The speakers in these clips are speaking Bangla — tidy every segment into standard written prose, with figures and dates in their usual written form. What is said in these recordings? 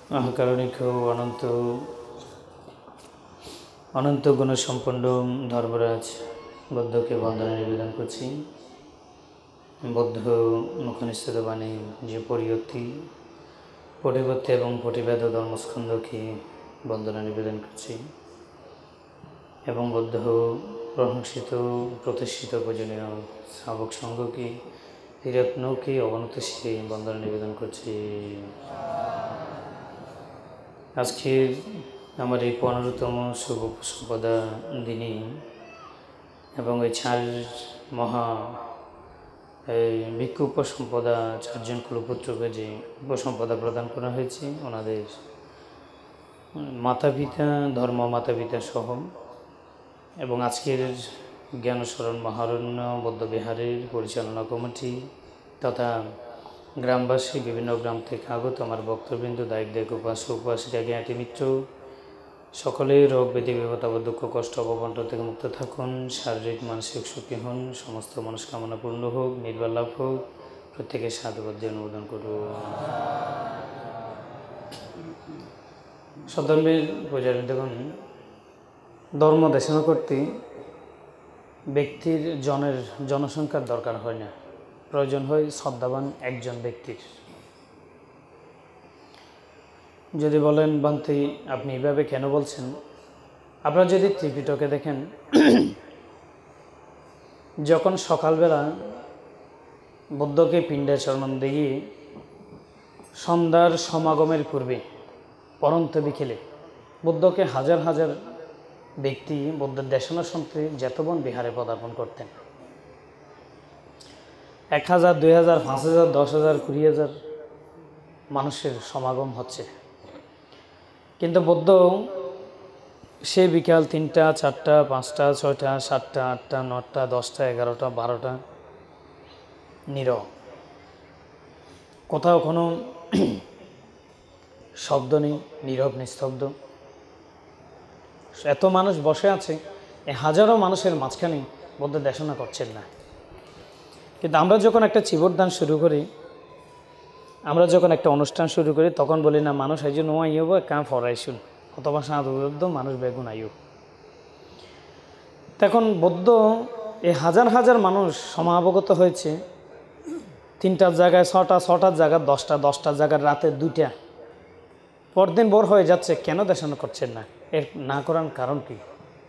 আহকারণিক অনন্ত অনন্ত গুণসম্পন্ন ধর্মরাজ বৌদ্ধকে বন্দনা নিবেদন করছি। বৌদ্ধ মুখনিষ্ঠিত বাণী যে পরিবর্তী এবং পটিবেদ ধর্মস্কন্ধকে বন্দনা নিবেদন করছি এবং বৌদ্ধ প্রশংসিত প্রতিষ্ঠিত পূজনীয় শ্রাবক সংঘকে হিরত্নকে অবনতশীলে বন্দনা নিবেদন করছি। আজকের আমার এই 15তম শুভ সম্পদা দিনে এবং এই 4 মহা ভিক্ষু উপসম্পদা 4 জন কুলপুত্রকে যে উপসম্পদা প্রদান করা হয়েছে, ওনাদের মাতা পিতা, ধর্ম মাতা পিতা সহ, এবং আজকের জ্ঞানশরণ মহারণ্য বৌদ্ধবিহারের পরিচালনা কমিটি তথা গ্রামবাসী, বিভিন্ন গ্রাম থেকে আগত আমার ভক্তবৃন্দ, দায়িক উপাসক উপাসিকা, জ্ঞাতি মিত্র সকলের রোগ ব্যাধি বিপদ দুঃখ কষ্ট অববন্টন থেকে মুক্ত থাকুন, শারীরিক মানসিক সুখী হন, সমস্ত মনস্কামনা পূর্ণ হোক, নির্বাণ লাভ হোক, প্রত্যেকের সাধুবাদ অনুমোদন করুন। সধর্মের পূজারী দেখুন, ধর্ম দেশনা করতে ব্যক্তির জনসংখ্যার দরকার হয় না, প্রয়োজন হয় শ্রদ্ধাবান একজন ব্যক্তির। যদি বলেন বান্তি আপনি এইভাবে কেন বলছেন, আপনারা যদি ত্রিপিটকে দেখেন, যখন সকালবেলা বুদ্ধকে পিণ্ডাচরণ দিয়ে সন্ধ্যার সমাগমের পূর্বে পরন্ত বিকেলে বুদ্ধকে হাজার হাজার ব্যক্তি বুদ্ধের দেশনা শুনতে যেতবন বিহারে পদার্পণ করতেন। 1000, 2000, 5000, 10,000, 20,000 মানুষের সমাগম হচ্ছে, কিন্তু বুদ্ধ সে বিকাল 3টা, 4টা, 5টা, 6টা, 7টা, 8টা, 9টা, 10টা, 11টা, 12টা নীরব, কোথাও কোনো শব্দ নেই, নীরব নিস্তব্ধ। এত মানুষ বসে আছে, এই হাজারো মানুষের মাঝখানে বুদ্ধ দেশনা করছেন না। কিন্তু আমরা যখন একটা চিবরদান শুরু করি, আমরা যখন একটা অনুষ্ঠান শুরু করি, তখন বলি না মানুষ এই জন্য আইব কাঁ ফরাইশুন অথবা সাধুবদ্ধ মানুষ বেগুন আইব। তখন বৌদ্ধ এই হাজার হাজার মানুষ সমাবগত হয়েছে 3টার জায়গায় 6টা, 6টার জায়গায় 10টা, 10টার জায়গায় রাতে 2টা, পরদিন ভোর হয়ে যাচ্ছে, কেন দেশনা করছেন না? এর না করার কারণ কি?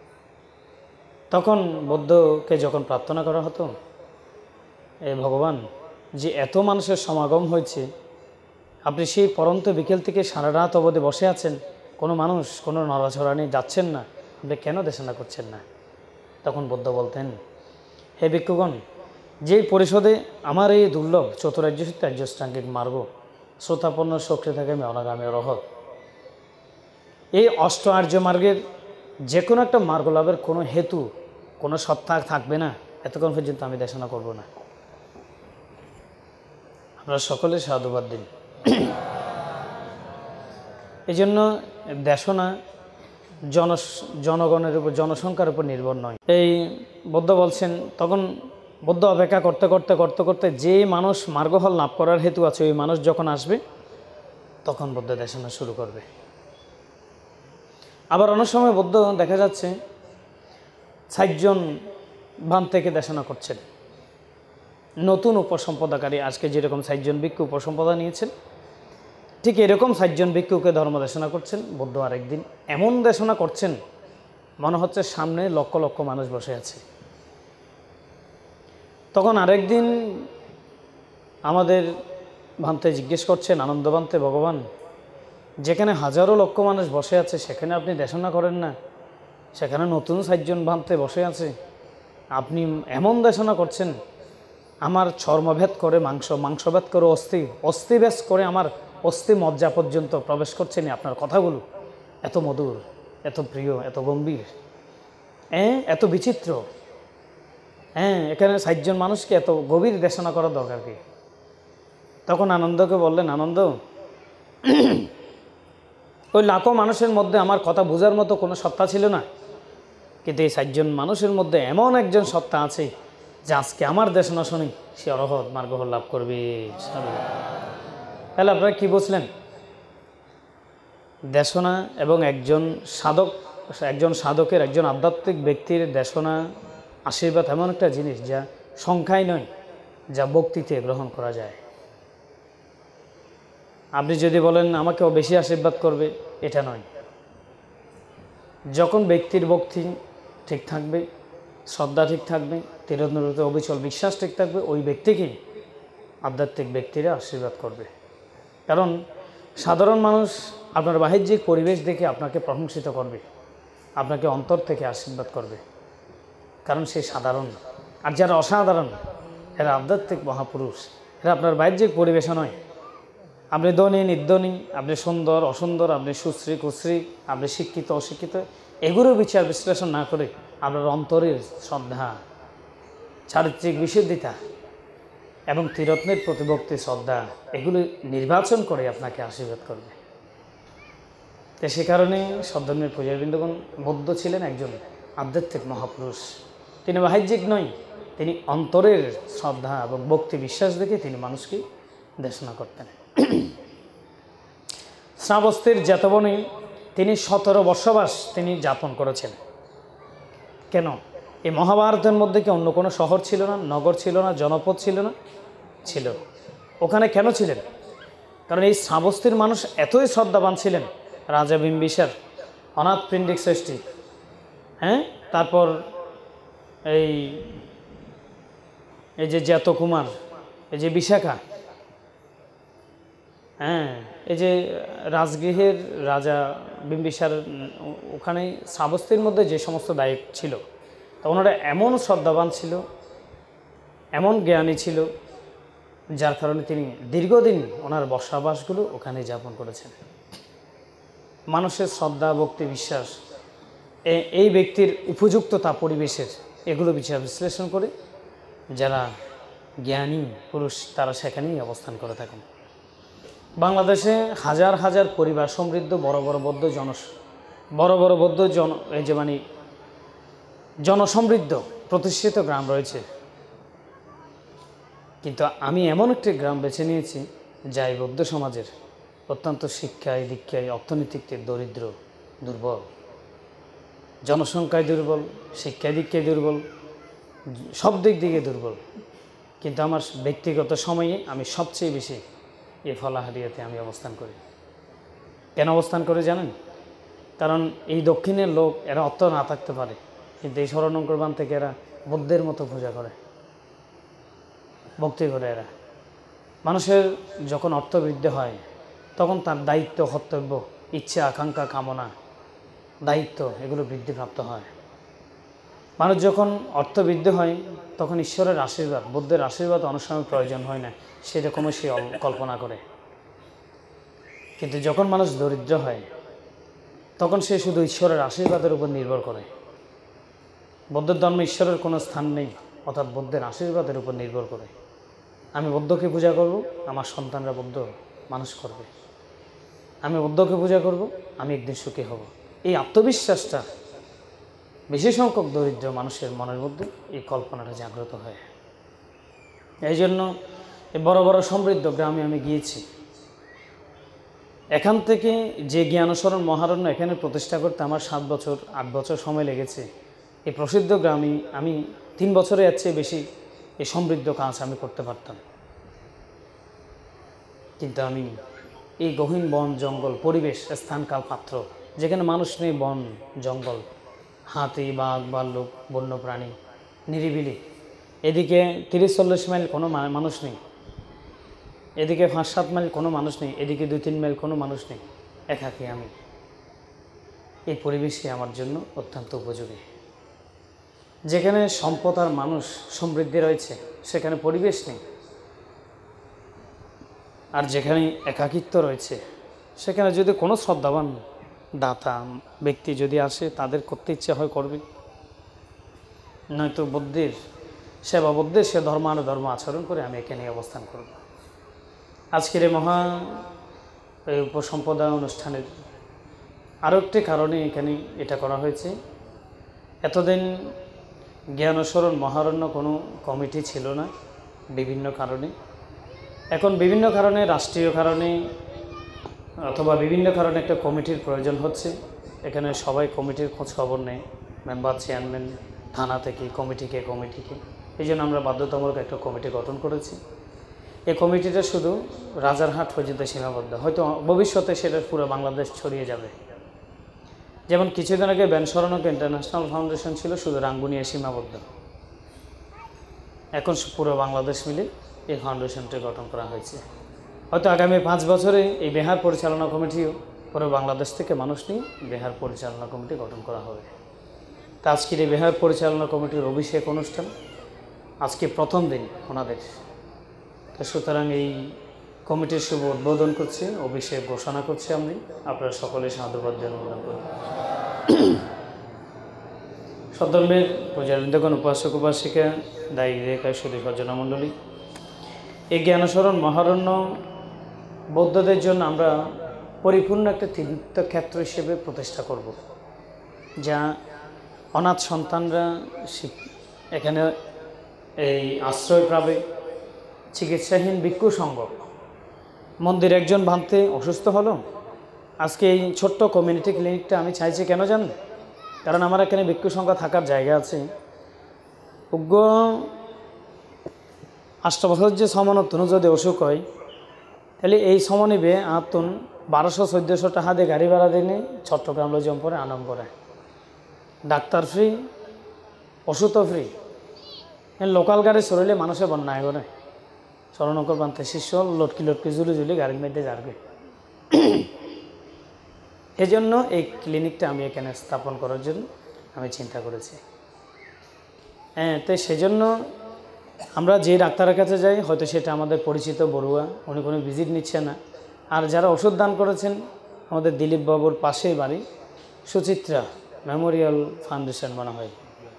তখন বৌদ্ধকে যখন প্রার্থনা করা হতো, এ ভগবান, যে এত মানুষের সমাগম হয়েছে, আপনি সেই পরন্ত বিকেল থেকে সারা রাত অবধি বসে আছেন, কোনো মানুষ কোনো নড়াচড়া নিয়ে যাচ্ছেন না, আপনি কেন দেশনা করছেন না? তখন বুদ্ধ বলতেন, হে ভিক্ষুগণ, যে পরিষদে আমার এই দুর্লভ চতুরার্য ত্যাজ্যষ্টাঙ্গিক মার্গ শ্রোতাপন্ন শক্তি থাকে অনাগামী রহত, এই অষ্ট আর্য মার্গের যে কোনো একটা মার্গ লাভের কোনো হেতু, কোনো সত্তা থাকবে না, এতক্ষণ পর্যন্ত আমি দেশনা করব না। আপনারা সকলে সাধুবাদ দিন। এই জন্য দেশনা জনগণের উপর, জনসংখ্যার উপর নির্ভর নয়। এই বৌদ্ধ বলছেন, তখন বৌদ্ধ অপেক্ষা করতে করতে করতে করতে যে মানুষ মার্গফল লাভ করার হেতু আছে, ওই মানুষ যখন আসবে তখন বৌদ্ধ দেশনা শুরু করবে। আবার অনেক সময় বৌদ্ধ দেখা যাচ্ছে 60 জন ভান থেকে দেশনা করছেন, নতুন উপসম্পদাকারী। আজকে যেরকম 60 জন ভিক্ষু উপসম্পদা নিয়েছেন, ঠিক এরকম 60 জন ভিক্ষুকে ধর্ম দেশনা করছেন। বৌদ্ধ আরেকদিন এমন দেশনা করছেন, মনে হচ্ছে সামনে লক্ষ লক্ষ মানুষ বসে আছে। তখন আরেকদিন আমাদের ভান্তে জিজ্ঞেস করছেন, আনন্দ ভান্তে, ভগবান, যেখানে হাজারো লক্ষ মানুষ বসে আছে সেখানে আপনি দেশনা করেন না, সেখানে নতুন 60 জন ভান্তে বসে আছে, আপনি এমন দেশনা করছেন, আমার চর্মভেদ করে মাংসভেদ করে অস্থিভেদ করে আমার অস্থি মজ্জা পর্যন্ত প্রবেশ করছেন আপনার কথাগুলো, এত মধুর, এত প্রিয়, এত গম্ভীর, এত বিচিত্র। এখানে 60 জন মানুষকে এত গভীর দেশনা করার দরকার কি? তখন আনন্দকে বললেন, আনন্দ, ওই লাখো মানুষের মধ্যে আমার কথা বোঝার মতো কোনো সত্তা ছিল না, কিন্তু এই 60 জন মানুষের মধ্যে এমন একজন সত্তা আছে যে আজকে আমার দেশনা শুনি সে অরহত মার্গফল লাভ করবে। তাহলে আপনারা কি বুঝলেন? দেশনা এবং একজন সাধকের, একজন আধ্যাত্মিক ব্যক্তির দেশনা আশীর্বাদ এমন একটা জিনিস যা সংখ্যায় নয়, যা ভক্তিতে গ্রহণ করা যায়। আপনি যদি বলেন আমাকেও বেশি আশীর্বাদ করবে, এটা নয়। যখন ব্যক্তির ভক্তি ঠিক থাকবে, শ্রদ্ধা ঠিক থাকবে, তিরোধনুরতে অবিচল বিশ্বাস ঠিক থাকবে, ওই ব্যক্তিকেই আধ্যাত্মিক ব্যক্তিরা আশীর্বাদ করবে। কারণ সাধারণ মানুষ আপনার বাহ্যিক পরিবেশ দেখে আপনাকে প্রশংসিত করবে, আপনাকে অন্তর থেকে আশীর্বাদ করবে, কারণ সে সাধারণ। আর যারা অসাধারণ, এরা আধ্যাত্মিক মহাপুরুষ। এরা আপনার বাহ্যিক পরিবেশে নয়। আপনি ধনী নির্ধনী, আপনি সুন্দর অসুন্দর, আপনি সুশ্রী কুশ্রী, আপনি শিক্ষিত অশিক্ষিত, এগুলো বিচার বিশ্লেষণ না করে আপনার অন্তরের শ্রদ্ধা, চারিত্রিক বিশুদ্ধিতা এবং ত্রিরত্নের প্রতিভক্তি শ্রদ্ধা, এগুলো নির্বাচন করে আপনাকে আশীর্বাদ করবে। তো সে কারণে সদ্ধর্মের পূজারবৃন্দগণ, বৌদ্ধ ছিলেন একজন আধ্যাত্মিক মহাপুরুষ। তিনি বাহ্যিক নয়, তিনি অন্তরের শ্রদ্ধা এবং ভক্তি বিশ্বাস দেখে তিনি মানুষকে দেশনা করতেন। শ্রাবস্তীর জেতবনে তিনি 17 বর্ষবাস তিনি যাপন করেছেন। কেন? এই মহাভারতের মধ্যে কি অন্য কোনো শহর ছিল না, নগর ছিল না, জনপদ ছিল না? ছিল। ওখানে কেন ছিলেন? কারণ এই শ্রাবস্তীর মানুষ এতই শ্রদ্ধাবান ছিলেন। রাজা বিম্বিসার, অনাথ পিণ্ডিক ষষ্ঠী, হ্যাঁ, তারপর এই যে জ্যাতকুমার, এই যে বিশাখা, হ্যাঁ, এই যে রাজগৃহের রাজা বিম্বিসার, ওখানে শ্রাবস্তীর মধ্যে যে সমস্ত দায়িত্ব ছিল, তা ওনারা এমন শ্রদ্ধাবান ছিল, এমন জ্ঞানী ছিল, যার কারণে তিনি দীর্ঘদিন ওনার বসবাসগুলো ওখানে যাপন করেছেন। মানুষের শ্রদ্ধা ভক্তি বিশ্বাস, এই ব্যক্তির উপযুক্ততা পরিবেশের, এগুলো বিচার বিশ্লেষণ করে যারা জ্ঞানী পুরুষ তারা সেখানেই অবস্থান করে থাকেন। বাংলাদেশে হাজার হাজার পরিবার সমৃদ্ধ বড় বড় বৌদ্ধ এই যে মানে জনসমৃদ্ধ প্রতিষ্ঠিত গ্রাম রয়েছে, কিন্তু আমি এমন একটি গ্রাম বেছে নিয়েছি যা এই বৌদ্ধ সমাজের অত্যন্ত শিক্ষায় দীক্ষায় অর্থনৈতিক দরিদ্র, দুর্বল, জনসংখ্যায় দুর্বল, শিক্ষায় দীক্ষায় দুর্বল, সব দিক দিকে দুর্বল। কিন্তু আমার ব্যক্তিগত সময়ে আমি সবচেয়ে বেশি এই ফলাহারিয়াতে আমি অবস্থান করি। কেন অবস্থান করে জানেন? কারণ এই দক্ষিণের লোক, এরা অর্থ না থাকতে পারে, কিন্তু এই শরণঙ্করবান থেকে এরা বুদ্ধের মতো পূজা করে, ভক্তি করে। এরা মানুষের যখন অর্থ বৃদ্ধি হয়, তখন তার দায়িত্ব, কর্তব্য, ইচ্ছা আকাঙ্ক্ষা কামনা, দায়িত্ব, এগুলো বৃদ্ধিপ্রাপ্ত হয়। মানুষ যখন অর্থ বৃদ্ধি হয়, তখন ঈশ্বরের আশীর্বাদ, বুদ্ধের আশীর্বাদ অনুসরণের প্রয়োজন হয় না, সেরকমই সে কল্পনা করে। কিন্তু যখন মানুষ দরিদ্র হয়, তখন সে শুধু ঈশ্বরের আশীর্বাদের উপর নির্ভর করে। বৌদ্ধ ধর্মে ঈশ্বরের কোনো স্থান নেই, অর্থাৎ বুদ্ধের আশীর্বাদের উপর নির্ভর করে। আমি বুদ্ধকে পূজা করব, আমার সন্তানরা বুদ্ধ মানুষ করবে। আমি বুদ্ধকে পূজা করব, আমি একদিন সুখী হব। এই আত্মবিশ্বাসটা বেশি সংখ্যক দরিদ্র মানুষের মনের মধ্যে এই কল্পনাটা জাগ্রত হয়। এই জন্য এই বড় বড় সমৃদ্ধ গ্রামে আমি গিয়েছি। এখান থেকে যে জ্ঞানসরণ মহারণ্য এখানে প্রতিষ্ঠা করতে আমার 7 বছর 8 বছর সময় লেগেছে। এই প্রসিদ্ধ গ্রামে আমি 3 বছরে এর চেয়ে বেশি এই সমৃদ্ধ কাজ আমি করতে পারতাম। কিন্তু আমি এই গহীন বন জঙ্গল পরিবেশ, স্থানকাল পাত্র, যেখানে মানুষ নেই, বন জঙ্গল, হাতি বাঘ ভাল্লুক বন্যপ্রাণী, নিরিবিলি, এদিকে 30-40 মাইল কোনো মানুষ নেই, এদিকে 5-7 মাইল কোনো মানুষ নেই, এদিকে 2-3 মাইল কোনো মানুষ নেই, একাকী আমি। এই পরিবেশই আমার জন্য অত্যন্ত উপযোগী। যেখানে সম্পদ আর মানুষ সমৃদ্ধি রয়েছে, সেখানে পরিবেশ নেই। আর যেখানে একাকিত্ব রয়েছে, সেখানে যদি কোনো শ্রদ্ধাবান দাতা ব্যক্তি যদি আসে, তাদের করতে ইচ্ছে হয় করবে, নয়তো বুদ্ধের সেবা, বুদ্ধের সে ধর্মানুধর্ম আচরণ করে আমি এখানে অবস্থান করব। আজকের এই মহা এই উপসম্পদা অনুষ্ঠানের আরও একটি কারণে এখানে এটা করা হয়েছে। এতদিন জ্ঞানসরণ মহারণ্য কোনো কমিটি ছিল না বিভিন্ন কারণে। এখন বিভিন্ন কারণে, রাষ্ট্রীয় কারণে, অথবা বিভিন্ন কারণে একটা কমিটির প্রয়োজন হচ্ছে, এখানে সবাই কমিটির খোঁজ খবর নেয়, মেম্বার, চেয়ারম্যান, থানা থেকে কমিটিকে এই জন্য আমরা বাধ্যতামূলক একটা কমিটি গঠন করেছি। এই কমিটিটা শুধু রাজারহাট পর্যন্ত সীমাবদ্ধ, হয়তো ভবিষ্যতে সেটা পুরো বাংলাদেশ ছড়িয়ে যাবে। যেমন কিছুদিন আগে ব্যানসরণক ইন্টারন্যাশনাল ফাউন্ডেশন ছিল শুধু রাঙ্গুনিয়া সীমাবদ্ধ, এখন পুরো বাংলাদেশ মিলে এই ফাউন্ডেশনটি গঠন করা হয়েছে। হয়তো আগামী 5 বছরে এই বিহার পরিচালনা কমিটিও পুরো বাংলাদেশ থেকে মানুষ নিয়ে বিহার পরিচালনা কমিটি গঠন করা হবে। তা আজকের এই বিহার পরিচালনা কমিটির অভিষেক অনুষ্ঠান, আজকে প্রথম দিন ওনাদের। তো সুতরাং এই কমিটির শুভ উদ্বোধন করছি, অভিষেক ঘোষণা করছি আমি, আপনারা সকলে সাধুবাদ অনুমোদন করুন। সদর্মের পূজাবৃন্দগণ, উপাসক উপাসিকা, দায়ী রেখা, সুদী ভজনমণ্ডলী, এই জ্ঞানসরণ মহারণ্য বৌদ্ধদের জন্য আমরা পরিপূর্ণ একটা তীর্থক্ষেত্র হিসেবে প্রতিষ্ঠা করব, যা অনাথ সন্তানরা এখানে এই আশ্রয় পাবে। চিকিৎসাহীন ভিক্ষু সংঘ, মন্দির একজন ভান্তে অসুস্থ হলো, আজকে এই ছোট্ট কমিউনিটি ক্লিনিকটা আমি চাইছি কেন জানেন? কারণ আমার এখানে ভিক্ষু সংঘ থাকার জায়গা আছে। উগ্র 8 বছর যে সমানতন যদি অসুখ হয়, তাহলে এই সমনিবে আতুন 1200-1400 টাকা দিয়ে গাড়ি ভাড়া দিনে চট্টগ্রাম লজম পরে আনন্দ করে, ডাক্তার ফ্রি, ওষুধও ফ্রি। লোকাল গাড়ি চড়লে মানুষে বন্যায় করে স্মরণকর বানতে শিষ্য লটকি ঝুলি গাড়ির মধ্যে যাবে। এই জন্য এই ক্লিনিকটা আমি এখানে স্থাপন করার জন্য আমি চিন্তা করেছি। তো সেজন্য আমরা যে ডাক্তারের কাছে যাই, হয়তো সেটা আমাদের পরিচিত বড়ুয়া, উনি কোনো ভিজিট নিচ্ছে না। আর যারা ওষুধ দান করেছেন, আমাদের দিলীপ বাবুর পাশেই বাড়ি, সুচিত্রা মেমোরিয়াল ফাউন্ডেশন মনে হয়,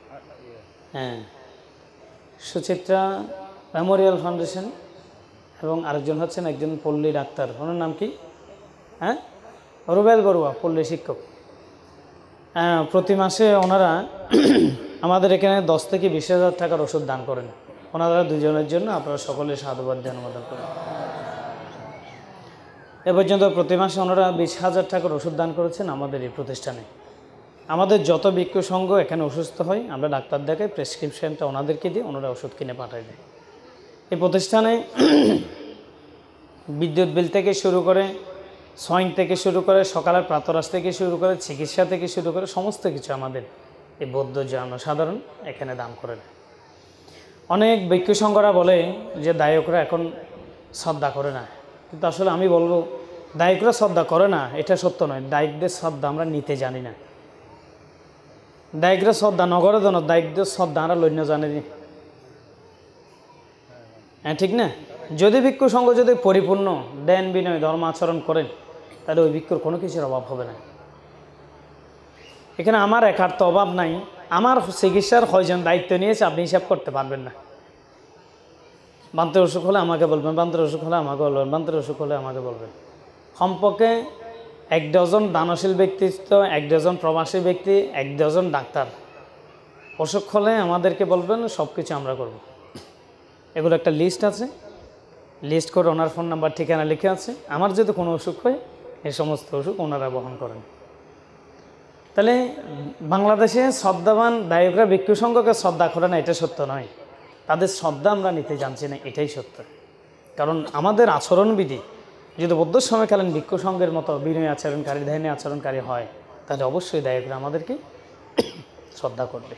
সুচিত্রা মেমোরিয়াল ফাউন্ডেশন, এবং আরেকজন হচ্ছেন একজন পল্লী ডাক্তার, ওনার নাম কি? রুবেল বড়ুয়া, পল্লী শিক্ষক। প্রতি মাসে ওনারা আমাদের এখানে 10 থেকে 20,000 টাকার ওষুধ দান করেন। ওনারা দুজনের জন্য আপনারা সকলে সাধুবাদ অনুমোদন করেন। এ পর্যন্ত প্রতি মাসে ওনারা 20,000 টাকার ওষুধ দান করেছেন আমাদের এই প্রতিষ্ঠানে। আমাদের যত ভিক্ষু সংঘ এখানে অসুস্থ হয়, আমরা ডাক্তার দেখাই, প্রেসক্রিপশনটা ওনাদেরকে দিয়ে ওনারা ওষুধ কিনে পাঠায় দেয়। এই প্রতিষ্ঠানে বিদ্যুৎ বিল থেকে শুরু করে, সোয়াইন থেকে শুরু করে, সকালের প্রাতরাশ থেকে শুরু করে, চিকিৎসা থেকে শুরু করে সমস্ত কিছু আমাদের এই বৌদ্ধ জনসাধারণ এখানে দান করেন। অনেক ভিক্ষু সংঘরা বলে যে দায়করা এখন শ্রদ্ধা করে না, কিন্তু আসলে আমি বলবো দায়করা শ্রদ্ধা করে না এটা সত্য নয়, দায়কদের শ্রদ্ধা আমরা নিতে জানি না। দায়করা শ্রদ্ধা নগরের জন্য দায়কদের শ্রদ্ধা আমরা লইন্য জানি। ঠিক না? যদি ভিক্ষু সংঘ যদি পরিপূর্ণ দেন বিনয় ধর্ম আচরণ করেন, তাহলে ওই ভিক্ষুর কোনো কিছুর অভাব হবে না। এখানে আমার একার তো অভাব নাই, আমার চিকিৎসার কয়জন দায়িত্ব নিয়েছে আপনি হিসাব করতে পারবেন না। বান্তের অসুখ হলে আমাকে বলবেন, বান্তের অসুখ হলে আমাকে বলবেন, বান্তের অসুখ হলে আমাকে বলবেন। সম্পর্কে 1 ডজন দানশীল ব্যক্তিত্ব, 1 ডজন প্রবাসী ব্যক্তি, 1 ডজন ডাক্তার অসুখ হলে আমাদেরকে বলবেন, সব কিছু আমরা করব। এগুলো একটা লিস্ট আছে, লিস্ট করে ওনার ফোন নাম্বার ঠিকানা লিখে আছে। আমার যদি কোনো অসুখ হয়, এই সমস্ত অসুখ ওনারা বহন করেন। তাহলে বাংলাদেশে শ্রদ্ধাবান দায়করা ভিক্ষু সংঘকে শ্রদ্ধা করে না এটা সত্য নয়, তাদের শ্রদ্ধা আমরা নিতে জানছি না এটাই সত্য। কারণ আমাদের আচরণবিধি যদি বৌদ্ধ সময়কালীন ভিক্ষু সংঘের মতো বিনয় আচরণকারী, ধ্যানে আচরণকারী হয়, তাহলে অবশ্যই দায়করা আমাদেরকে শ্রদ্ধা করবে।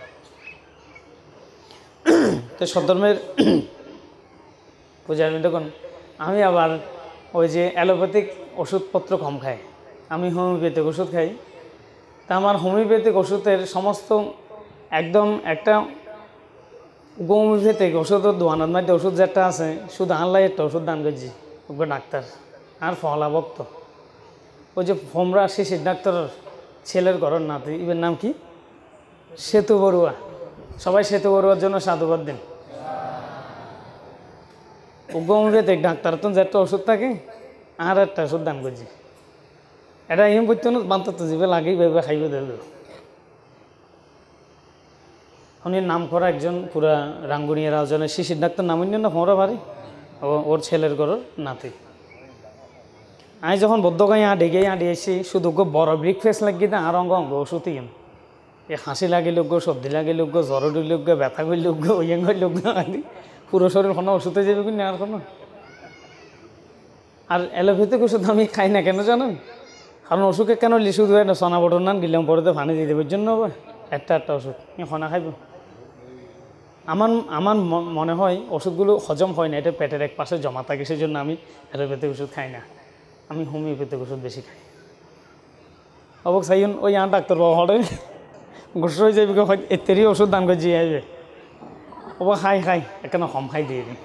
তো সদ্ধর্মের পূজার দেখুন, আমি আবার ওই যে অ্যালোপ্যাথিক ওষুধপত্র কম খাই, আমি হোমিওপ্যাথিক ওষুধ খাই। তা আমার হোমিওপ্যাথিক ওষুধের সমস্ত একদম একটা হোমিওপ্যাথিক ওষুধের দোয়ানোর মধ্যে ওষুধ যেটা আছে, শুধু আল্লাহ একটা ওষুধ দান করছি ওকে ডাক্তার আর ফলা ভক্ত। ওই যে ফোমরা শিশির ডাক্তারের ছেলের ঘরের নাতি, ইবের নাম কি? সেতু বড়ুয়া। সবাই সেতু বড়ুয়ার জন্য সাধুবাদ দিন। হোমিওপ্যাথিক ডাক্তার তো যেটা ওষুধ থাকে আর একটা ওষুধ দান করছি, এটা ইম করতে না বান্তর তো জিভে লাগেই ভেবে খাইবে দেবে। উনি নাম করা একজন পুরা রাঙ্গুনিয়া রাজনের শিশির ডাক্তার নাম না ফোমরা বাড়ি, ওর ছেলের ঘরের নাতি। আমি যখন বদ্ধ গাই আডে এসি শুধু বড় ব্রেকফাস্ট লাগি না আর অঙ্গ অঙ্গ ওষুধ ইম এই হাসি লাগিল গো সর্দি লাগিল গো জ্বর উঠিল গো ব্যথা করল গো ওইং করল গো আদি পুরো শরীর কোনো ওষুধে যাবে কি না আর কোনো। আর অ্যালোপ্যাথিক ওষুধ আমি খাই না কেন জানেন? কারণ ওষুধে কেন লিচু দেয় না সোনা বটন নান গিলাম পরে তো ফানি দিয়ে দেবার জন্য একটা ওষুধ খানা খাইব। আমার আমার মনে হয় ওষুধগুলো হজম হয় না, এটা পেটের এক পাশে জমা থাকে, সেই জন্য আমি অ্যালোপ্যাথিক ওষুধ খাই না, আমি হোমিওপ্যাথিক ওষুধ বেশি খাই। অবক চাইন ওই ডাক্তার বাবা হরে গোস হয়ে যাবি এতেরই ওষুধ দান করে দিয়ে আসবে ও খাই এখানে কম খাই দিয়ে দিই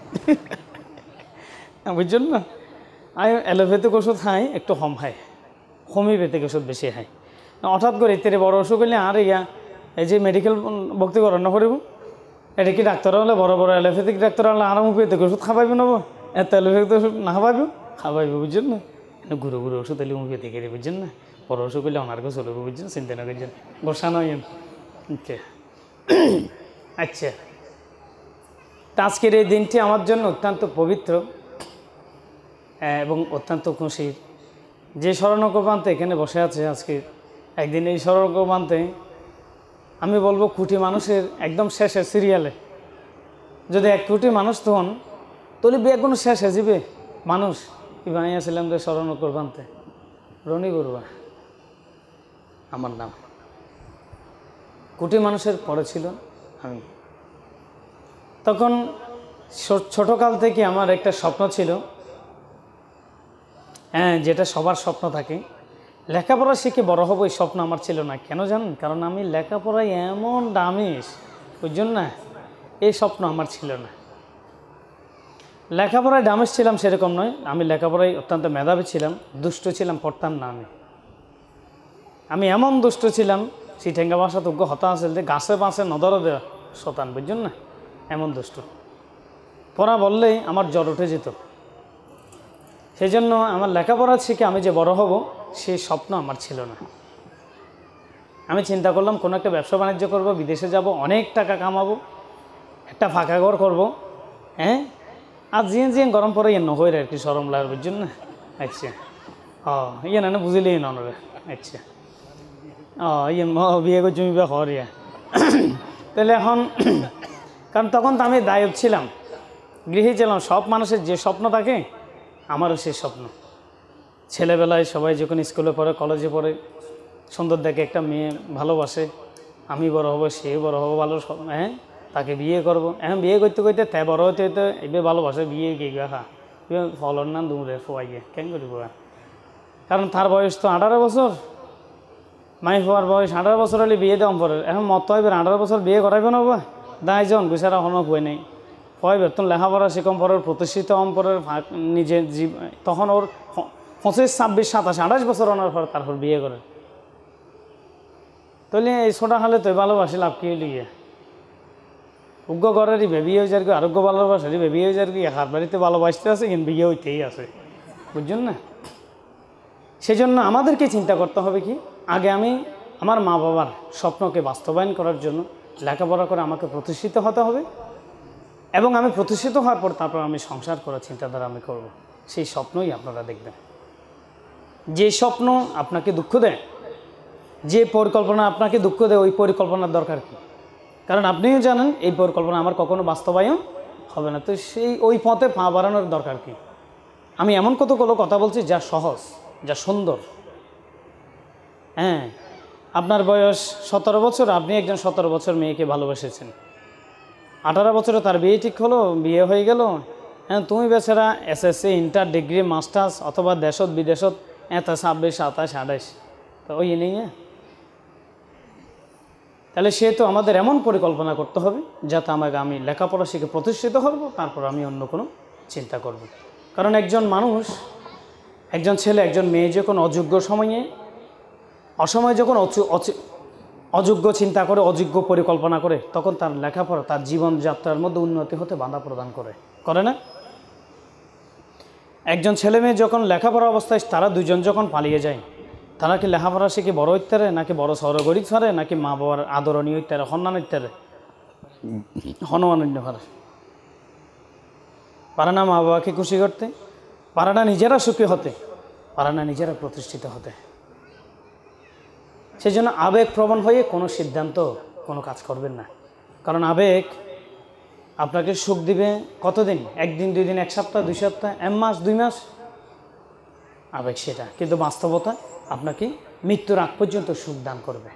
বুঝছেন না। আমি অ্যালোপ্যাথিক ওষুধ খাই একটু কম খাই, হোমিওপ্যাথিক ওষুধ বেশি খাই। হঠাৎ করে এতে বড় অসুখ হইলে আর এই যে মেডিকেল ভর্তি করানো করিব, এটা কি ডাক্তার হলে বড় বড় অ্যালোপ্যাথিক ডাক্তার হলে আর হোমিওপ্যাথিক ওষুধ খাবাইব নেবো, এত অ্যালোপ্যাথিক ওষুধ না খাবাইব বুঝছেন না। ঘুরে ওষুধ হলে হোমিওপ্যাথিক এর বুঝছেন না, বড় অসুখ হলে ওনার কাছে চলবে বুঝছেন, চিন্তা না করছেন গোসা নয়। আচ্ছা আচ্ছা, আজকের এই দিনটি আমার জন্য অত্যন্ত পবিত্র এবং অত্যন্ত খুশির। যে স্মরণকবান্তে এখানে বসে আছে আজকে একদিন, এই স্মরণকবান্তে আমি বলবো কোটি মানুষের একদম শেষের সিরিয়ালে যদি 1 কোটি মানুষ তখন তাহলে কোনো শেষ যাবে মানুষ কি বানিয়েছিলাম যে স্মরণকবান্তে রনি বড়ুয়া আমার নাম, কোটি মানুষের পরে ছিল আমি। তখন ছোটকাল থেকে আমার একটা স্বপ্ন ছিল, যেটা সবার স্বপ্ন থাকে, লেখাপড়া শিখে বড় হবো, এই স্বপ্ন আমার ছিল না। কেন জানেন? কারণ আমি লেখাপড়ায় এমন দামিস, ওই জন্য না এই স্বপ্ন আমার ছিল না। লেখাপড়ায় দামিস ছিলাম সেরকম নয়, আমি লেখাপড়ায় অত্যন্ত মেধাবী ছিলাম, দুষ্ট ছিলাম, পড়তাম না। আমি এমন দুষ্ট ছিলাম, সিঠেঙ্গা ভাষা তোগ্য হতা আসল যে গাছে বাঁচে নদরে দেওয়া শতান, বুঝছেন না, এমন দুষ্ট। পড়া বললেই আমার জ্বর উঠে যেত। সেই জন্য আমার লেখাপড়া শিখে আমি যে বড় হব সেই স্বপ্ন আমার ছিল না। আমি চিন্তা করলাম কোনো একটা ব্যবসা বাণিজ্য করব, বিদেশে যাব, অনেক টাকা কামাবো, একটা ফাঁকা ঘর করবো, আর জিয়ে গরম পরে ইয়ে নহই আর কি সরম লাগার বুঝছেন না। আচ্ছা ইয়ে না বুঝিলেই নরে। আচ্ছা ইয়ে বিয়ে করছি বিয়ে হর ইয়া তাহলে এখন কারণ তখন তো আমি দায়ক ছিলাম, গৃহে ছিলাম। সব মানুষের যে স্বপ্ন থাকে আমারও সেই স্বপ্ন। ছেলেবেলায় সবাই যখন স্কুলে পড়ে, কলেজে পড়ে, সুন্দর দেখে একটা মেয়ে ভালোবাসে, আমি বড় হবো, সে বড় হবো, ভালো তাকে বিয়ে করবো। এখন বিয়ে করতে করতে তে বড় হতে হতে এবার ভালোবাসে বিয়ে গিয়ে খা ফলর না দূরে ফোয়াই গিয়ে কেন করিব, কারণ তার বয়স তো 18 বছর, মাই হওয়ার বয়স 18 বছর হলে বিয়ে দেওয়া পরে। এখন মত হইবে 18 বছর বিয়ে করাইবে না বা দায় জন বিচারা হন হয়ে নেই হইবে, তখন লেখাপড়া শিকম পরের প্রতিষ্ঠিত অম্পরের নিজের তখন ওর 25, 26, 27, 28 বছর ওনার পর তারপর বিয়ে করে। তাহলে এই ছোটা হালে তুই ভালোবাসি লাভ কি হইলি গিয়ে উগ্র ঘরেরই বিয়ে হয়ে যার কি, আরোগ্য ভালোবাসারই বিয়ে হয়ে যার কি, হাত বাড়িতে ভালোবাসতে আছে কিন্তু বিয়ে হইতেই আছে, বুঝছেন না। সেই জন্য আমাদেরকে চিন্তা করতে হবে কি, আগে আমি আমার মা বাবার স্বপ্নকে বাস্তবায়ন করার জন্য লেখাপড়া করে আমাকে প্রতিষ্ঠিত হতে হবে, এবং আমি প্রতিষ্ঠিত হওয়ার পর তারপর আমি সংসার করার চিন্তাধারা আমি করব। সেই স্বপ্নই আপনারা দেখবেন। যে স্বপ্ন আপনাকে দুঃখ দেয়, যে পরিকল্পনা আপনাকে দুঃখ দেয়, ওই পরিকল্পনার দরকার কি? কারণ আপনিও জানেন এই পরিকল্পনা আমার কখনো বাস্তবায়ন হবে না, তো ওই পথে পা বাড়ানোর দরকার কি? আমি এমন কতগুলো কথা বলছি যা সহজ, যা সুন্দর। আপনার বয়স 17 বছর, আপনি একজন 17 বছর মেয়েকে ভালোবেসেছেন, 18 বছরে তার বিয়ে ঠিক হলো, বিয়ে হয়ে গেল। তুমি বেচারা SSC, ইন্টার, ডিগ্রি, মাস্টার্স অথবা দেশত বিদেশত 26, 27, 28, তো ওই নেই। তাহলে সে তো আমাদের এমন পরিকল্পনা করতে হবে যাতে আমি লেখাপড়া শিখে প্রতিষ্ঠিত হব, তারপর আমি অন্য কোনো চিন্তা করব। কারণ একজন মানুষ, একজন ছেলে, একজন মেয়ে যখন অযোগ্য সময়ে অসময়ে যখন অযোগ্য চিন্তা করে, অযোগ্য পরিকল্পনা করে, তখন তার লেখাপড়া, তার জীবনযাত্রার মধ্যে উন্নতি হতে বাধা প্রদান করে না। একজন ছেলে মেয়ে যখন লেখাপড়া অবস্থায় তারা দুজন যখন পালিয়ে যায়, তারা কি লেখাপড়া শিখে বড় হইতে পারে, নাকি বড় শহরে গরিব ছাড়ে, নাকি মা বাবার আদরণীয় হইতে পারে, সম্মান হইতে হনুমান্য পারে না মা বাবাকে খুশি করতে, পারে না নিজেরা সুখী হতে, পারে না নিজেরা প্রতিষ্ঠিত হতে। সেই জন্য আবেগপ্রবণ হয়ে কোনো সিদ্ধান্ত, কোনো কাজ করবেন না। কারণ আবেগ আপনাকে সুখ দিবে কতদিন? একদিন, 2 দিন, 1 সপ্তাহ, 2 সপ্তাহ, 1 মাস, 2 মাস, আবেগ সেটা। কিন্তু বাস্তবতা আপনাকে মৃত্যুর আগ পর্যন্ত সুখ দান করবে।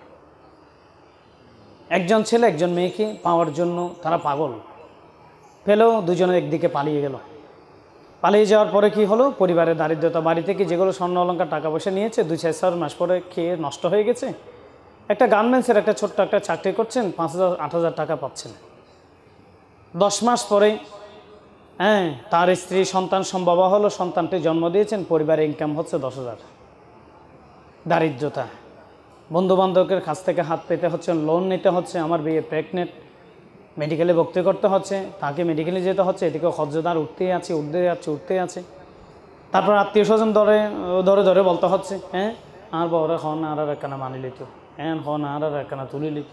একজন ছেলে একজন মেয়েকে পাওয়ার জন্য তারা পাগল, পেলেও দুজনে একদিকে পালিয়ে গেল। পালিয়ে যাওয়ার পরে কি হলো? পরিবারের দারিদ্রতা, বাড়ি থেকে যেগুলো স্বর্ণ অলঙ্কার টাকা পয়সা নিয়েছে 2-4 মাস পরে খেয়ে নষ্ট হয়ে গেছে। একটা গার্মেন্টসের একটা ছোট্ট একটা চাকরি করছেন, 5,000-8,000 টাকা পাচ্ছেন। 10 মাস পরে তার স্ত্রী সন্তান সম্ভব হলো, সন্তানটি জন্ম দিয়েছেন, পরিবারের ইনকাম হচ্ছে 10,000। দারিদ্রতা, বন্ধুবান্ধবের কাছ থেকে হাত পেতে হচ্ছে, লোন নিতে হচ্ছে, আমার বিয়ে প্রেগনেন্ট, মেডিকেলে ভর্তি করতে হচ্ছে, তাকে মেডিকেলে যেতে হচ্ছে, এদিকে হজ্জদার উঠতেই আছে। তারপর আত্মীয় স্বজন ধরে বলতে হচ্ছে, আর বড় হন আর একখানা মানি লিত, হন আর একখানা তুলে লিত।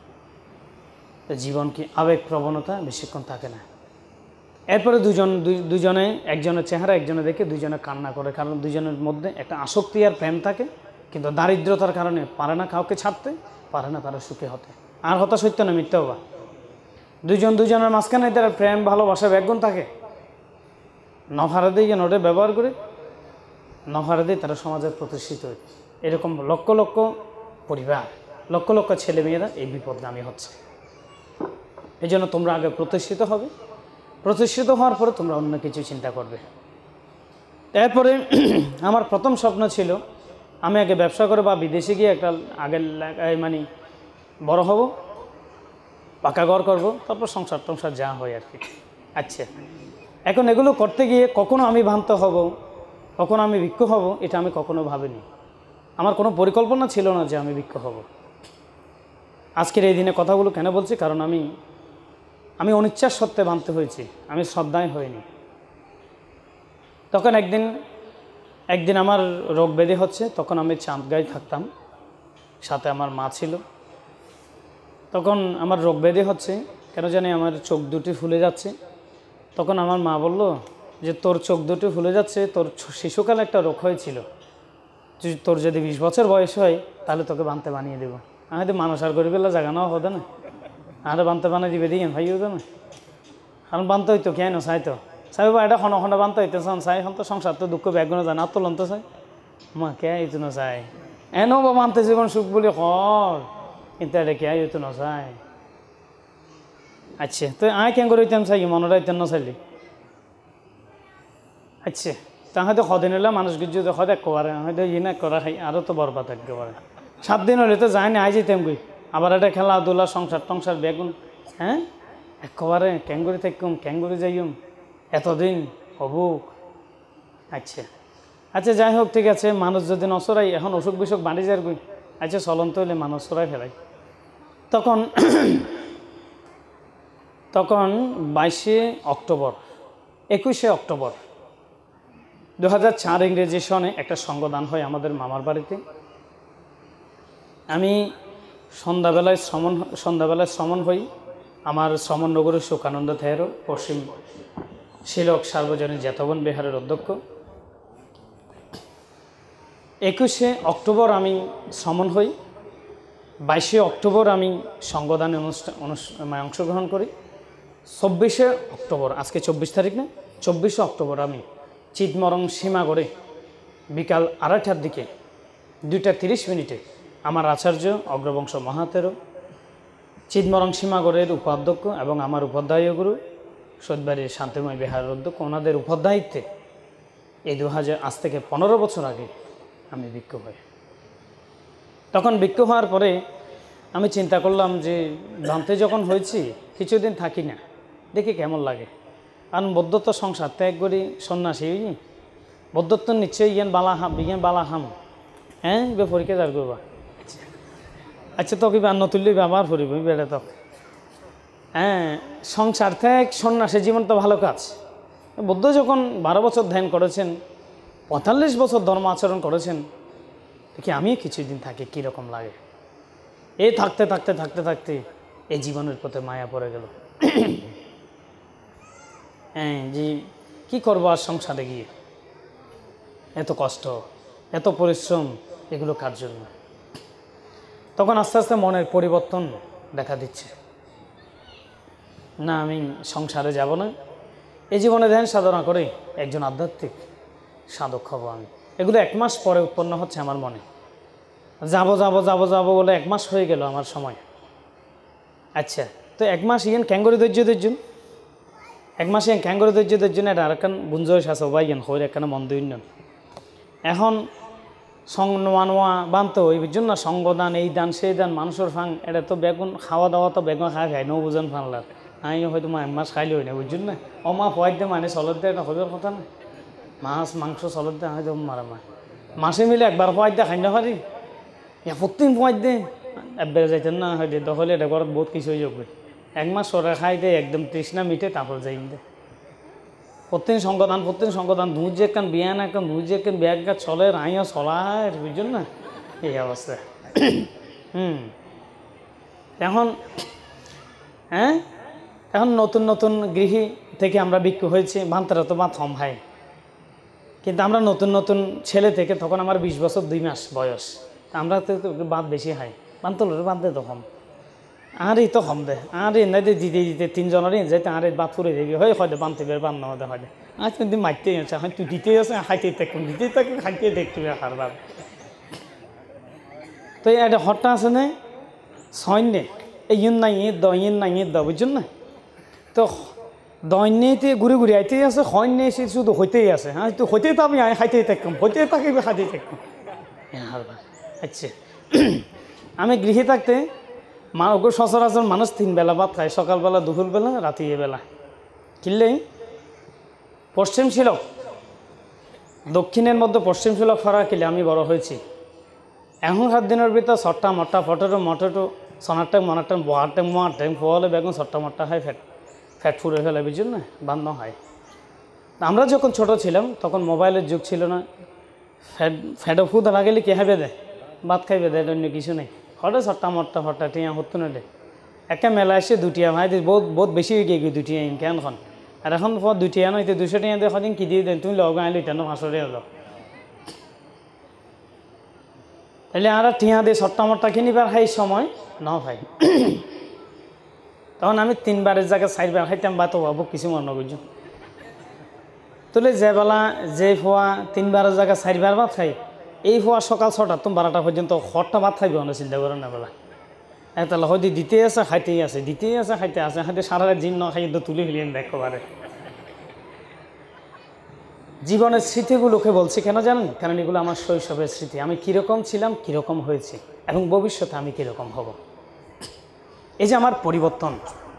জীবন কি আবেগ প্রবণতা বেশিক্ষণ থাকে না। এরপরে দুজনে একজনের চেহারা একজনে দেখে দুজনে কান্না করে, কারণ দুজনের মধ্যে একটা আসক্তি আর প্রেম থাকে, কিন্তু দারিদ্রতার কারণে পারে না কাউকে ছাড়তে, পারে না তারা সুখী হতে। আর হতা সত্য না মিথ্যা বা দুজনের মাঝখানে তারা প্রেম ভালোবাসা ব্যাগুণ থাকে। নফারা দিয়ে নোটে ব্যবহার করে, নফারা দিয়ে তারা সমাজের প্রতিষ্ঠিত হয়। এরকম লক্ষ লক্ষ পরিবার, লক্ষ লক্ষ ছেলেমেয়েরা এই বিপদগামী হচ্ছে। এই জন্য তোমরা আগে প্রতিষ্ঠিত হবে, প্রতিষ্ঠিত হওয়ার পরে তোমরা অন্য কিছু চিন্তা করবে। এরপরে আমার প্রথম স্বপ্ন ছিল আমি আগে ব্যবসা করে বা বিদেশে গিয়ে একটা আগের মানে বড় হব, পাকা ঘর করবো, তারপর সংসার যা হয় আর কি। আচ্ছা, এখন এগুলো করতে গিয়ে কখনো আমি ভ্রান্ত হব, কখনো আমি ভিক্ষু হব, এটা আমি কখনো ভাবিনি। আমার কোনো পরিকল্পনা ছিল না যে আমি ভিক্ষু হব। আজকের এই দিনে কথাগুলো কেন বলছি? কারণ আমি অনিচ্ছার সত্ত্বে বানতে হয়েছি, আমি শ্রদ্ধায় হইনি। তখন একদিন আমার রোগ ব্যাধি হচ্ছে, তখন আমি চাঁদগাঁয় থাকতাম, সাথে আমার মা ছিল। তখন আমার রোগ ব্যাধি হচ্ছে, কেন জানি আমার চোখ দুটি ফুলে যাচ্ছে। তখন আমার মা বলল যে তোর চোখ দুটি ফুলে যাচ্ছে, তোর শিশুকালে একটা রোগ হয়েছিল, তোর যদি 20 বছর বয়স হয় তাহলে তোকে বানতে বানিয়ে দেবো। আমি তো মানুষ আর গরিব বেলা জায়গা নেওয়া হতো না, আর বানতে বানিয়ে দিবে দিই ভাই হতো না, কারণ বানতে হইতো কেন চাইতো চাই বা এটা খন্ড বানতে হইতে চান চাই, এখন তো সংসার তো দুঃখ ব্যাগুনো যায় না, আর তো লন্ত চাই মা কে হইতো না চাই, এনো বা মানতে জীবন সুখ বলি কর, কিন্তু এটা কে হইতো না চাই। আচ্ছা, তো আয় কেন করে হইতাম চাই, মনে রাইতেন না চাইলি। আচ্ছা, তা হয়তো সদিন হলে মানুষ গুজু সদ একবারে হয়তো না করা খাই, আরও তো বরবাদ একেবারে। 7 দিন হলে তো যাই না, আই যেতাম গই, আবার একটা খেলাধুলা সংসার বেগুন, একেবারে ক্যাঙ্গুরি থাকুম, ক্যাঙ্গুরি যাইম, এতদিন হবুক। আচ্ছা যাই হোক, ঠিক আছে, মানুষ যদি নচরাই, এখন অসুখ বিসুখ বাড়ি যার গই, আচ্ছা চলন্ত হইলে মানুষ চড়াই ফেলাই। তখন 22 অক্টোবর 2004 ইংরেজি সনে একটা সঙ্গদান হয় আমাদের মামার বাড়িতে। আমি সন্ধ্যাবেলায় শ্রমণ হই। আমার শ্রমণনগরের সুখানন্দ থেরো পশ্চিম শিলক সার্বজনীন জেতবন বিহারের অধ্যক্ষ। 21 অক্টোবর আমি শ্রমণ হই, 22 অক্টোবর আমি সঙ্গদানে অংশগ্রহণ করি। 24 অক্টোবর, আজকে 24 তারিখ না, 24 অক্টোবর আমি চিদমরং সীমাগড়ে বিকাল 2:30টার দিকে 2:30 আমার আচার্য অগ্রবংশ মহাতেরো, চিদমরং সীমাগড়ের উপাধ্যক্ষ এবং আমার উপাধ্যায় গুরু সৈদবাড়ির শান্তিময় বিহারের অধ্যক্ষ, ওনাদের উপাধ্যায়িত্বে এই 2000 আজ থেকে 15 বছর আগে আমি ভিক্ষু হই। তখন ভিক্ষু হওয়ার পরে আমি চিন্তা করলাম যে ভ্রান্তে যখন হয়েছি কিছুদিন থাকি না, দেখি কেমন লাগে। কারণ বৌদ্ধত্ব সংসার ত্যাগ করি সন্ন্যাসী, বৌদ্ধত্ব নিশ্চয়ই বালা হাম পরীক্ষা যার করবা। আচ্ছা তো কি বান্ন তুললেই ব্যবহার করিব বেড়ে তো, সংসার ত্যাগ সন্ন্যাসী জীবন তো ভালো কাজ। বুদ্ধ যখন 12 বছর ধ্যান করেছেন, 45 বছর ধর্ম আচরণ করেছেন, দেখি আমিও কিছুদিন থাকি কীরকম লাগে। এই থাকতে থাকতে থাকতে থাকতে এই জীবনের প্রতি মায়া পড়ে গেল। যে কী করবো আর সংসারে গিয়ে, এত কষ্ট, এত পরিশ্রম, এগুলো কার জন্য? তখন আস্তে আস্তে মনের পরিবর্তন দেখা দিচ্ছে। না, আমি সংসারে যাব না, এই জীবনে ধ্যান সাধনা করে একজন আধ্যাত্মিক সাধক হব আমি। এগুলো 1 মাস পরে উৎপন্ন হচ্ছে আমার মনে। যাব যাব যাব যাব বলে 1 মাস হয়ে গেল আমার সময়। আচ্ছা, তো 1 মাস ইয়ান ক্যাঙ্গরি ধৈর্য 1 মাস ইয়ান ক্যাঙ্গরি ধৈর্য এটা আর একখান গুঞ্জস আছে ওবাই ইয়ান হয়ে একখানে মন দৈন্য। এখন সং নোয়া নোয়া বানতো ওই বুঝুন না, সঙ্গদান, এই দান সেই দান, মানুষের ফাং, এটা তো বেগুন খাওয়া দাওয়া তো বেগুন খাই নো বুঝেন ফানলার। আমি হয়তো 1 মাস খাইলে হই না বুঝুন না। অমা ফোয়াই দে মানে চলত দেয়, এটা হইবার কথা না। মাছ মাংস চলত দেয় হয়তো মারা মাসে মিলে একবার ফোয়াই দে খাই না পারি, প্রতিদিন ফোয়াই দে একবারে যাইতেন না হয় দে, দখলে এটা ঘরত বহুত কিছু হয়ে যাবে। 1 মাস সরে খাই দে একদম তৃষ্ণা মিটে, তারপর যাই দে প্রতিদিন সঙ্গদান দুধ যে একখান বিয়া না একখান দুধ যে একখান ব্যাগ গা চলে রাইয়া চলায় বুঝুন না, এই অবস্থা। এখন এখন নতুন নতুন গৃহী থেকে আমরা ভিক্ষু হয়েছি, ভান্তারা তো বা থম ভাই, কিন্তু আমরা নতুন নতুন ছেলে থেকে, তখন আমার 20 বছর 2 মাস বয়স, আমরা তো বাদ বেশি খাই, বান্তলের বাদ দে তখন আরে তো কম দে, আরে এনে দে দিতে 3 জনেরই যাইতে আরে বাদ ফুরে যাবি হয় হয় বানতে বের বান না হয় দে। আজ কিন্তু মারতেই আছে, হয় তুই দিতেই আছে, খাইতেই থাকুন দিতেই থাকুন খাইতেই দেখতে হারবার। তো এটা হটটা আছে না সৈন্যে, এই ইন নাই ইন নাই বুঝছেন না। তো দৈন্যতে ঘুরে ঘুরে আইতেই আছে, সৈন্য এসে শুধু হইতেই আছে, হ্যাঁ তুই হইতেই তো আমি খাইতেই থাকুন, হইতেই থাকিবি খাইতেই থাকুন হারবার। আচ্ছা, আমি গৃহে থাকতে সচরাচর মানুষ 3 বেলা ভাত খায়, সকালবেলা, দুপুরবেলা, রাতিয়ে বেলা। কিনলেই পশ্চিম শিলক, দক্ষিণের মধ্যে পশ্চিম শিলক ফরা কিলে আমি বড় হয়েছি। এখনকার দিনের ভিতর সট্টা মট্টা মটটো সনারটাং মনারটাং বহারটাং মোয়ারটাং ফলে বেগুন সট্টা মট্টা হয়, ফ্যাট ফুড়ে ফেলে বুঝুন না, বান্ধ হয়। আমরা যখন ছোট ছিলাম তখন মোবাইলের যুগ ছিল না, ফ্যাটও ফুদ না গেলে কে খাইবে দেয়, ভাত খাইবে দেয়, অন্য কিছু নেই। হঠাৎ সট্টা মট্টা ফট্টা টিয়া হতো না দে, একটা মেলা এসে 2 টিয়া ভাই বহুত বেশি হয়ে গিয়ে 2 টিয়া কেনখন, আর এখন 2 টিয়া নয় 200 টিয়া দিয়ে সদিন কি দিয়ে দেন, তুমি লগ আইলো এটা 500 টাকা হলো, তাহলে আর টিয়া দিয়ে সট্টা মট্টা কিনিবার খাই সময় ন ভাই। তখন আমি 3 বারের জায়গায় 4 বার খাইতাম, বা তো বাবু কিছু মনে করছো তুলে যে বেলা যে ফোয়া 3 বারের জায়গায় 4 বার ভাত খাই, এই ফোয়া সকাল 6টা তুমি 12টা পর্যন্ত খড়টা ভাত খাইবে অনেক চিন্তা করেন না বেলা। তাহলে হয়তো দিতেই আছে খাইতেই আছে, দিতেই আছে খাইতে আছে, হাতে সারা রাত জিন ন খাই তো তুলে ফেলিয়ে দেখো পারে। জীবনের স্মৃতিগুলোকে বলছি কেন জানেন? কারণ এগুলো আমার শৈশবের স্মৃতি, আমি কীরকম ছিলাম, কীরকম হয়েছি, এবং ভবিষ্যতে আমি কীরকম হব। এই যে আমার পরিবর্তন,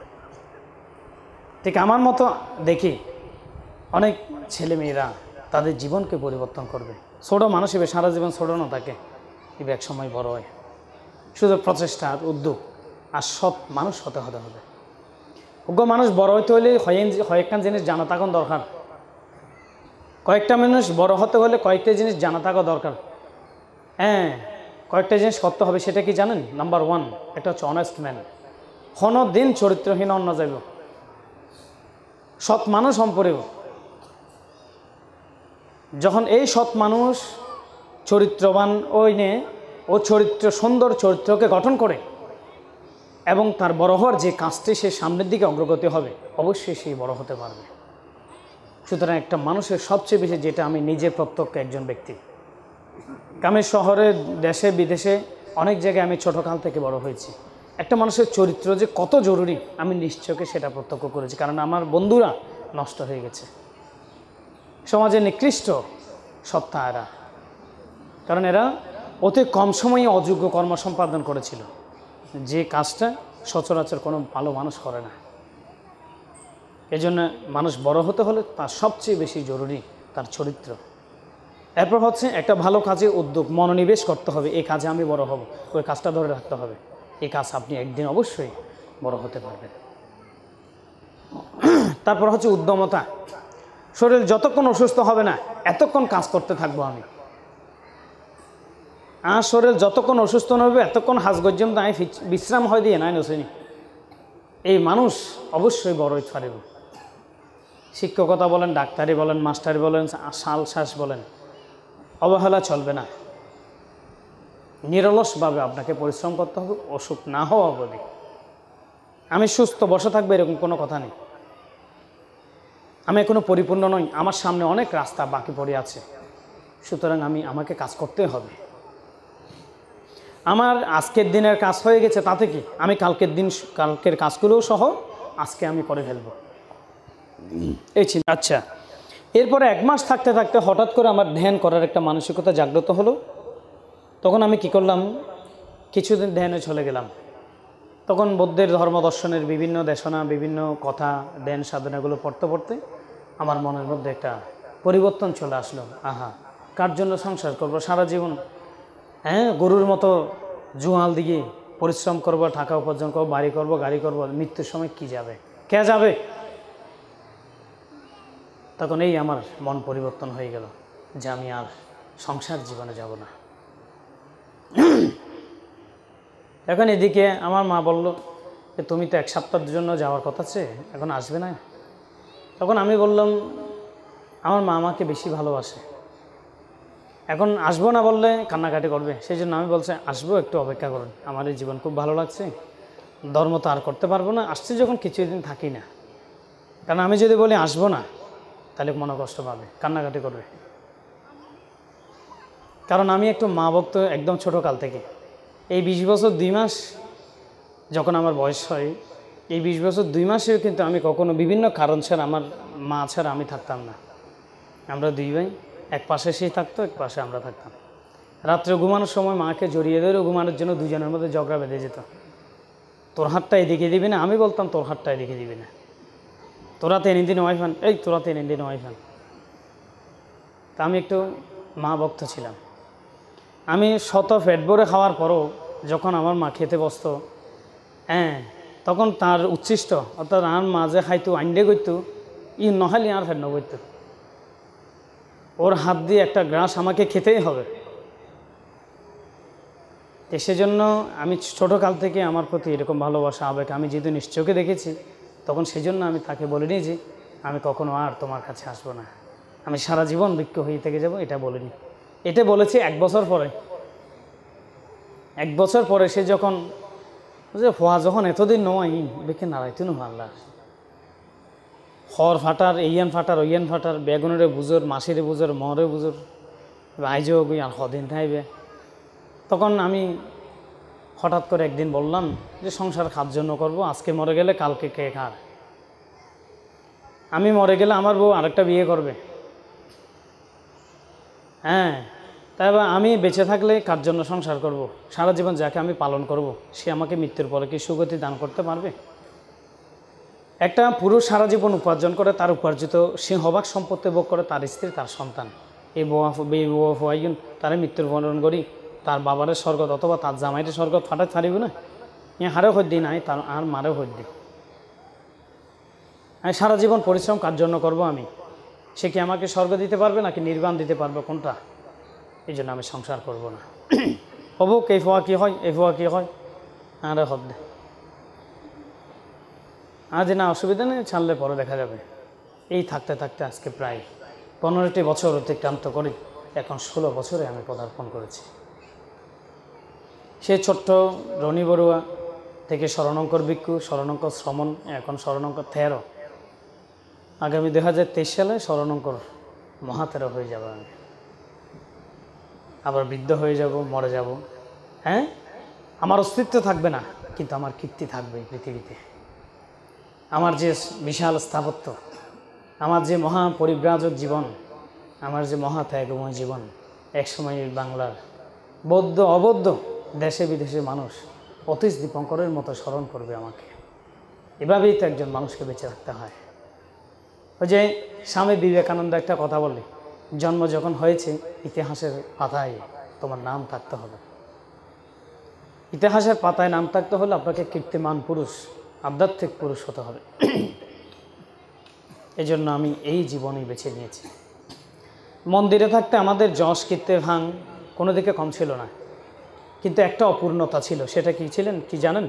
ঠিক আমার মতো দেখি অনেক ছেলেমেয়েরা তাদের জীবনকে পরিবর্তন করবে। ছোটো মানুষ এবার সারা জীবন ছোটো না থাকে, এবার এক সময় বড় হয়। শুধু প্রচেষ্টার উদ্যোগ আর সৎ মানুষ হতে হবে। অজ্ঞ মানুষ বড় হইতে হলে কয়েকটা জিনিস জানা থাকুন দরকার, কয়েকটা মানুষ বড় হতে হলে কয়েকটা জিনিস জানা থাকা দরকার। হ্যাঁ, কয়েকটা জিনিস করতে হবে, সেটা কি জানেন? নাম্বার 1 একটা হচ্ছে অনেস্ট ম্যান, কোনো দিন চরিত্রহীন অন্য যাইব, সৎ মানুষ সম্পর্ক। যখন এই সৎ মানুষ চরিত্রবান ও চরিত্র সুন্দর চরিত্রকে গঠন করে এবং তার বড় হওয়ার যে কাজটি সে সামনের দিকে অগ্রগতি হবে, অবশ্যই সেই বড় হতে পারবে। সুতরাং একটা মানুষের সবচেয়ে বেশি যেটা আমি নিজে প্রত্যক্ষ একজন ব্যক্তি, আমি শহরে দেশে বিদেশে অনেক জায়গায় আমি ছোটোকাল থেকে বড় হয়েছি, একটা মানুষের চরিত্র যে কত জরুরি আমি নিশ্চয়ই সেটা প্রত্যক্ষ করেছি। কারণ আমার বন্ধুরা নষ্ট হয়ে গেছে, সমাজে নিকৃষ্ট সত্তা এরা, কারণ এরা অতি কম সময়ে অযোগ্য কর্ম সম্পাদন করেছিল, যে কাজটা সচরাচর কোনো ভালো মানুষ করে না। এজন্য মানুষ বড় হতে হলে তার সবচেয়ে বেশি জরুরি তার চরিত্র। এরপর হচ্ছে একটা ভালো কাজে উদ্যোগ, মনোনিবেশ করতে হবে, এই কাজে আমি বড় হব, ওই কাজটা ধরে রাখতে হবে, এই কাজ আপনি একদিন অবশ্যই বড় হতে পারবেন। তারপর হচ্ছে উদ্যমতা, শরীর যতক্ষণ অসুস্থ হবে না এতক্ষণ কাজ করতে থাকবো আমি, আর শরীর যতক্ষণ অসুস্থ না হবে এতক্ষণ হাজ পর্যন্ত আমি বিশ্রাম হয় দিয়ে নাই নসেনি, এই মানুষ অবশ্যই বড় হইতে পারিব। শিক্ষকতা বলেন, ডাক্তারি বলেন, মাস্টারি বলেন, শাল শ্বাস বলেন, অবহেলা চলবে না, নিরলসভাবে আপনাকে পরিশ্রম করতে হবে অসুখ না হওয়া অবধি। আমি সুস্থ বসে থাকবো এরকম কোনো কথা নেই। আমি এখনো পরিপূর্ণ নই, আমার সামনে অনেক রাস্তা বাকি পড়ে আছে, সুতরাং আমাকে কাজ করতে হবে। আমার আজকের দিনের কাজ হয়ে গেছে তাতে কি, আমি কালকের কাজগুলোও সহ আজকে আমি করে ফেলবো, এই ছিল। আচ্ছা, এরপরে 1 মাস থাকতে থাকতে হঠাৎ করে আমার ধ্যান করার একটা মানসিকতা জাগ্রত হলো। তখন আমি কি করলাম, কিছুদিন ধ্যানে চলে গেলাম। তখন বৌদ্ধের ধর্মদর্শনের বিভিন্ন দেশনা, বিভিন্ন কথা, ধ্যান সাধনাগুলো পড়তে পড়তে আমার মনের মধ্যে একটা পরিবর্তন চলে আসলো। আহা, কার জন্য সংসার করব সারা জীবন? হ্যাঁ, গরুর মতো জোয়াল দিকে পরিশ্রম করব, টাকা উপার্জন করবো, বাড়ি করব, গাড়ি করব, মৃত্যুর সময় কি যাবে, কে যাবে? তখন এই আমার মন পরিবর্তন হয়ে গেল যে আমি আর সংসার জীবনে যাব না। এখন এদিকে আমার মা বলল যে তুমি তো 1 সপ্তাহের জন্য যাওয়ার কথা আছে, এখন আসবে না। তখন আমি বললাম আমার মা আমাকে বেশি ভালোবাসে, এখন আসবো না বললে কান্নাকাটি করবে, সেই জন্য আমি বলছি আসবো, একটু অপেক্ষা করুন, আমার এই জীবন খুব ভালো লাগছে, ধর্ম তো আর করতে পারবো না, আসছি যখন কিছুদিন থাকি না। কারণ আমি যদি বলি আসবো না তাহলে মনে কষ্ট পাবে, কান্নাকাটি করবে। কারণ আমি একটু মা ভক্ত একদম ছোটোকাল থেকে। এই 20 বছর 2 মাস যখন আমার বয়স হয়, এই 20 বছর 2 মাসেও কিন্তু আমি কখনো বিভিন্ন কারণ ছাড়া, আমার মা ছাড়া আমি থাকতাম না। আমরা 2 ভাই, এক পাশে সে থাকতো, এক পাশে আমরা থাকতাম। রাত্রে ঘুমানোর সময় মাকে জড়িয়ে ধরে ঘুমানোর জন্য দুজনের মধ্যে ঝগড়া বেঁধে যেত। তোর হাতটা এদিকে দিবি না, আমি বলতাম তোর হাতটা এদিকে দিবি না, তোরা 3 দিন ওয়াইফান, এই তোরা 3 দিন ওয়াইফান। তা আমি একটু মা ভক্ত ছিলাম। আমি শত পেট ভরে খাওয়ার পরও যখন আমার মা খেতে বসত, হ্যাঁ, তখন তার উচ্ছিষ্ট অর্থাৎ আর মা যে খাইতো আইন্ডে করতো, নহালি আর ফের করতো, ওর হাত দিয়ে একটা গ্রাস আমাকে খেতেই হবে। সেজন্য আমি ছোটোকাল থেকে আমার প্রতি এরকম ভালোবাসা, আবেগ আমি যেহেতু নিশ্চয়কে দেখেছি, তখন সেই জন্য আমি তাকে বলিনি যে আমি কখনো আর তোমার কাছে আসবো না, আমি সারা জীবন ভিক্ষ হয়ে থেকে যাব, এটা বলিনি। এটা বলেছি 1 বছর পরে। 1 বছর পরে সে যখন হওয়া যখন এতদিন নয় বেঁকে নাড়াইতে নো আল্লাহ, হর ফাটার, এইয়ান ফাটার, ওইয়ান ফাটার, বেগুনের বুঝোর, মাসিরে বুঝোর, মরে বুঝোর, আইজো গুই আর হদিন থাইবে। তখন আমি হঠাৎ করে একদিন বললাম যে সংসার খার জন্য করবো, আজকে মরে গেলে কালকে কে খার? আমি মরে গেলে আমার বউ আরেকটা বিয়ে করবে, হ্যাঁ, তাই আমি বেঁচে থাকলে কার জন্য সংসার করব? সারা জীবন যাকে আমি পালন করব, সে আমাকে মৃত্যুর পরে কি সুগতি দান করতে পারবে? একটা পুরুষ সারা জীবন উপার্জন করে, তার উপার্জিত সিংহভাগ সম্পত্তি ভোগ করে তার স্ত্রী, তার সন্তান। এই বউ হওয়াইন তারা মৃত্যুর বরণ করি, তার বাবারের স্বর্গত অথবা তার জামাইটের স্বর্গত ফাটাই ছাড়িব না, হারেও হদ্দি নাই, তার আর মারেও হদ্দি। আমি সারা জীবন পরিশ্রম কার জন্য করব আমি? সে কি আমাকে স্বর্গ দিতে পারবে নাকি নির্বাণ দিতে পারবে, কোনটা? এই জন্য আমি সংসার করব না। হবুক, এই ফোয়া কী হয়, এই ফোয়া কী হয়, আরে হদ্দে আজ না, অসুবিধা নেই, ছাড়লে পরে দেখা যাবে। এই থাকতে থাকতে আজকে প্রায় 15টি বছর অতিক্রান্ত করি, এখন 16 বছরে আমি পদার্পণ করেছি। সে ছোট্ট রনি বড়ুয়া থেকে শরণঙ্কর ভিক্ষু, শরণঙ্কর শ্রমণ, এখন শরণঙ্কর 13। আগামী 2023 সালে শরণঙ্কর মহা 13 হয়ে যাবে। আমি আবার বৃদ্ধ হয়ে যাব, মরে যাব, হ্যাঁ, আমার অস্তিত্ব থাকবে না, কিন্তু আমার কীর্তি থাকবে পৃথিবীতে। আমার যে বিশাল স্থাপত্য, আমার যে মহা পরিব্রাজক জীবন, আমার যে মহা ত্যাগময় জীবন, একসময় বাংলার বৌদ্ধ অবৌদ্ধ দেশে বিদেশে মানুষ অতীশ দীপঙ্করের মতো স্মরণ করবে আমাকে। এভাবেই তো একজন মানুষকে বেঁচে থাকতে হয়। ওই যে স্বামী বিবেকানন্দ একটা কথা বলে, জন্ম যখন হয়েছে ইতিহাসের পাতায় তোমার নাম থাকতে হবে। ইতিহাসের পাতায় নাম থাকতে হলে আপনাকে কীর্তিমান পুরুষ, আধ্যাত্মিক পুরুষ হতে হবে। এই জন্য আমি এই জীবনই বেছে নিয়েছি। মন্দিরে থাকতে আমাদের যশ কীর্তি ভাঙ কোনো দিকে কম ছিল না, কিন্তু একটা অপূর্ণতা ছিল। সেটা কি ছিলেন কি জানেন?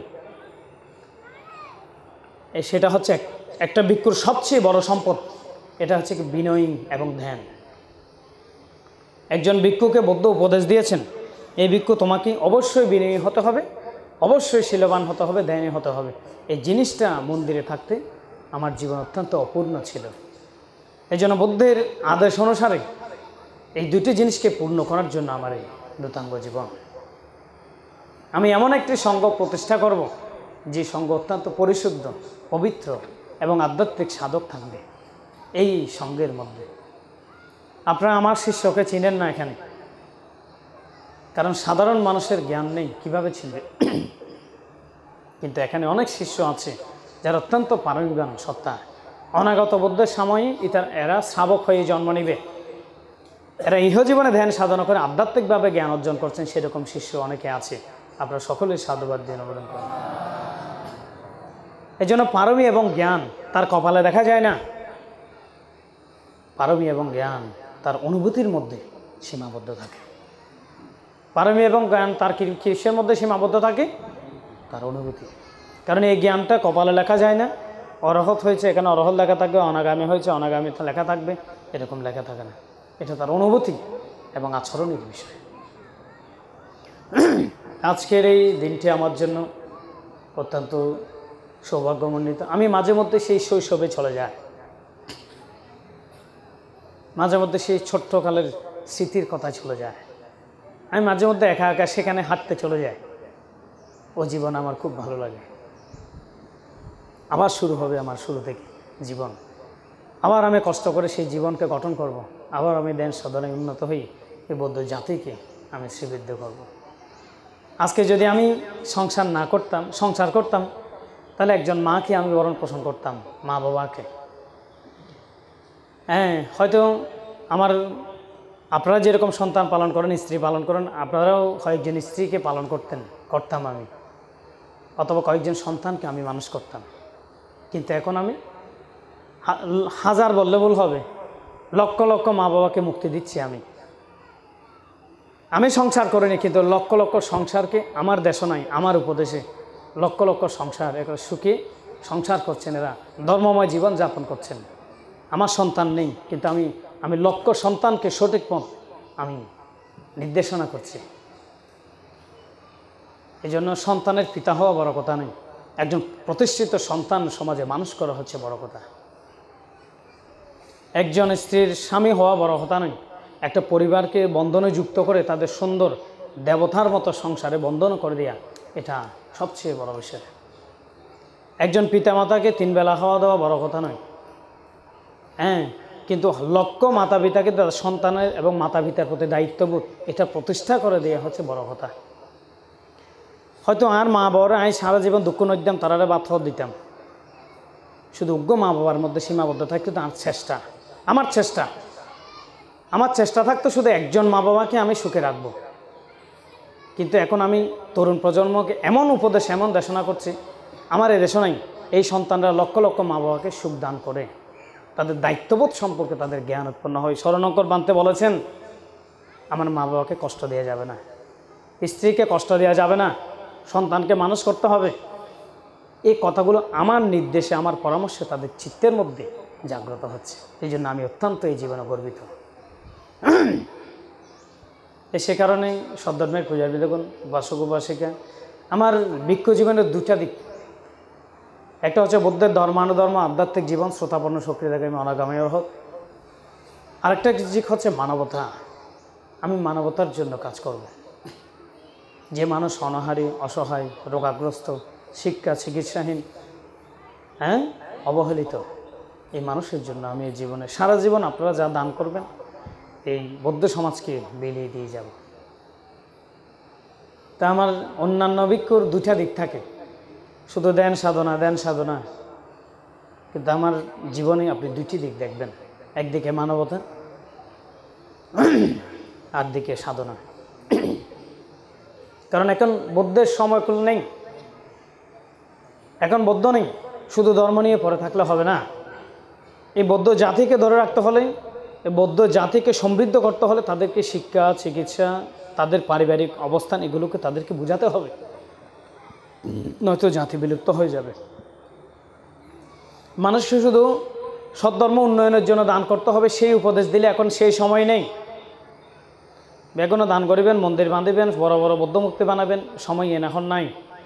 সেটা হচ্ছে একটা ভিক্ষুর সবচেয়ে বড় সম্পদ, এটা হচ্ছে কি বিনয়ী এবং ধ্যান। একজন ভিক্ষুকে বৌদ্ধ উপদেশ দিয়েছেন, এই ভিক্ষু তোমাকে অবশ্যই বিনয়ী হতে হবে, অবশ্যই শীলবান হতে হবে, ধ্যানী হতে হবে। এই জিনিসটা মন্দিরে থাকতে আমার জীবন অত্যন্ত অপূর্ণ ছিল। এই জন্য বুদ্ধের আদেশ অনুসারে এই দুটি জিনিসকে পূর্ণ করার জন্য আমার এই নূতাঙ্গ জীবন। আমি এমন একটি সংঘ প্রতিষ্ঠা করব, যে সংঘ অত্যন্ত পরিশুদ্ধ, পবিত্র এবং আধ্যাত্মিক সাধক থাকবে এই সংঘের মধ্যে। আপনারা আমার শিষ্যকে চিনেন না এখানে, কারণ সাধারণ মানুষের জ্ঞান নেই, কিভাবে চিনবে? কিন্তু এখানে অনেক শিষ্য আছে যারা অত্যন্ত পারঙ্গম সত্তা। অনাগত বুদ্ধের সময়ে এরা শ্রাবক হয়ে জন্ম নিবে, এরা ইহজীবনে ধ্যান সাধনা করে আধ্যাত্মিকভাবে জ্ঞান অর্জন করছেন। সেরকম শিষ্য অনেকে আছে, আপনারা সকলেই সাধুবাদ দিয়ে অনুমোদন করেন। এই জন্য পারমী এবং জ্ঞান তার কপালে দেখা যায় না, পারমী এবং জ্ঞান তার অনুভূতির মধ্যে সীমাবদ্ধ থাকে। পারমী এবং জ্ঞান তার কিসের মধ্যে সীমাবদ্ধ থাকে? তার অনুভূতি। কারণ এই জ্ঞানটা কপালে লেখা যায় না। অরহত হয়েছে, এখানে অরহত লেখা থাকবে, অনাগামী হয়েছে অনাগামীতে লেখা থাকবে, এরকম লেখা থাকে না। এটা তার অনুভূতি এবং আচরণের বিষয়। আজকের এই দিনটি আমার জন্য অত্যন্ত সৌভাগ্যমণ্ডিত। আমি মাঝে মধ্যে সেই শৈশবে চলে যাই, মাঝে মধ্যে সেই ছোট্টকালের স্মৃতির কথা চলে যায়। আমি মাঝে মধ্যে একা একা সেখানে হাঁটতে চলে যাই। ও জীবন আমার খুব ভালো লাগে। আবার শুরু হবে আমার শুরু থেকে জীবন। আবার আমি কষ্ট করে সেই জীবনকে গঠন করব। আবার আমি ধ্যান সাধনায় উন্নত হই, এই বৌদ্ধ জাতিকে আমি শ্রীবৃদ্ধ করব। আজকে যদি আমি সংসার করতাম, তাহলে একজন মাকে আমি বরণ পোষণ করতাম, মা বাবাকে। হ্যাঁ, হয়তো আপনারা যেরকম সন্তান পালন করেন, স্ত্রী পালন করেন, আপনারাও কয়েকজন স্ত্রীকে পালন করতাম আমি, অথবা কয়েকজন সন্তানকে আমি মানুষ করতাম। কিন্তু এখন আমি হাজার বললে ভুল হবে, লক্ষ লক্ষ মা বাবাকে মুক্তি দিচ্ছি। আমি সংসার করিনি, কিন্তু লক্ষ লক্ষ সংসারকে আমার দেশ নাই, আমার উপদেশে লক্ষ লক্ষ সংসার এখন সুখে সংসার করছেন, এরা ধর্মময় জীবন যাপন করছেন। আমার সন্তান নেই, কিন্তু আমি লক্ষ সন্তানকে সঠিক পথ আমি নির্দেশনা করছি। এই জন্য সন্তানের পিতা হওয়া বড় কথা নেই, একজন প্রতিষ্ঠিত সন্তান সমাজে মানুষ করা হচ্ছে বড় কথা। একজন স্ত্রীর স্বামী হওয়া বড় কথা নয়, একটা পরিবারকে বন্ধনে যুক্ত করে তাদের সুন্দর দেবতার মতো সংসারে বন্ধন করে দেয়া, এটা সবচেয়ে বড় বিষয়। একজন পিতামাতাকে 3 বেলা খাওয়া দেওয়া বড় কথা নয়, হ্যাঁ, কিন্তু লক্ষ মাতা পিতাকে তাদের সন্তানের এবং মাতা পিতার প্রতি দায়িত্ববোধ এটা প্রতিষ্ঠা করে দেওয়া হচ্ছে বড় কথা। হয়তো আর মা বাবারা আমি সারা জীবন দুঃখ নইতাম, তারারে ভাত খাওয়া দিতাম, শুধু উগ্র মা বাবার মধ্যে সীমাবদ্ধ থাকতো। আমার চেষ্টা থাকতো শুধু একজন মা বাবাকে আমি সুখে রাখবো। কিন্তু এখন আমি তরুণ প্রজন্মকে এমন উপদেশ, এমন দেশনা করছি, আমার এই দেশনাই এই সন্তানরা লক্ষ লক্ষ মা বাবাকে সুখ দান করে, তাদের দায়িত্ববোধ সম্পর্কে তাদের জ্ঞান উৎপন্ন হয়। শরণঙ্কর বানতে বলেছেন, আমার মা বাবাকে কষ্ট দেওয়া যাবে না, স্ত্রীকে কষ্ট দেওয়া যাবে না, সন্তানকে মানুষ করতে হবে। এই কথাগুলো আমার নির্দেশে, আমার পরামর্শে তাদের চিত্তের মধ্যে জাগ্রত হচ্ছে। এই জন্য আমি অত্যন্ত এই জীবনে গর্বিত। সে কারণে সদ্ধর্মের পূজারী দেখুন, উপাসক উপাসিকা, আমার ভিক্ষু জীবনের 2টা দিক। একটা হচ্ছে বুদ্ধের ধর্মানুধর্ম আধ্যাত্মিক জীবন, শ্রোতাপন্ন সক্রিয় থেকে আমি অনাগামী অর্হত। আরেকটা দিক হচ্ছে মানবতা। আমি মানবতার জন্য কাজ করব। যে মানুষ অনাহারী, অসহায়, রোগাগ্রস্ত, শিক্ষা চিকিৎসাহীন, হ্যাঁ, অবহেলিত, এই মানুষের জন্য আমি এই জীবনে সারা জীবন আপনারা যা দান করবেন এই বৌদ্ধ সমাজকে বিলিয়ে দিয়ে যাব। তা আমার অন্যান্য ভিক্ষুর 2টা দিক থাকে, শুধু ধ্যান সাধনা, কিন্তু আমার জীবনে আপনি 2টি দিক দেখবেন, একদিকে মানবতা, আর দিকে সাধনা। কারণ এখন বুদ্ধের সময়কুল নেই, এখন বৌদ্ধ নেই, শুধু ধর্ম নিয়ে পড়ে থাকলে হবে না। এই বৌদ্ধ জাতিকে ধরে রাখতে হলে, এই বৌদ্ধ জাতিকে সমৃদ্ধ করতে হলে তাদেরকে শিক্ষা, চিকিৎসা, তাদের পারিবারিক অবস্থান, এগুলোকে তাদেরকে বোঝাতে হবে, নয়তো জাতি বিলুপ্ত হয়ে যাবে। মানুষকে শুধু সদ্ধর্ম উন্নয়নের জন্য দান করতে হবে সেই উপদেশ দিলে এখন সেই সময় নেই। বেগুনও দান করিবেন, মন্দির বাঁধিবেন, বড় বড় বৌদ্ধমূর্তি বানাবেন, সময় এখন নাই।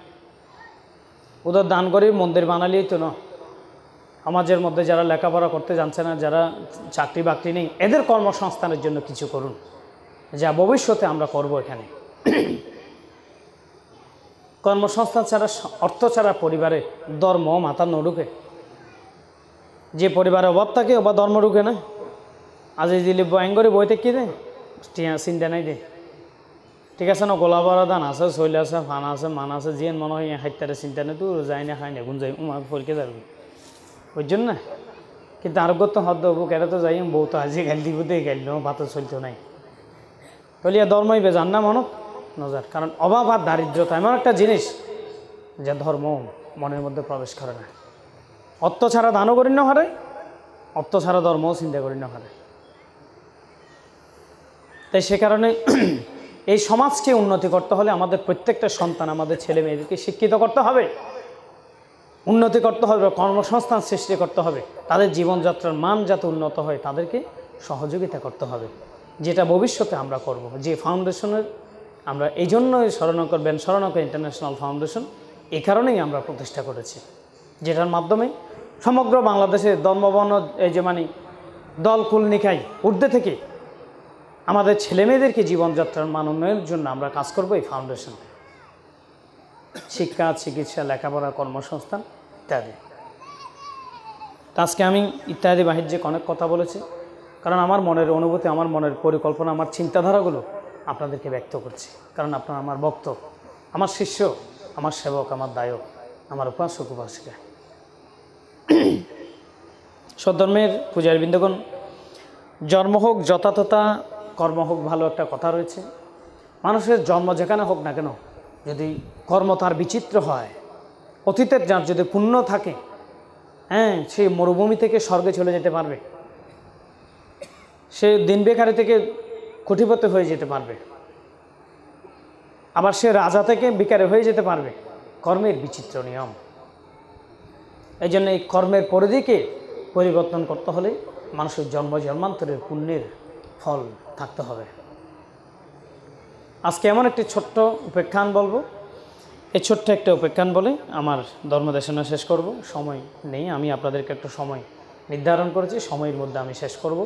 ওদের দান করি মন্দির বানালেই তো না। সমাজের মধ্যে যারা লেখাপড়া করতে জানছে না, যারা চাকরি বাকরি নেই, এদের কর্মসংস্থানের জন্য কিছু করুন, যা ভবিষ্যতে আমরা করব। এখানে কর্মসংস্থান ছাড়া, অর্থ ছাড়া পরিবারে ধর্ম মাথা নড়ুকে। যে পরিবারে অভাব থাকে বা ধর্ম ঢুকে না। আজ এই দিলে বয়ঙ্গরে বইতে কি দেয়, চিন্তা নাই দে, ঠিক আছে না। গোলাপাড়া দান আছে, শৈল আছে, ফান আছে, মান আছে, জিয়ান মনে হয় হাইতারে চিন্তা নেই, তুই যাই না খাই না, গুণ যাই উমা পরীক্ষা যাবি বুঝছেন না। কিন্তু আরোগ্য তো হদ দেবো, কেটে তো যাই বউ তো আজি গাল দিব দিয়ে গাইল ভাত চলতো নাই। বলিয়া ধর্মই বেজান না মনত নজর। কারণ অভাব আর দারিদ্রতা এমন একটা জিনিস যে ধর্ম মনের মধ্যে প্রবেশ করে না। অর্থ ছাড়া দানও করি না হারে, অর্থ ছাড়া ধর্মও চিন্তা করি না হারে। তাই সে কারণে এই সমাজকে উন্নতি করতে হলে আমাদের প্রত্যেকটা সন্তান, আমাদের ছেলে মেয়েদেরকে শিক্ষিত করতে হবে, উন্নতি করতে হবে, কর্মসংস্থান সৃষ্টি করতে হবে, তাদের জীবনযাত্রার মান যাতে উন্নত হয় তাদেরকে সহযোগিতা করতে হবে, যেটা ভবিষ্যতে আমরা করব। যে ফাউন্ডেশনের আমরা এই জন্যই স্মরণকর স্মরণকর ইন্টারন্যাশনাল ফাউন্ডেশন এই কারণেই আমরা প্রতিষ্ঠা করেছি, যেটার মাধ্যমে সমগ্র বাংলাদেশে ধর্মবর্ণ এই যে মানে দল কুল নিকাই ঊর্ধ্বে থেকে আমাদের ছেলেমেয়েদেরকে জীবনযাত্রার মান উন্নয়নের জন্য আমরা কাজ করব। এই ফাউন্ডেশন শিক্ষা, চিকিৎসা, লেখাপড়া, কর্মসংস্থান ইত্যাদি। আজকে আমি ইত্যাদি বাহিজ্যিক অনেক কথা বলেছি, কারণ আমার মনের অনুভূতি, আমার মনের পরিকল্পনা, আমার চিন্তাধারাগুলো আপনাদেরকে ব্যক্ত করছি। কারণ আপনারা আমার ভক্ত, আমার শিষ্য, আমার সেবক, আমার দায়ক, আমার উপাসক উপাসিকা। সদ্ধর্মের পূজার বৃন্দগণ, জন্ম হোক যথাতথা, কর্ম হোক ভালো একটা কথা রয়েছে। মানুষের জন্ম যেখানে হোক না কেন, যদি কর্ম তার বিচিত্র হয়, অতীতের যার যদি পুণ্য থাকে, হ্যাঁ, সে মরুভূমি থেকে স্বর্গে চলে যেতে পারবে, সে দিন বেকারি থেকে কোটিপতি হয়ে যেতে পারবে, আবার সে রাজা থেকে বিকারে হয়ে যেতে পারবে। কর্মের বিচিত্র নিয়ম। এই জন্য এই কর্মের পরিধিকে পরিবর্তন করতে হলে মানুষের জন্ম জন্মান্তরের পুণ্যের ফল থাকতে হবে। আজকে এমন একটি ছোট্ট উপাখ্যান বলবো। এই ছোট্ট একটা উপাখ্যান বলে আমার ধর্মদেশনা শেষ করব। সময় নেই, আমি আপনাদেরকে একটা সময় নির্ধারণ করেছি, সময়ের মধ্যে আমি শেষ করব।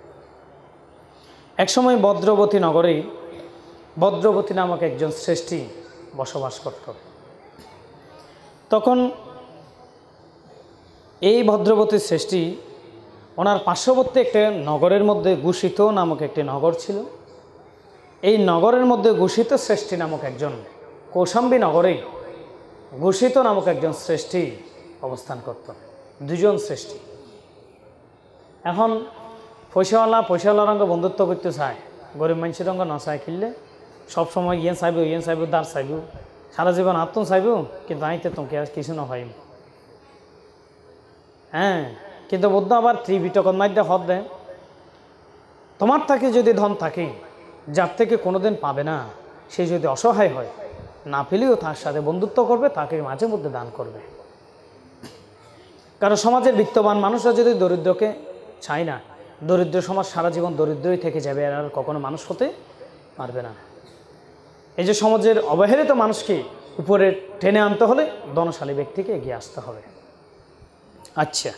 একসময় ভদ্রবতী নগরে ভদ্রবতী নামক একজন শ্রেষ্ঠী বসবাস করত। তখন এই ভদ্রবতী শ্রেষ্ঠী, ওনার পার্শ্ববর্তী একটা নগরের মধ্যে গুষিত নামক একটি নগর ছিল। এই নগরের মধ্যে গুষিত শ্রেষ্ঠী নামক একজন, কৌশাম্বী নগরে গুষিত নামক একজন শ্রেষ্ঠী অবস্থান করত। দুজন শ্রেষ্ঠী। এখন পয়সাওয়ালার রঙে বন্ধুত্ব করতে চায়, গরিব মানুষের রঙে না চায়। কিনলে সবসময় ইয়েন চাইব দাঁড় চাইব, সারা জীবন আত্ম চাইব, কিন্তু আইতে তোমাকে আর কিছু না হয়। হ্যাঁ, কিন্তু বুদ্ধ আবার ত্রিবিটকন মাধ্যমে হদ দেয়, তোমার থাকে যদি ধন থাকে, যার থেকে কোনোদিন পাবে না, সে যদি অসহায় হয়, না পেলেও তার সাথে বন্ধুত্ব করবে, তাকে মাঝে মধ্যে দান করবে। কারণ সমাজের বিত্তবান মানুষরা যদি দরিদ্রকে চায় না, দরিদ্র সমাজ সারা জীবন দরিদ্রই থেকে যাবে, আর কখনো মানুষ হতে পারবে না। এই যে সমাজের অবহেলিত মানুষকে উপরে টেনে আনতে হলে ধনশালী ব্যক্তিকে এগিয়ে আসতে হবে। আচ্ছা,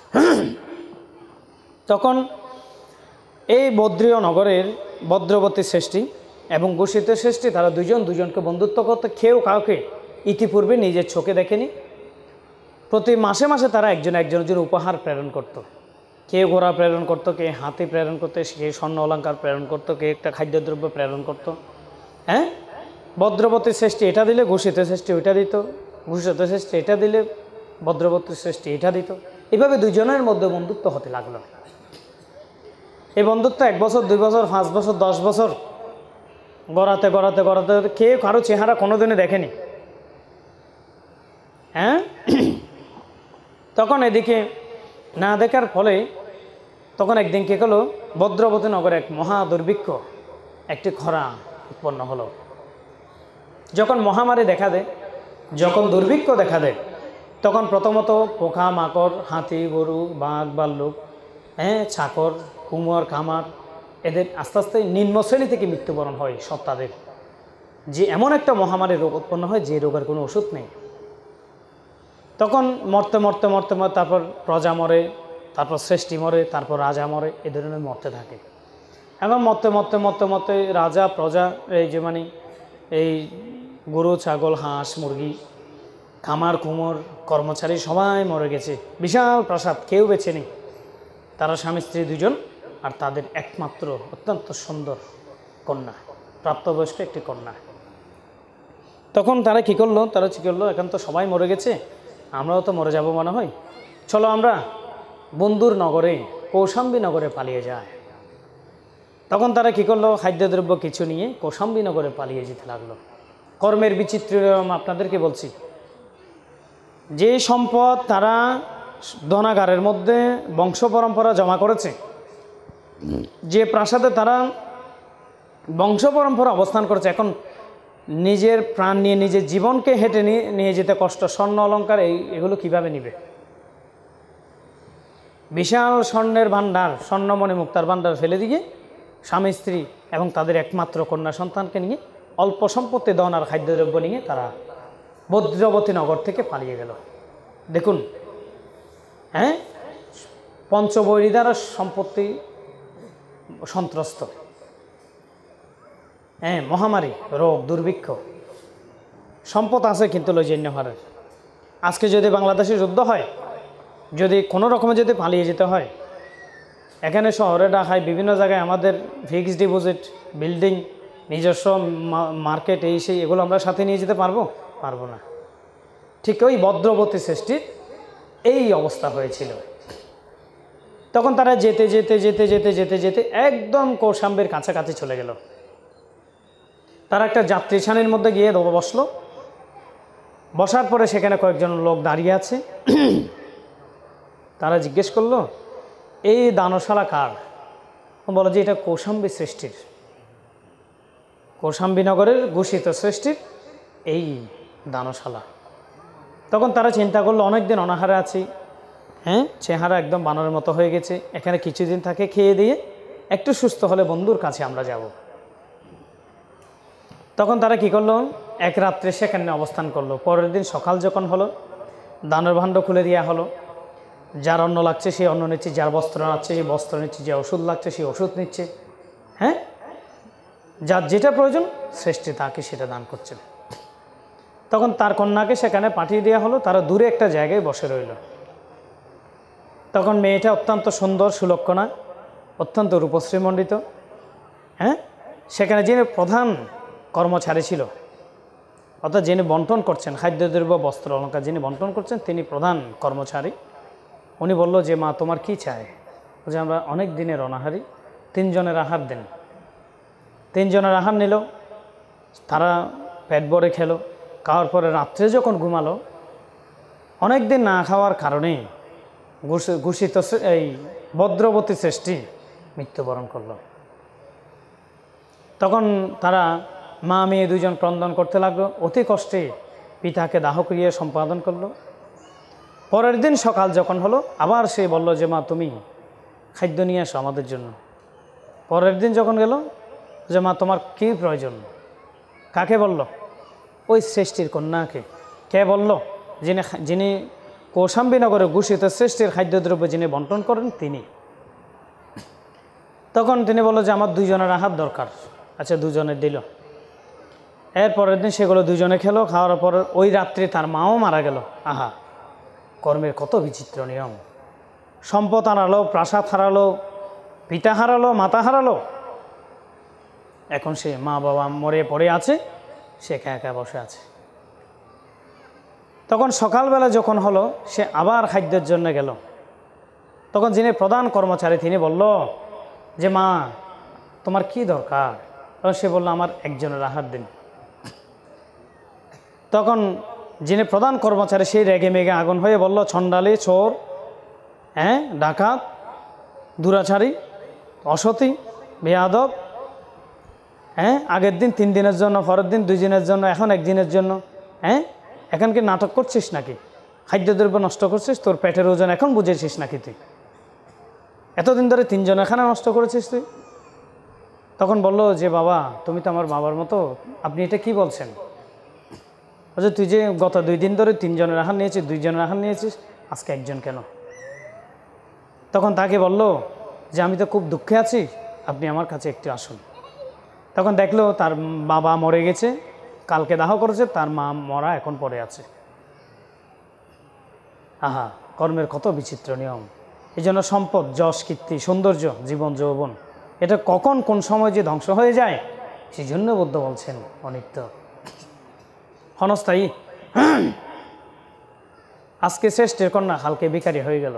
তখন এই বদ্রীয় নগরের ভদ্রবতী শ্রেষ্ঠী এবং গুষিত শ্রেষ্ঠী, তারা দুজনকে বন্ধুত্ব করতে, কেউ কাউকে ইতিপূর্বে নিজের চোখে দেখেনি। প্রতি মাসে মাসে তারা একজনের উপহার প্রেরণ করত। কে ঘোড়া প্রেরণ করতো, কে হাতি প্রেরণ করতো, কে স্বর্ণ অলঙ্কার প্রেরণ করতো, কে একটা খাদ্যদ্রব্য প্রেরণ করতো। হ্যাঁ, ভদ্রবতী শ্রেষ্ঠী এটা দিলে ঘোষিত শ্রেষ্ঠী ওইটা দিত, ঘোষিত শ্রেষ্ঠী এটা দিলে ভদ্রবতী শ্রেষ্ঠী এটা দিত। এইভাবে দুজনের মধ্যে বন্ধুত্ব হতে লাগলো। এই বন্ধুত্ব 1 বছর, 2 বছর, 5 বছর, 10 বছর গড়াতে গড়াতে গড়াতে কেউ কারো চেহারা কোনোদিনই দেখেনি। হ্যাঁ, তখন এদিকে না দেখার ফলে তখন একদিন কী হলো, ভদ্রবতী নগরে এক মহা দুর্ভিক্ষ, একটি খরা উৎপন্ন হলো। যখন মহামারী দেখা দেয়, যখন দুর্ভিক্ষ দেখা দেয়, তখন প্রথমত পোকা মাকড়, হাতি গরু, বাঘ ভাল্লুক, হ্যাঁ, ছাকর, কুমোর, কামার, এদের আস্তে আস্তে নিম্ন শ্রেণী থেকে মৃত্যুবরণ হয় সত্তাদের, যে এমন একটা মহামারী রোগ উৎপন্ন হয় যে রোগের কোনো ওষুধ নেই। তখন মরতে মরতে মরতে মরতে তারপর প্রজা মরে, তারপর সৃষ্টি মরে, তারপর রাজা মরে, এ ধরনের মরতে থাকে। এখন মরতে মরতে মরতে মরতে রাজা প্রজা, এই যে মানে এই গরু ছাগল হাঁস মুরগি খামার কুমোর কর্মচারী সবাই মরে গেছে। বিশাল প্রাসাদ, কেউ বেঁচে নেই। তারা স্বামী স্ত্রী দুজন আর তাদের একমাত্র অত্যন্ত সুন্দর কন্যা, প্রাপ্তবয়স্ক একটি কন্যা। তখন তারা কী করলো, এখন তো সবাই মরে গেছে, আমরাও তো মরে যাব মনে হয়, চলো আমরা বন্ধুর নগরে কৌশাম্বী নগরে পালিয়ে যায়। তখন তারা কী করলো, খাদ্যদ্রব্য কিছু নিয়ে কৌশাম্বী নগরে পালিয়ে যেতে লাগলো। কর্মের বিচিত্র আপনাদেরকে বলছি, যে সম্পদ তারা ধনাগারের মধ্যে বংশ পরম্পরা জমা করেছে, যে প্রাসাদে তারা বংশ পরম্পরা অবস্থান করেছে, এখন নিজের প্রাণ নিয়ে নিজের জীবনকে হেঁটে নিয়ে যেতে কষ্ট, স্বর্ণ অলঙ্কার এগুলো কিভাবে নিবে? বিশাল স্বর্ণের ভাণ্ডার, স্বর্ণমণি মুক্তার ভাণ্ডার ফেলে দিয়ে স্বামী স্ত্রী এবং তাদের একমাত্র কন্যা সন্তানকে নিয়ে অল্প সম্পত্তি ধন আর খাদ্যদ্রব্য নিয়ে তারা বজ্রবতী নগর থেকে পালিয়ে গেল। দেখুন, হ্যাঁ, পঞ্চবৈরী দ্বারা সম্পত্তি সন্ত্রস্ত, হ্যাঁ, মহামারী রোগ দুর্ভিক্ষ, সম্পদ আছে কিন্তু লজ্জন্য হারের। আজকে যদি বাংলাদেশে যুদ্ধ হয়, যদি কোনো রকমে যদি পালিয়ে যেতে হয়, এখানে শহরে ঢাকায় বিভিন্ন জায়গায় আমাদের ফিক্সড ডিপোজিট, বিল্ডিং, নিজস্ব মার্কেট, এই সেই এগুলো আমরা সাথে নিয়ে যেতে পারবো না। ঠিক ওই বজ্রবতী সৃষ্টির এই অবস্থা হয়েছিল। তখন তারা যেতে যেতে যেতে যেতে যেতে যেতে একদম কৌশাম্বীর কাছাকাছি চলে গেল। তারা একটা যাত্রী ছানির মধ্যে গিয়ে বসলো। বসার পরে সেখানে কয়েকজন লোক দাঁড়িয়ে আছে। তারা জিজ্ঞেস করলো, এই দানশালা কার? বলো যে এটা কৌশাম্বী সৃষ্টির, কৌশাম্বী নগরের ঘোষিত সৃষ্টির এই দানশালা। তখন তারা চিন্তা করলো, অনেকদিন অনাহারে আছি, হ্যাঁ, চেহারা একদম বানরের মতো হয়ে গেছে, এখানে কিছুদিন থাকে, খেয়ে দিয়ে একটু সুস্থ হলে বন্ধুর কাছে আমরা যাব। তখন তারা কি করলো, এক রাত্রে সেখানে অবস্থান করলো। পরের দিন সকাল যখন হলো, দানের ভাণ্ড খুলে দেওয়া হলো। যার অন্ন লাগছে সেই অন্ন নিচ্ছে, যার বস্ত্র লাগছে সেই বস্ত্র নিচ্ছে, যে ওষুধ লাগছে সেই ওষুধ নিচ্ছে, হ্যাঁ, যার যেটা প্রয়োজন সৃষ্টি তাকে সেটা দান করছেন। তখন তার কন্যাকে সেখানে পাঠিয়ে দেওয়া হলো। তারা দূরে একটা জায়গায় বসে রইল। তখন মেয়েটা অত্যন্ত সুন্দর সুলক্ষণা, অত্যন্ত রূপশ্রীমণ্ডিত, হ্যাঁ, সেখানে যিনি প্রধান কর্মচারী ছিল, অর্থাৎ যিনি বন্টন করছেন খাদ্যদ্রব্য বস্ত্র অলঙ্কার, যিনি বন্টন করছেন তিনি প্রধান কর্মচারী। উনি বলল যে, মা তোমার কি চায়? যে আমরা অনেক দিনের অনাহারি, 3 জনের আহার দেন। 3 জনের আহার নিল, তারা পেট ভরে খেলো। খাওয়ার পরে রাত্রে যখন ঘুমালো, অনেক দিন না খাওয়ার কারণে ঘোষিত এই বজ্রবতী সৃষ্টি মৃত্যুবরণ করল। তখন তারা মা মেয়ে 2জন ক্রন্দন করতে লাগলো। অতি কষ্টে পিতাকে দাহ ক্রিয়া সম্পাদন করলো। পরের দিন সকাল যখন হলো, আবার সে বলল যে, মা তুমি খাদ্য নিয়ে আসো আমাদের জন্য। পরের দিন যখন গেল, যে মা তোমার কী প্রয়োজন? কাকে বলল? ওই সৃষ্টির কন্যাকে। কে বলল? যিনি কৌশাম্বী নগরে ঘোষিত সৃষ্টির খাদ্যদ্রব্য যিনি বন্টন করেন তিনি। তখন তিনি বলল যে আমার 2 জনের আহার দরকার। আচ্ছা, 2 জনের দিল। এর পরের দিন সেগুলো 2 জনে খেলো। খাওয়ার পর ওই রাত্রে তার মাও মারা গেল। আহা, কর্মের কত বিচিত্র নিয়ম! সম্পদ হারালো, প্রাসাদ হারালো, পিতা হারালো, মাতা হারালো। এখন সে মা বাবা মরে পড়ে আছে, সে একা একা বসে আছে। তখন সকালবেলা যখন হলো, সে আবার খাদ্যের জন্য গেল। তখন যিনি প্রধান কর্মচারী তিনি বলল যে, মা তোমার কি দরকার? তখন সে বলল, আমার 1 জনের আহার দিন। তখন যিনি প্রধান কর্মচারী সেই রেগে মেগে আগুন হয়ে বলল, ছন্ডালি, চোর, হ্যাঁ, ডাকাত, দুরাচারী, অসতী, বেয়াদব, হ্যাঁ, আগের দিন 3 দিনের জন্য, পরের দিন 2 দিনের জন্য, এখন 1 দিনের জন্য, হ্যাঁ, এখন কি নাটক করছিস নাকি? খাদ্যদ্রব্য নষ্ট করছিস? তোর পেটের ওজন এখন বুঝেছিস নাকি তুই? এতদিন ধরে 3 জন এখানে নষ্ট করেছিস তুই? তখন বলল যে বাবা তুমি তো আমার বাবার মতো, আপনি এটা কি বলছেন? বলছে তুই যে গত 2 দিন ধরে 3 জনের আহার নিয়েছিস, 2 জনের আহার নিয়েছিস, আজকে একজন কেন? তখন তাকে বলল যে আমি তো খুব দুঃখে আছি, আপনি আমার কাছে একটু আসুন। তখন দেখলো তার বাবা মরে গেছে, কালকে দাহ করেছে, তার মা মরা এখন পড়ে আছে। আহা, কর্মের কত বিচিত্র নিয়ম। এই জন্য সম্পদ, যশ, কীর্তি, সৌন্দর্য, জীবন, যৌবন, এটা কখন কোন সময় যে ধ্বংস হয়ে যায়, সেই জন্য বুদ্ধ বলছেন অনিত্য, ক্ষণস্থায়ী। আজকে শ্রেষ্ঠের কন্যা কালকে ভিখারি হয়ে গেল।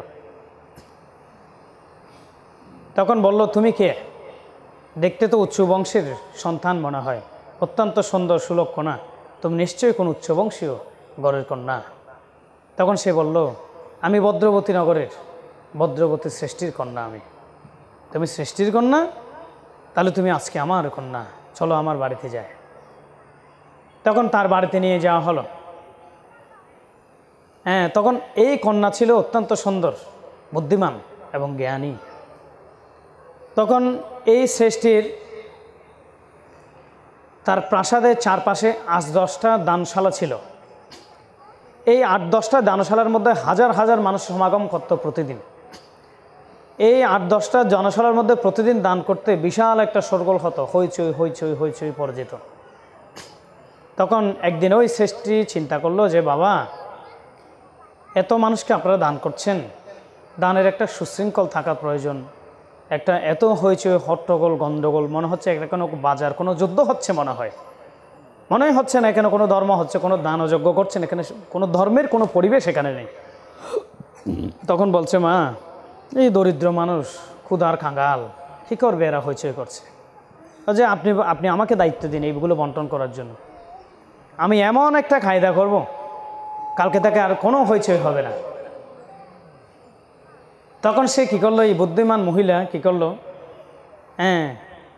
তখন বলল তুমি কে? দেখতে তো উচ্চ বংশের সন্তান মনে হয়, অত্যন্ত সুন্দর সুলক্ষণা, তুমি নিশ্চয়ই কোন উচ্চবংশীয় গড়ের কন্যা। তখন সে বলল আমি ভদ্রবতী নগরের, ভদ্রবতী সৃষ্টির কন্যা আমি। তুমি সৃষ্টির কন্যা? তাহলে তুমি আজকে আমার কন্যা, চলো আমার বাড়িতে যায়। তখন তার বাড়িতে নিয়ে যাওয়া হলো। হ্যাঁ, তখন এই কন্যা ছিল অত্যন্ত সুন্দর, বুদ্ধিমান এবং জ্ঞানী। তখন এই শ্রেষ্ঠীর তার প্রাসাদের চারপাশে 8-10টা দানশালা ছিল। এই 8-10টা দানশালার মধ্যে হাজার হাজার মানুষ সমাগম করত প্রতিদিন। এই 8-10টা জনশালার মধ্যে প্রতিদিন দান করতে বিশাল একটা শোরগোল হতো, হইচই হইচই হইচই পড়ে যেত। তখন একদিন ওই শ্রেষ্ঠী চিন্তা করলো যে বাবা, এত মানুষকে আপনারা দান করছেন, দানের একটা সুশৃঙ্খল থাকা প্রয়োজন। একটা এত হইচই হট্টগোল গণ্ডগোল, মনে হচ্ছে একটা কোনো বাজার, কোনো যুদ্ধ হচ্ছে মনে হচ্ছে না এখানে কোনো ধর্ম হচ্ছে, কোনো দানযজ্ঞ করছেন, এখানে কোনো ধর্মের কোনো পরিবেশ এখানে নেই। তখন বলছে মা, এই দরিদ্র মানুষ, ক্ষুধার খাঙ্গাল, কী করবে এরা, হইচই করছে, যে আপনি আমাকে দায়িত্ব দিন এইগুলো বন্টন করার জন্য। আমি এমন একটা কায়দা করব, কালকে থেকে আর কোনো হইচই হবে না। তখন সে কী করলো, এই বুদ্ধিমান মহিলা কী করলো, হ্যাঁ,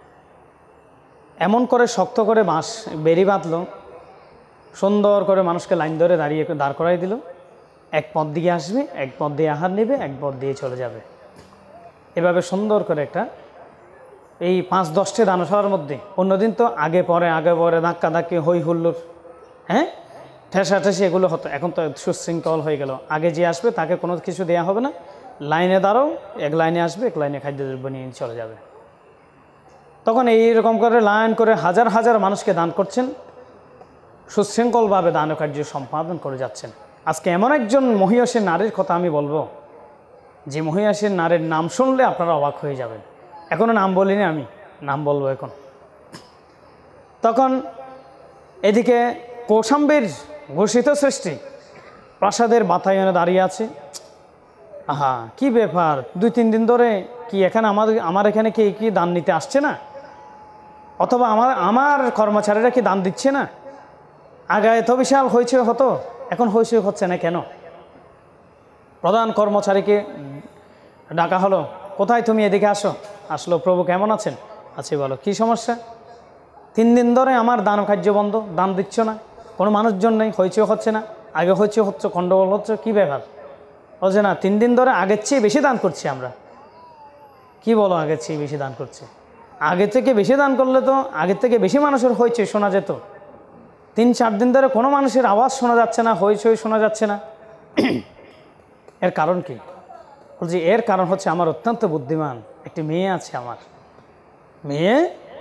এমন করে শক্ত করে বাঁশ বেড়ি বাঁধলো, সুন্দর করে মানুষকে লাইন ধরে দাঁড় করাই দিল। এক পথ দিয়ে আসবে, এক পথ দিয়ে আহার নেবে, এক পথ দিয়ে চলে যাবে। এভাবে সুন্দর করে একটা এই 5-10টি দানশালার মধ্যে, অন্যদিন তো আগে পরে ধাক্কাধাক্কি, হই হুল্লোড়, হ্যাঁ, ঠেসাঠেসি এগুলো হতো। এখন তো সুশৃঙ্খল হয়ে গেল, আগে যে আসবে তাকে কোনো কিছু দেওয়া হবে না, লাইনে দাঁড়াও, এক লাইনে আসবে, এক লাইনে খাদ্যদ্রব্য নিয়ে চলে যাবে। তখন এইরকম করে লাইন করে হাজার হাজার মানুষকে দান করছেন, সুশৃঙ্খলভাবে দান কার্য সম্পাদন করে যাচ্ছেন। আজকে এমন একজন মহিয়সী নারীর কথা আমি বলবো, যে মহিয়সী নারীর নাম শুনলে আপনারা অবাক হয়ে যাবেন। এখনও নাম বলিনি, আমি নাম বলবো এখন। তখন এদিকে কৌশাম্বীর ঘোষিত সৃষ্টি প্রাসাদের বাতায়নে দাঁড়িয়ে আছে। আহা, কি ব্যাপার, 2-3 দিন ধরে কি এখানে আমার এখানে কি দান নিতে আসছে না? অথবা আমার কর্মচারীরা কি দান দিচ্ছে না? আগে এত বিশাল হইচই হতো, এখন হইচই হচ্ছে না কেন? প্রধান কর্মচারীকে ডাকা হলো, কোথায় তুমি, এদিকে আসো। আসলো, প্রভু কেমন আছেন? আছি, বলো কি সমস্যা? 3 দিন ধরে আমার দান কার্য বন্ধ, দান দিচ্ছ না, কোনো মানুষজন নেই, হইচই হচ্ছে না, আগে হইচই হচ্ছে, গন্ডগোল হচ্ছে, কী ব্যাপার? বলছে না, 3 দিন ধরে আগের চেয়ে বেশি দান করছি আমরা। কি বলো আগের চেয়ে বেশি দান করছি? আগে থেকে বেশি দান করলে তো আগের থেকে বেশি মানুষের হইচই শোনা যেত। 3-4 দিন ধরে কোনো মানুষের আওয়াজ শোনা যাচ্ছে না, হইচই শোনা যাচ্ছে না। এর কারণ কি? বলছি এর কারণ হচ্ছে আমার অত্যন্ত বুদ্ধিমান একটি মেয়ে আছে। আমার মেয়ে,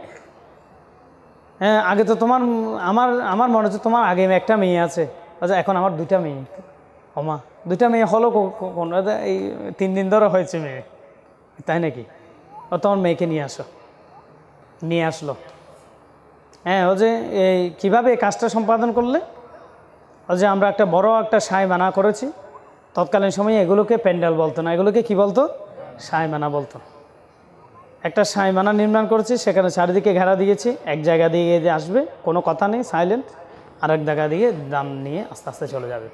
হ্যাঁ, আগে তো আমার মনে হচ্ছে তোমার আগে একটা মেয়ে আছে, আচ্ছা এখন আমার 2টা মেয়ে। ওমা, 2টা মেয়ে হলো কোন? এই 3 দিন ধরে হয়েছে মেয়ে, তাই নাকি? ও তোমার মেয়েকে নিয়ে আসো। নিয়ে আসলো। হ্যাঁ, ও যে এই কীভাবে এই কাজটা সম্পাদন করলে? ও যে আমরা একটা বড় একটা সায়মানা করেছি, তৎকালীন সময়ে এগুলোকে প্যান্ডেল বলতো না, এগুলোকে কি বলতো? সায়মানা বলতো। একটা সায়মানা নির্মাণ করেছি, সেখানে চারিদিকে ঘেরা দিয়েছি, এক জায়গা দিয়ে আসবে, কোনো কথা নেই, সাইলেন্ট, আর এক জায়গা দিয়ে দান নিয়ে আস্তে আস্তে চলে যাবে।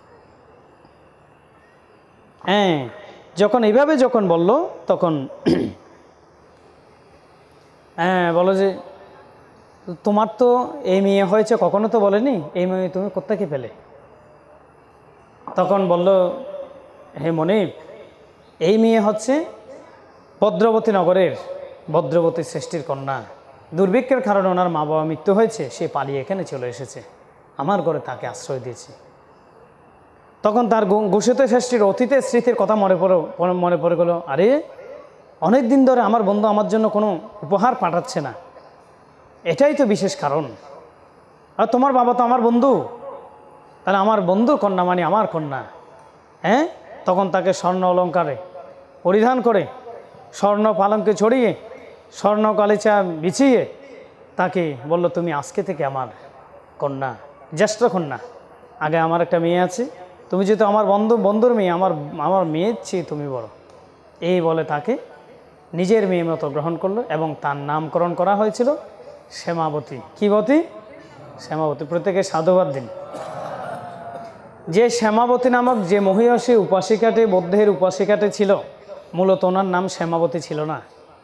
হ্যাঁ, যখন এইভাবে বলল, তখন হ্যাঁ, বলো যে তোমার তো এই মেয়ে হয়েছে, কখনো তো বলেনি, এই মেয়ে তুমি কোত্থেকে পেলে? তখন বলল, হে মনিব, এই মেয়ে হচ্ছে ভদ্রবতী নগরের ভদ্রবতী সৃষ্টির কন্যা, দুর্ভিক্ষের কারণে ওনার মা বাবা মৃত্যু হয়েছে, সে পালিয়ে এখানে চলে এসেছে, আমার ঘরে তাকে আশ্রয় দিয়েছি। তখন তার ঘোষিত সৃষ্টির অতীতের স্মৃতির কথা মনে পড়ে গেল, আরে অনেক দিন ধরে আমার বন্ধু আমার জন্য কোনো উপহার পাঠাচ্ছে না, এটাই তো বিশেষ কারণ। আর তোমার বাবা তো আমার বন্ধু, তাহলে আমার বন্ধুর কন্যা মানে আমার কন্যা। হ্যাঁ, তখন তাকে স্বর্ণ অলঙ্কারে পরিধান করে, স্বর্ণ পালঙ্কে ছড়িয়ে, স্বর্ণ গালিচা বিছিয়ে তাকে বলল, তুমি আজকে থেকে আমার কন্যা, জ্যেষ্ঠ কন্যা। আগে আমার একটা মেয়ে আছে, তুমি যেহেতু আমার বন্ধুর মেয়ে, আমার মেয়ের চেয়ে তুমি বড়। এই বলে তাকে নিজের মেয়ে মতো গ্রহণ করলো এবং তার নামকরণ করা হয়েছিল শ্যামাবতী। কি বতী? শ্যামাবতী। প্রত্যেকে সাধুবাদ দিন। যে শ্যামাবতী নামক যে মহিষী উপাসিকাটি, বৌদ্ধের উপাসিকাটি ছিল, মূলত ওনার নাম শ্যামাবতী ছিল না।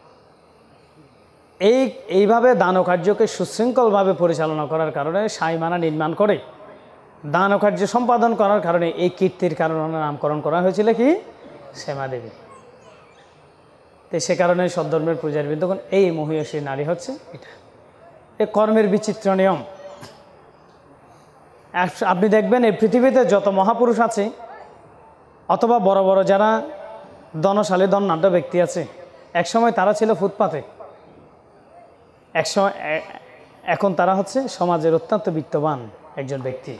এইভাবে দান কার্যকে সুশৃঙ্খলভাবে পরিচালনা করার কারণে, সাইমানা নির্মাণ করে দান কার্য সম্পাদন করার কারণে এই কীর্তির কারণে নামকরণ করা হয়েছিল কি? শ্যামাদেবী। তো সে কারণে সদ্ধর্মের পূজারীবৃন্দ এই মহিষী নারী হচ্ছে এটা। এ কর্মের বিচিত্র নিয়ম। আপনি দেখবেন এই পৃথিবীতে যত মহাপুরুষ আছে অথবা বড় বড় যারা ধনশালী ধনাঢ্য ব্যক্তি আছে, একসময় তারা ছিল ফুটপাতে, এখন তারা হচ্ছে সমাজের অত্যন্ত বিত্তবান একজন ব্যক্তি।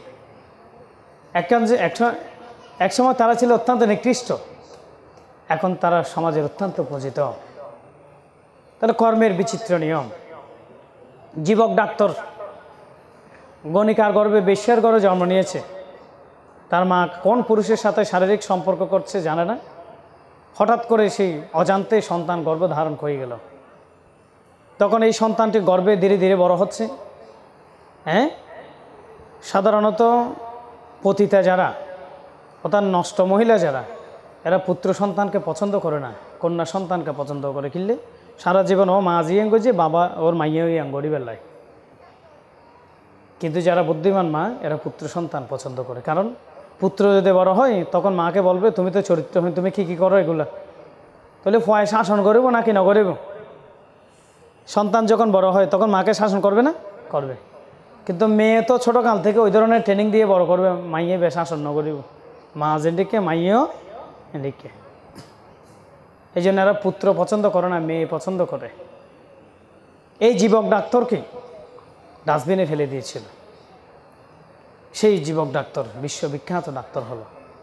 একসময় তারা ছিল অত্যন্ত নিকৃষ্ট, এখন তারা সমাজের অত্যন্ত পূজিত। তাহলে কর্মের বিচিত্র নিয়ম। জীবক ডাক্তার গণিকার গর্ভে বেশ্যার গর্ভে জন্ম নিয়েছে, তার মা কোন পুরুষের সাথে শারীরিক সম্পর্ক করছে জানে না, হঠাৎ করে সেই অজান্তে সন্তান গর্ভ ধারণ হয়ে গেল। তখন এই সন্তানটি গর্ভে ধীরে ধীরে বড় হচ্ছে। হ্যাঁ, সাধারণত পতিতা যারা, অর্থাৎ নষ্ট মহিলা যারা, এরা পুত্র সন্তানকে পছন্দ করে না, কন্যা সন্তানকে পছন্দ করে। কিনলে সারা জীবন ও মা জিয়ে গেছে, বাবা ওর মাইয়ে আঙ্গড়ি বেলায়। কিন্তু যারা বুদ্ধিমান মা, এরা পুত্র সন্তান পছন্দ করে। কারণ পুত্র যদি বড় হয় তখন মাকে বলবে, তুমি তো চরিত্রহীন, তুমি কী করো এগুলা, তাহলে ফয় শাসন করিব নাকি না করিব। সন্তান যখন বড় হয় তখন মাকে শাসন করবে না? করবে। কিন্তু মেয়ে তো ছোটোকাল থেকে ওই ধরনের ট্রেনিং দিয়ে বড় করবে, মাইয়ে বে শাসন ন করিব, মা যেদিকে মাইয়েও এদিকে। এই জন্য এরা পুত্র পছন্দ করে না, মেয়ে পছন্দ করে। এই জীবক ডাক্তারকে ডাস্টবিনে ফেলে দিয়েছিল। সেই জীবক ডাক্তার বিশ্ববিখ্যাত ডাক্তার হলো।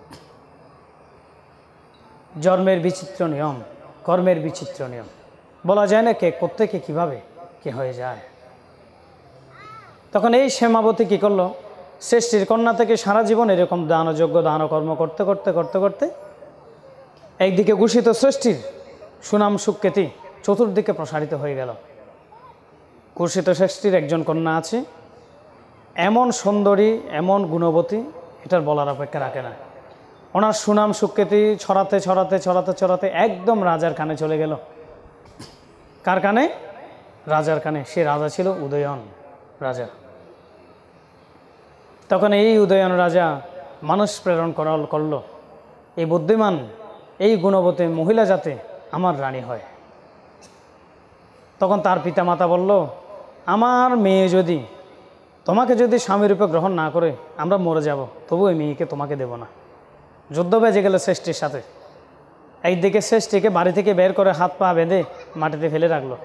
জন্মের বিচিত্র নিয়ম, কর্মের বিচিত্র নিয়ম। বলা যায় না কে প্রত্যেকে কীভাবে কে হয়ে যায়। তখন এই শ্যামাবতী কী করলো, সৃষ্টির কন্যা থেকে সারা জীবন এরকম দানযোগ্য দানকর্ম করতে করতে করতে করতে একদিকে ঘোষিত সৃষ্টির সুনাম সুখ্যাতি চতুর্দিকে প্রসারিত হয়ে গেল। ঘোষিত সৃষ্টির একজন কন্যা আছে, এমন সুন্দরী, এমন গুণবতী, এটার বলার অপেক্ষা রাখে না। ওনার সুনাম সুখ্যাতি ছড়াতে ছড়াতে ছড়াতে ছড়াতে একদম রাজার কানে চলে গেল। কার কানে? রাজার কানে। সে রাজা ছিল উদয়ন রাজা। তখন এই উদয়ন রাজা মানুষ প্রেরণ করলো, এই বুদ্ধিমান, এই গুণবতী মহিলা যাতে আমার রানী হয়। তখন তার পিতামাতা বলল, আমার মেয়ে যদি তোমাকে যদি স্বামীরূপে গ্রহণ না করে আমরা মরে যাব, তবু এই মেয়েকে তোমাকে দেব না। যুদ্ধ বেজে গেল সৃষ্টির সাথে। একদিকে সৃষ্টিকে বাড়ি থেকে বের করে হাত পা বেঁধে মাটিতে ফেলে রাখলো।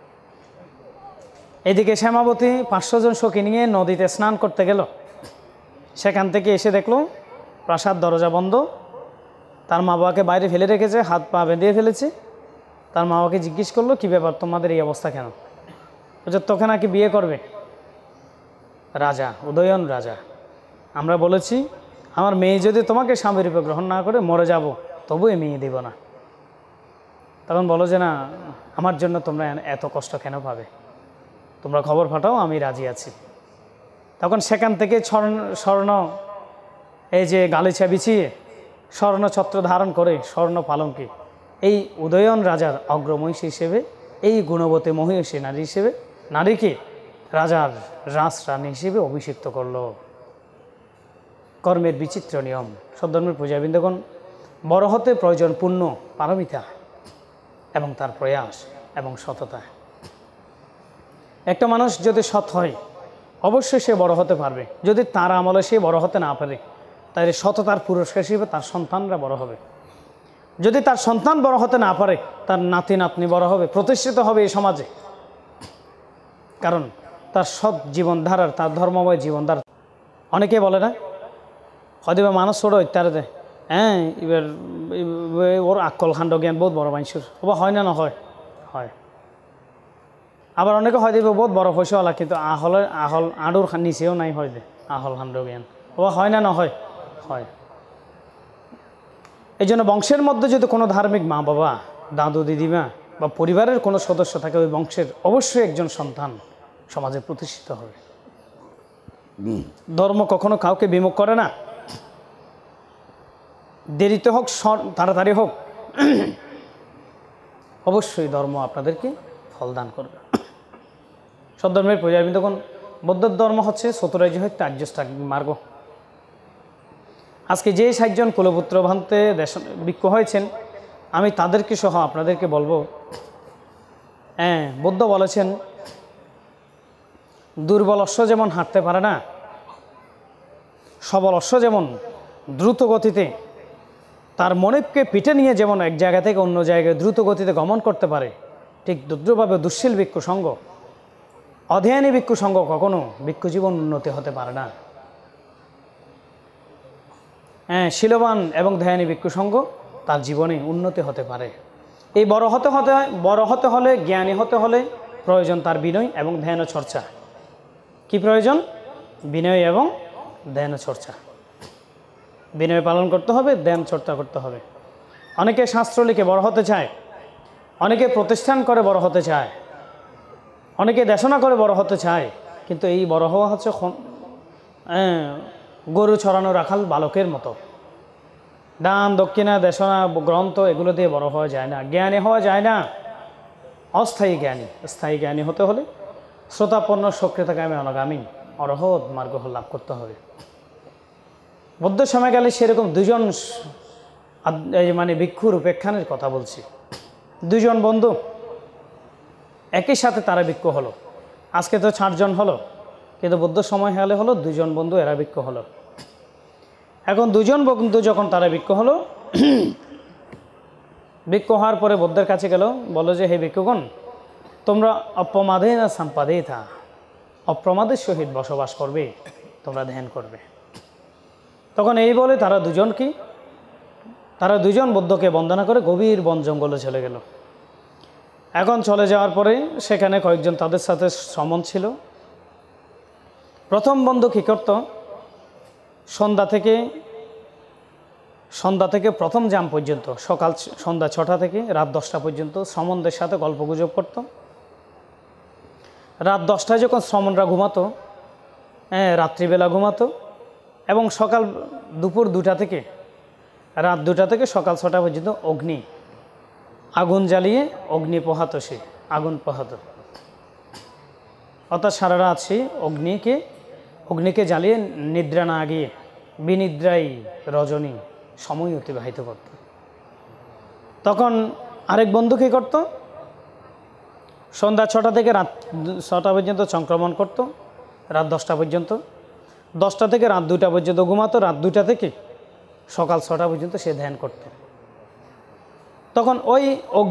এদিকে শ্যামাবতী 500 জন সখী নিয়ে নদীতে স্নান করতে গেল। সেখান থেকে এসে দেখলো প্রাসাদ দরজা বন্ধ, তার মা বাবাকে বাইরে ফেলে রেখেছে, হাত পা বেঁধে ফেলেছে। তার মা বাবাকে জিজ্ঞেস করলো, কী ব্যাপার তোমাদের এই অবস্থা কেন? বলছে, তোকে নাকি বিয়ে করবে রাজা, উদয়ন রাজা। আমরা বলেছি আমার মেয়ে যদি তোমাকে স্বামীরূপে গ্রহণ না করে মরে যাব, তবু এই মেয়ে দেব না। তখন বলো যে না, আমার জন্য তোমরা এত কষ্ট কেন পাবে, তোমরা খবর পাঠাও, আমি রাজি আছি। তখন সেখান থেকে স্বর্ণ এই যে গালিচা বিছিয়ে স্বর্ণ ছত্র ধারণ করে স্বর্ণ পালঙ্কে এই উদয়ন রাজার অগ্রমহিষী হিসেবে, এই গুণবতী মহিষী নারী হিসেবে নারীকে রাজার রাজরানী হিসেবে অভিষিক্ত করল। কর্মের বিচিত্র নিয়ম। সদ্ধর্মের পূজাবৃন্দগণ, বড় হতে প্রয়োজন পুণ্য, পারমিতা এবং তার প্রয়াস। এবং সততা। একটা মানুষ যদি সৎ হয় অবশ্যই সে বড় হতে পারবে। যদি তার আমলে সে বড় হতে না পারে তাহলে সততার পুরস্কার হিসেবে তার সন্তানরা বড় হবে। যদি তার সন্তান বড় হতে না পারে তার নাতি নাতনি বড় হবে, প্রতিষ্ঠিত হবে এই সমাজে। কারণ তার সৎ জীবনধারার, তার ধর্মময় জীবনধারা। অনেকে বলে না হয়তো মানুষ ছোটো ইত্যাদি দেয়, হ্যাঁ এবার ওর আকল খাণ্ড জ্ঞান বহুত বড় মানুষের, ওবা হয় না না হয় হয়। আবার অনেকে হয় দেবে বহুত বড় পয়সাওয়ালা, কিন্তু আহল আঁড়ুর নিচেও নাই হয় দে আহল খাণ্ড জ্ঞান, ওবা হয় না না হয় হয়। এই জন্য বংশের মধ্যে যদি কোনো ধার্মিক মা বাবা, দাদু দিদিমা বা পরিবারের কোনো সদস্য থাকে, ওই বংশের অবশ্যই একজন সন্তান সমাজে প্রতিষ্ঠিত হবে। ধর্ম কখনো কাউকে বিমুখ করে না, দেরিতে হোক তাড়াতাড়ি হোক, অবশ্যই ধর্ম আপনাদেরকে ফলদান করবে। সদ্ধর্মের পূজাবি তখন বৌদ্ধ ধর্ম হচ্ছে চতুরার্য হইতে আর্যষ্টাঙ্গ মার্গ। আজকে যে 60 জন কুলপুত্র ভান্তে ভিক্ষু হয়েছেন, আমি তাদেরকে সহ আপনাদেরকে বলবো, হ্যাঁ বুদ্ধ বলেছেন দুর্বল অশ্ব যেমন হাঁটতে পারে না, সবল অশ্ব যেমন দ্রুত গতিতে তার মনিবকে পিঠে নিয়ে যেমন এক জায়গা থেকে অন্য জায়গায় দ্রুত গতিতে গমন করতে পারে, ঠিক দ্রুতভাবে দুঃশীল ভিক্ষু সঙ্গ, অধ্যয়নী ভিক্ষু সঙ্গ কখনো ভিক্ষু জীবন উন্নতি হতে পারে না। হ্যাঁ শীলবান এবং ধ্যানী ভিক্ষু সঙ্গ তার জীবনে উন্নতি হতে পারে। এই বড় হতে হলে জ্ঞানী হতে হলে প্রয়োজন তার বিনয় এবং ধ্যান চর্চা। কি প্রয়োজন? বিনয় এবং ধ্যান চর্চা। বিনয় পালন করতে হবে, ধ্যান চর্চা করতে হবে। অনেকে শাস্ত্র লিখে বড় হতে চায়, অনেকে প্রতিষ্ঠান করে বড় হতে চায়, অনেকে দেশনা করে বড় হতে চায়, কিন্তু এই বড় হওয়া হচ্ছে গরু ছড়ানো রাখাল বালকের মতো। দান দক্ষিণা দেশনা গ্রন্থ এগুলো দিয়ে বড় হওয়া যায় না, জ্ঞানী হওয়া যায় না। অস্থায়ী জ্ঞানী, স্থায়ী জ্ঞানী হতে হলে শ্রোতাপন্ন সক্রিয়তাগামী অনাগামী অরহৎ মার্গ লাভ করতে হবে। বৌদ্ধ সময়কালে সেরকম দুজন মানে ভিক্ষুর উপেক্ষানের কথা বলছি। দুজন বন্ধু একই সাথে তারা ভিক্ষু হলো। আজকে তো 60 জন হলো, কিন্তু বৌদ্ধ সময় হলে হলো 2 জন বন্ধু এরা ভিক্ষু হলো। এখন 2 জন বন্ধু যখন তারা ভিক্ষু হলো, ভিক্ষু হওয়ার পরে বৌদ্ধের কাছে গেল, বলো যে হে ভিক্ষুগণ, তোমরা অপ্রমাদে না সম্পাদে থা, অপ্রমাদের সহিত বসবাস করবে, তোমরা ধ্যান করবে। তখন এই বলে তারা দুজন বৌদ্ধকে বন্দনা করে গভীর বন জঙ্গলে চলে গেল। এখন চলে যাওয়ার পরে সেখানে কয়েকজন তাদের সাথে সমন ছিল। প্রথম বন্ধু কী করত? সন্ধ্যা থেকে প্রথম জাম পর্যন্ত, সকাল সন্ধ্যা 6টা থেকে রাত 10টা পর্যন্ত শ্রমণদের সাথে গল্পগুজব করত। রাত 10টায় যখন শ্রমণরা ঘুমাতো, রাত্রিবেলা ঘুমাতো, এবং দুপুর 2টা থেকে রাত 2টা থেকে সকাল 6টা পর্যন্ত আগুন জ্বালিয়ে অগ্নি পোহাতো, সে আগুন পোহাতো। অর্থাৎ সারা রাত সে অগ্নিকে জ্বালিয়ে নিদ্রা না গিয়ে বিনিদ্রায় রজনী সময় অতিবাহিত করত। তখন আরেক বন্ধু কী করত? সন্ধ্যা 6টা থেকে রাত 6টা পর্যন্ত সংক্রমণ করত, রাত 10টা পর্যন্ত, 10টা থেকে রাত 2টা পর্যন্ত ঘুমাতো, রাত 2টা থেকে সকাল 6টা পর্যন্ত সে ধ্যান করত। তখন ওই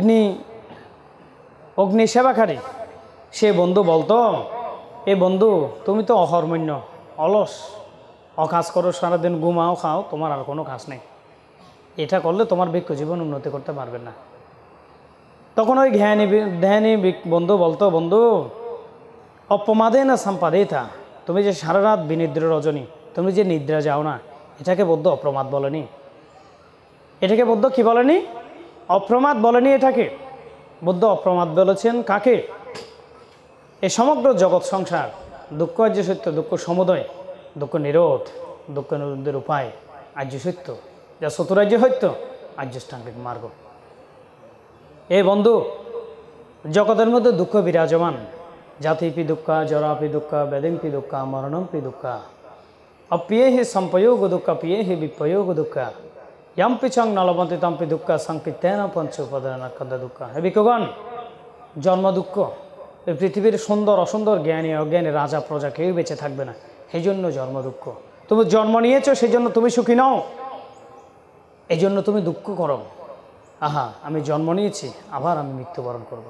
অগ্নি সেবাকারী সে বন্ধু বলতো, এ বন্ধু তুমি তো অহর্মণ্য, অলস, অকাজ করো, সারাদিন ঘুমাও, খাও, তোমার আর কোনো কাজ নেই, এটা করলে তোমার ভিক্ষু জীবন উন্নতি করতে পারবে না। তখন ওই ধ্যানী বন্ধু বলতো, বন্ধু অপ্রমাদে না সম্পাদে থা, তুমি যে সারা রাত বিনিদ্র রজনী, তুমি যে নিদ্রা যাও না, এটাকে বৌদ্ধ অপ্রমাদ বলেনি। এটাকে বৌদ্ধ কি বলেনি? অপ্রমাদ বলেনি। এটাকে বৌদ্ধ অপ্রমাদ বলেছেন কাকে? এই সমগ্র জগৎ সংসার দুঃখ আর্য সত্য, দুঃখ সমুদয়, দুঃখ নিরোধ, দুঃখ নিরোধের উপায় আর্য সত্য, যা চতুরার্য সত্য, আর্যষ্টাঙ্গিক মার্গ। এই বন্ধু, জগতের মধ্যে দুঃখ বিরাজমান, জাতিপি দুঃখা, জরাপি দুঃখা, বেদিমপি দুঃখা, মরণমপি দুঃখা, অপ্রিয়ে হি সম্পয়োগ দুঃখা, প্রিয়ে হি বিপয়োগ দুঃখা, ইয়াম্পি চং নলবন্তী তম্পি দুঃখা, সংকীর্তেন পঞ্চ উপাদান দুঃখা। হে ভিক্ষুগণ, জন্ম দুঃখ। এই পৃথিবীর সুন্দর অসুন্দর, জ্ঞানী অজ্ঞানী, রাজা প্রজা কেউ বেঁচে থাকবে না, সেই জন্য জন্ম দুঃখ। তুমি জন্ম নিয়েছো সেই জন্য তুমি সুখী নও, এই জন্য তুমি দুঃখ করো। আহা, আমি জন্ম নিয়েছি, আবার আমি মৃত্যুবরণ করব।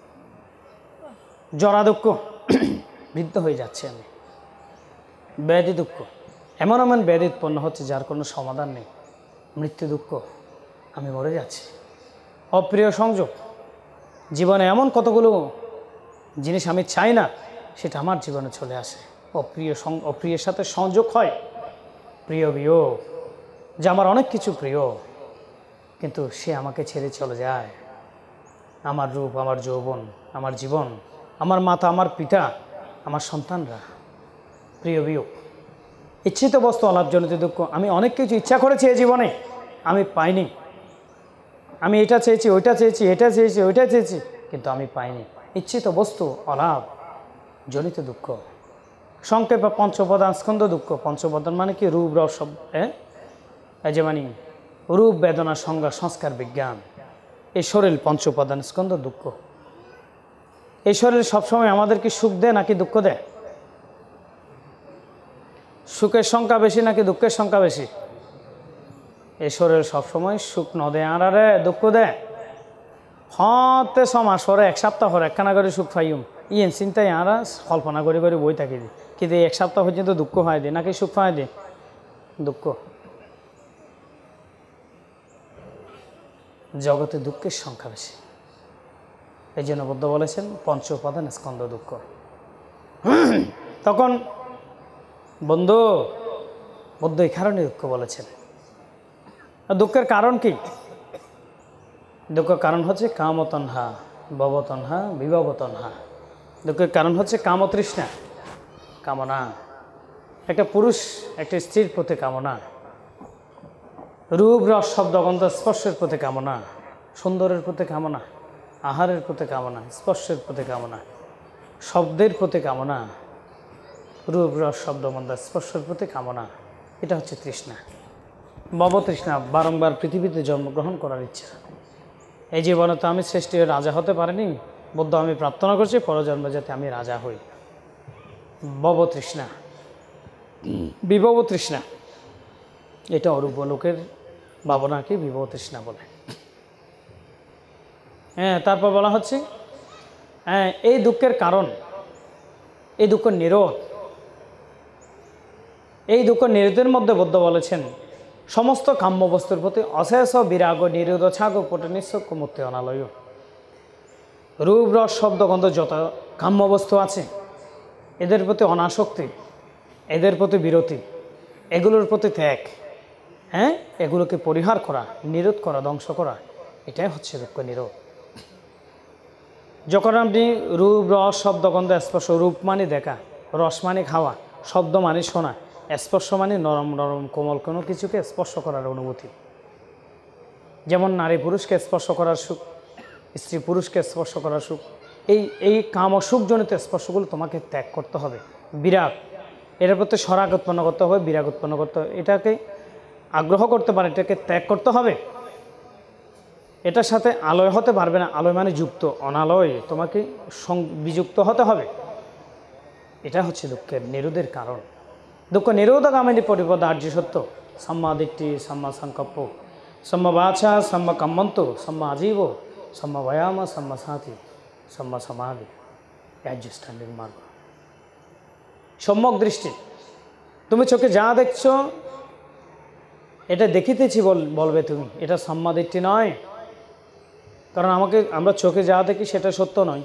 জরা দুঃখ, বৃদ্ধ হয়ে যাচ্ছে আমি। ব্যাধি দুঃখ, এমন এমন ব্যাধি উৎপন্ন হচ্ছে যার কোনো সমাধান নেই। মৃত্যু দুঃখ, আমি মরে যাচ্ছি। অপ্রিয় সংযোগ, জীবনে এমন কতগুলো জিনিস আমি চাই না, সেটা আমার জীবনে চলে আসে। অপ্রিয়ের সাথে সংযোগ হয়। প্রিয় বিয়োগ, যে আমার অনেক কিছু প্রিয়, কিন্তু সে আমাকে ছেড়ে চলে যায়। আমার রূপ, আমার যৌবন, আমার জীবন, আমার মাতা, আমার পিতা, আমার সন্তানরা। প্রিয় বিয়োগ, ইচ্ছিত বস্তু অলাভজনিত দুঃখ। আমি অনেক কিছু ইচ্ছা করেছি এই জীবনে, আমি পাইনি। আমি এটা চেয়েছি, ওইটা চেয়েছি, এটা চেয়েছি, ওইটা চেয়েছি, কিন্তু আমি পাইনি। ইচ্ছিত বস্তু অলাভ জনিত দুঃখ। সংক্ষেপে পঞ্চপ্রধান স্কন্ধ দুঃখ। পঞ্চপ্রধান মানে কি? রূপ, রস, এই যে মানে রূপ, বেদনা, সংজ্ঞা, সংস্কার, বিজ্ঞান। এই শরীর পঞ্চপ্রধান স্কন্ধ দুঃখ। এই শরীর সবসময় আমাদেরকে সুখ দেয় নাকি দুঃখ দেয়? সুখের সংখ্যা বেশি নাকি দুঃখের সংখ্যা বেশি? এই শরীর সবসময় সুখ ন দেয়, আর আরে দুঃখ দেয়। হতে সমাজ পরে, এক সপ্তাহ পরে একখানা করে সুখ পাইম, ইয়েন চিন্তায় আরা কল্পনা করে করে বই থাকি দিই। কিন্তু এক সপ্তাহ পর্যন্ত দুঃখ হয় দিই নাকি সুখ পাই দিই? দুঃখ। জগতে দুঃখের সংখ্যা বেশি, এই জন্য বুদ্ধ বলেছেন পঞ্চ উপাদান স্কন্ধ দুঃখ। তখন বুদ্ধ এই কারণে দুঃখ বলেছেন। দুঃখের কারণ কি? দুঃখের কারণ হচ্ছে কামতন্হা, ভবতন্হা, বিভবতন্হা। দুঃখের কারণ হচ্ছে কামতৃষ্ণা, কামনা। একটা পুরুষ একটা স্ত্রীর প্রতি কামনা, রূপ, রস, শব্দ, গন্ধ, স্পর্শের প্রতি কামনা, সুন্দরের প্রতি কামনা, আহারের প্রতি কামনা, স্পর্শের প্রতি কামনা, শব্দের প্রতি কামনা, রূপ, রস, শব্দ, গন্ধ, স্পর্শের প্রতি কামনা। এটা হচ্ছে তৃষ্ণা, ভবতৃষ্ণা। বারংবার পৃথিবীতে জন্মগ্রহণ করার ইচ্ছা। এই জীবনে তো আমি শ্রেষ্ঠ রাজা হতে পারিনি, বুদ্ধ আমি প্রার্থনা করছি পরজন্মে যাতে আমি রাজা হই। ভবতৃষ্ণা, বিভব তৃষ্ণা, এটা অরূপ লোকের ভাবনাকে বিভব তৃষ্ণা বলে। হ্যাঁ, তারপর বলা হচ্ছে এই দুঃখের কারণ, এই দুঃখ নিরোধ। এই দুঃখ নিরোধের মধ্যে বুদ্ধ বলেছেন সমস্ত কাম্য বস্তুর প্রতি অশেষ বিরাগ নিরোধ ছাগ পটনিশ্চক মুক্তি অনালয়। রূপ, রস, শব্দ, গন্ধ যত কাম্য বস্তু আছে এদের প্রতি অনাসক্তি, এদের প্রতি বিরতি, এগুলোর প্রতি ত্যাগ, হ্যাঁ, এগুলোকে পরিহার করা, নিরোধ করা, ধ্বংস করা, এটাই হচ্ছে দুঃখ নিরোধ। যখন আপনি রূপ, রস, শব্দ, গন্ধ, স্পর্শ, রূপ মানে দেখা, রস মানে খাওয়া, শব্দ মানে শোনা, স্পর্শ মানে নরম নরম কোমল কোনো কিছুকে স্পর্শ করার অনুভূতি। যেমন নারী পুরুষকে স্পর্শ করার সুখ, স্ত্রী পুরুষকে স্পর্শ করার সুখ, এই কাম ও সুখজনিত স্পর্শগুলো তোমাকে ত্যাগ করতে হবে। বিরাগ, এটার প্রতি সরাগ উৎপন্ন করতে হবে, বিরাগ উৎপন্ন করতে হবে। এটাকে আগ্রহ করতে পারে, এটাকে ত্যাগ করতে হবে। এটার সাথে আলয় হতে পারবে না, আলয় মানে যুক্ত, অনালয় তোমাকে বিযুক্ত হতে হবে। এটা হচ্ছে দুঃখের নিরোধের কারণ। দুঃখ নিরোধগামিনী পরিপদ আর্য সত্য, সম্মা দিট্ঠি, সম্মা সংকল্প, সম্মা বাচা, সম্মা কম্মন্ত, সম্মা আজীব, সম্মা ব্যায়াম, সম্মা সাথী, সম্মা সমাধি, আর্য স্ট্যান্ডিং মার্গ। সম্যক দৃষ্টি, তুমি চোখে যা দেখছো এটা দেখিতেছি বলবে তুমি, এটা সম্মা দিট্ঠি নয়। কারণ আমরা চোখে যা দেখি সেটা সত্য নয়।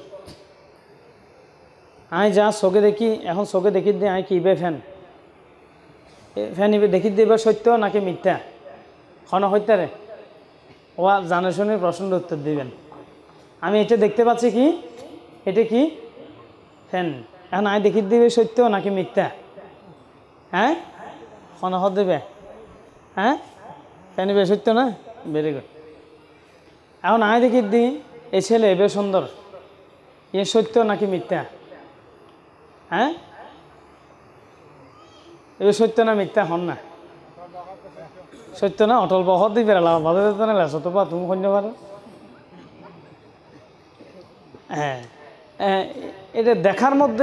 আয় যা চোখে দেখি, এখন চোখে দেখি দিয়ে আয় কিবে ফ্যান ইবে দেখি দিয়ে এবার সত্য নাকি মিথ্যা খন হইতে রে ও জানে শুনে প্রশ্নের উত্তর দিবেন। আমি এটা দেখতে পাচ্ছি কি, এটা কি ফ্যান, এখন আয় দেখি দিবে সত্য নাকি মিথ্যা? হ্যাঁ, খন হত দেবে, হ্যাঁ, ফ্যান ইবে সত্য না, ভেরি গুড। এখন আয় দেখি দি এই ছেলে এবে সুন্দর, এ সত্য নাকি মিথ্যা? হ্যাঁ, এবার সত্য না মিথ্যা হন না? সত্য না, অটল বহত দিবে ভালো না লেছো তো তুমি কন্য পারো। হ্যাঁ, এটা দেখার মধ্যে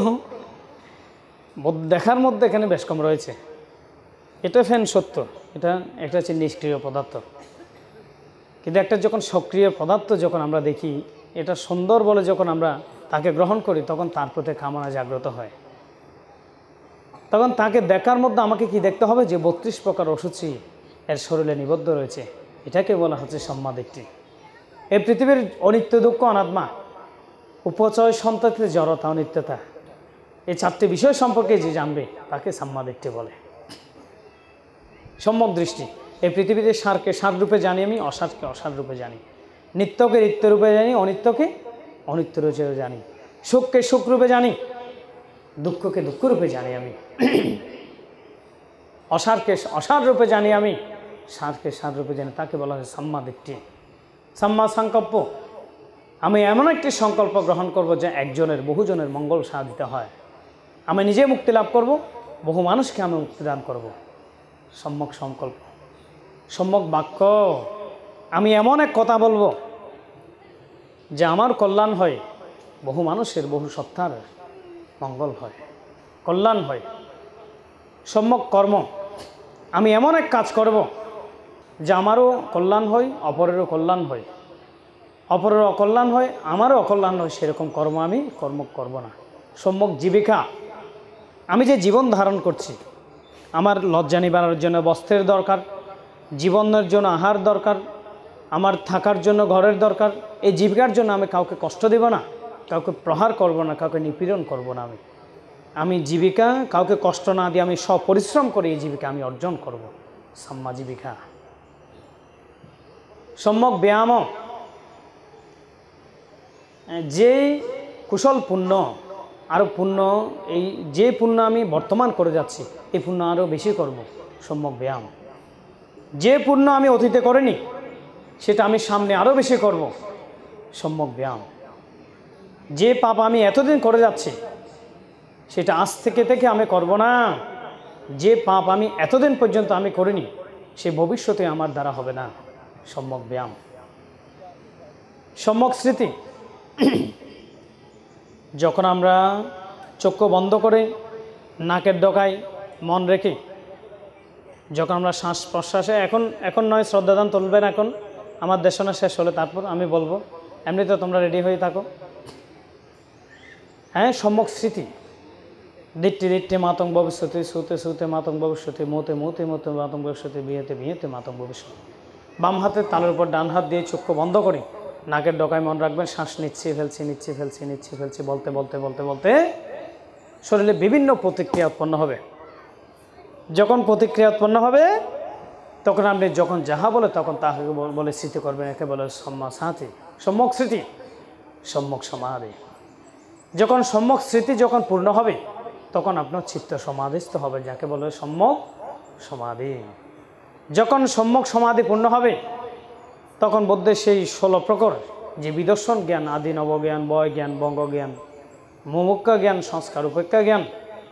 দেখার মধ্যে এখানে বেশ কম রয়েছে। এটা ফ্যান সত্য, এটা একটা হচ্ছে নিষ্ক্রিয় পদার্থ, কিন্তু একটা যখন সক্রিয় পদার্থ যখন আমরা দেখি, এটা সুন্দর বলে যখন আমরা তাকে গ্রহণ করি, তখন তার প্রতি কামনা জাগ্রত হয়। তখন তাকে দেখার মধ্যে আমাকে কি দেখতে হবে, যে 32 প্রকার অসুচি এর শরীরে নিবদ্ধ রয়েছে, এটাকে বলা হচ্ছে সম্মাদিট্ඨি। এই পৃথিবীর অনিত্য, দুঃখ, অনাত্মা, উপচয়, সন্ততি, জড়তা, অনিত্যতা, এই 4টি বিষয় সম্পর্কে যে জানবে তাকে সম্মাদিট্ঠি বলে। সম্যক দৃষ্টি। এই পৃথিবীতে সারকে সার রূপে জানি আমি, অসারকে অসার রূপে জানি, নিত্যকে নিত্য রূপে জানি, অনিত্যকে অনিত্য রূপে জানি, সুখকে সুখ রূপে জানি, দুঃখকে দুঃখ রূপে জানি আমি, অসারকে অসার রূপে জানি আমি, সারকে সার রূপে জানি, তাকে বলা হয় সম্মাদিট্ঠি। সম্মা সংকল্প, আমি এমন একটি সংকল্প গ্রহণ করব যে একজনের বহুজনের মঙ্গল সাধিত হয়। আমি নিজে মুক্তি লাভ করব, বহু মানুষকে আমি মুক্তিদান করব। সম্যক সংকল্প। সম্যক বাক্য, আমি এমন এক কথা বলবো যে আমার কল্যাণ হয়, বহু মানুষের, বহু সত্তার মঙ্গল হয়, কল্যাণ হয়। সম্যক কর্ম, আমি এমন এক কাজ করব যে আমারও কল্যাণ হয়, অপরেরও কল্যাণ হয়, অপরের অকল্যাণ হয়, আমারও অকল্যাণ হয়, সেরকম কর্ম আমি কর্ম করব না। সম্যক জীবিকা, আমি যে জীবন ধারণ করছি, আমার লজ্জা নিবারণের জন্য বস্ত্রের দরকার, জীবনের জন্য আহার দরকার, আমার থাকার জন্য ঘরের দরকার। এই জীবিকার জন্য আমি কাউকে কষ্ট দেব না, কাউকে প্রহার করব না, কাউকে নিপীড়ন করব না। আমি জীবিকা কাউকে কষ্ট না দিয়ে আমি স্বপরিশ্রম করে এই জীবিকা আমি অর্জন করব। সম্মা জীবিকা। সম্যক ব্যায়াম, যে কুশল পুণ্য, আরও পুণ্য, এই যে পুণ্য আমি বর্তমান করে যাচ্ছি, এই পুণ্য আরও বেশি করব। সম্যক ব্যায়াম। যে পুণ্য আমি অতীতে করিনি, সেটা আমি সামনে আরও বেশি করব। সম্যক ব্যায়াম। যে পাপ আমি এতদিন করে যাচ্ছি, সেটা আজ থেকে আমি করব না। যে পাপ আমি এতদিন পর্যন্ত আমি করিনি, সে ভবিষ্যতে আমার দ্বারা হবে না। সম্যক ব্যায়াম। সম্যক স্মৃতি, যখন আমরা চক্ষু বন্ধ করে নাকের ডগায় মন রেখে, যখন আমরা শ্বাস প্রশ্বাসে, এখন নয়, শ্রদ্ধাদান তুলবেন, এখন আমার দেশনা শেষ হলে তারপর আমি বলবো, এমনিতে তোমরা রেডি হয়ে থাকো। হ্যাঁ, সম্যক স্মৃতি। দিট্টি দিট্টি মাতং ভবিষ্যতি, সুতে সুতে মাতং ভবিষ্যতি, মোতে মোতে মোতে মাতং ভবিষ্যতি, বিয়েতে বিয়েতে মাতং ভবিষ্যতি। বাম হাতের তালুর উপর ডান হাত দিয়ে চক্ষু বন্ধ করে নাকের ডগায় মন রাখবেন। শ্বাস নিচ্ছি ফেলছি, নিচ্ছি ফেলছি, নিচ্ছি ফেলছি, বলতে বলতে বলতে বলতে শরীরে বিভিন্ন প্রতিক্রিয়া উৎপন্ন হবে। যখন প্রতিক্রিয়া উৎপন্ন হবে, তখন আপনি যখন যাহা বলে তখন তাহাকে বলে স্মৃতি করবেন। একে বলে সম্যক স্মৃতি, সম্যক স্মৃতি, সম্যক সমাধি। যখন সম্যক স্মৃতি যখন পূর্ণ হবে, তখন আপনার চিত্ত সমাধিস্থ হবে, যাকে বলে সম্যক সমাধি। যখন সম্যক সমাধি পূর্ণ হবে, তখন বোধহয় সেই 16 প্রকার যে বিদর্শন জ্ঞান, আদি নবজ্ঞান, বয় জ্ঞান, বঙ্গ জ্ঞান, মুমুক্ষা জ্ঞান, সংস্কার উপেক্ষা জ্ঞান,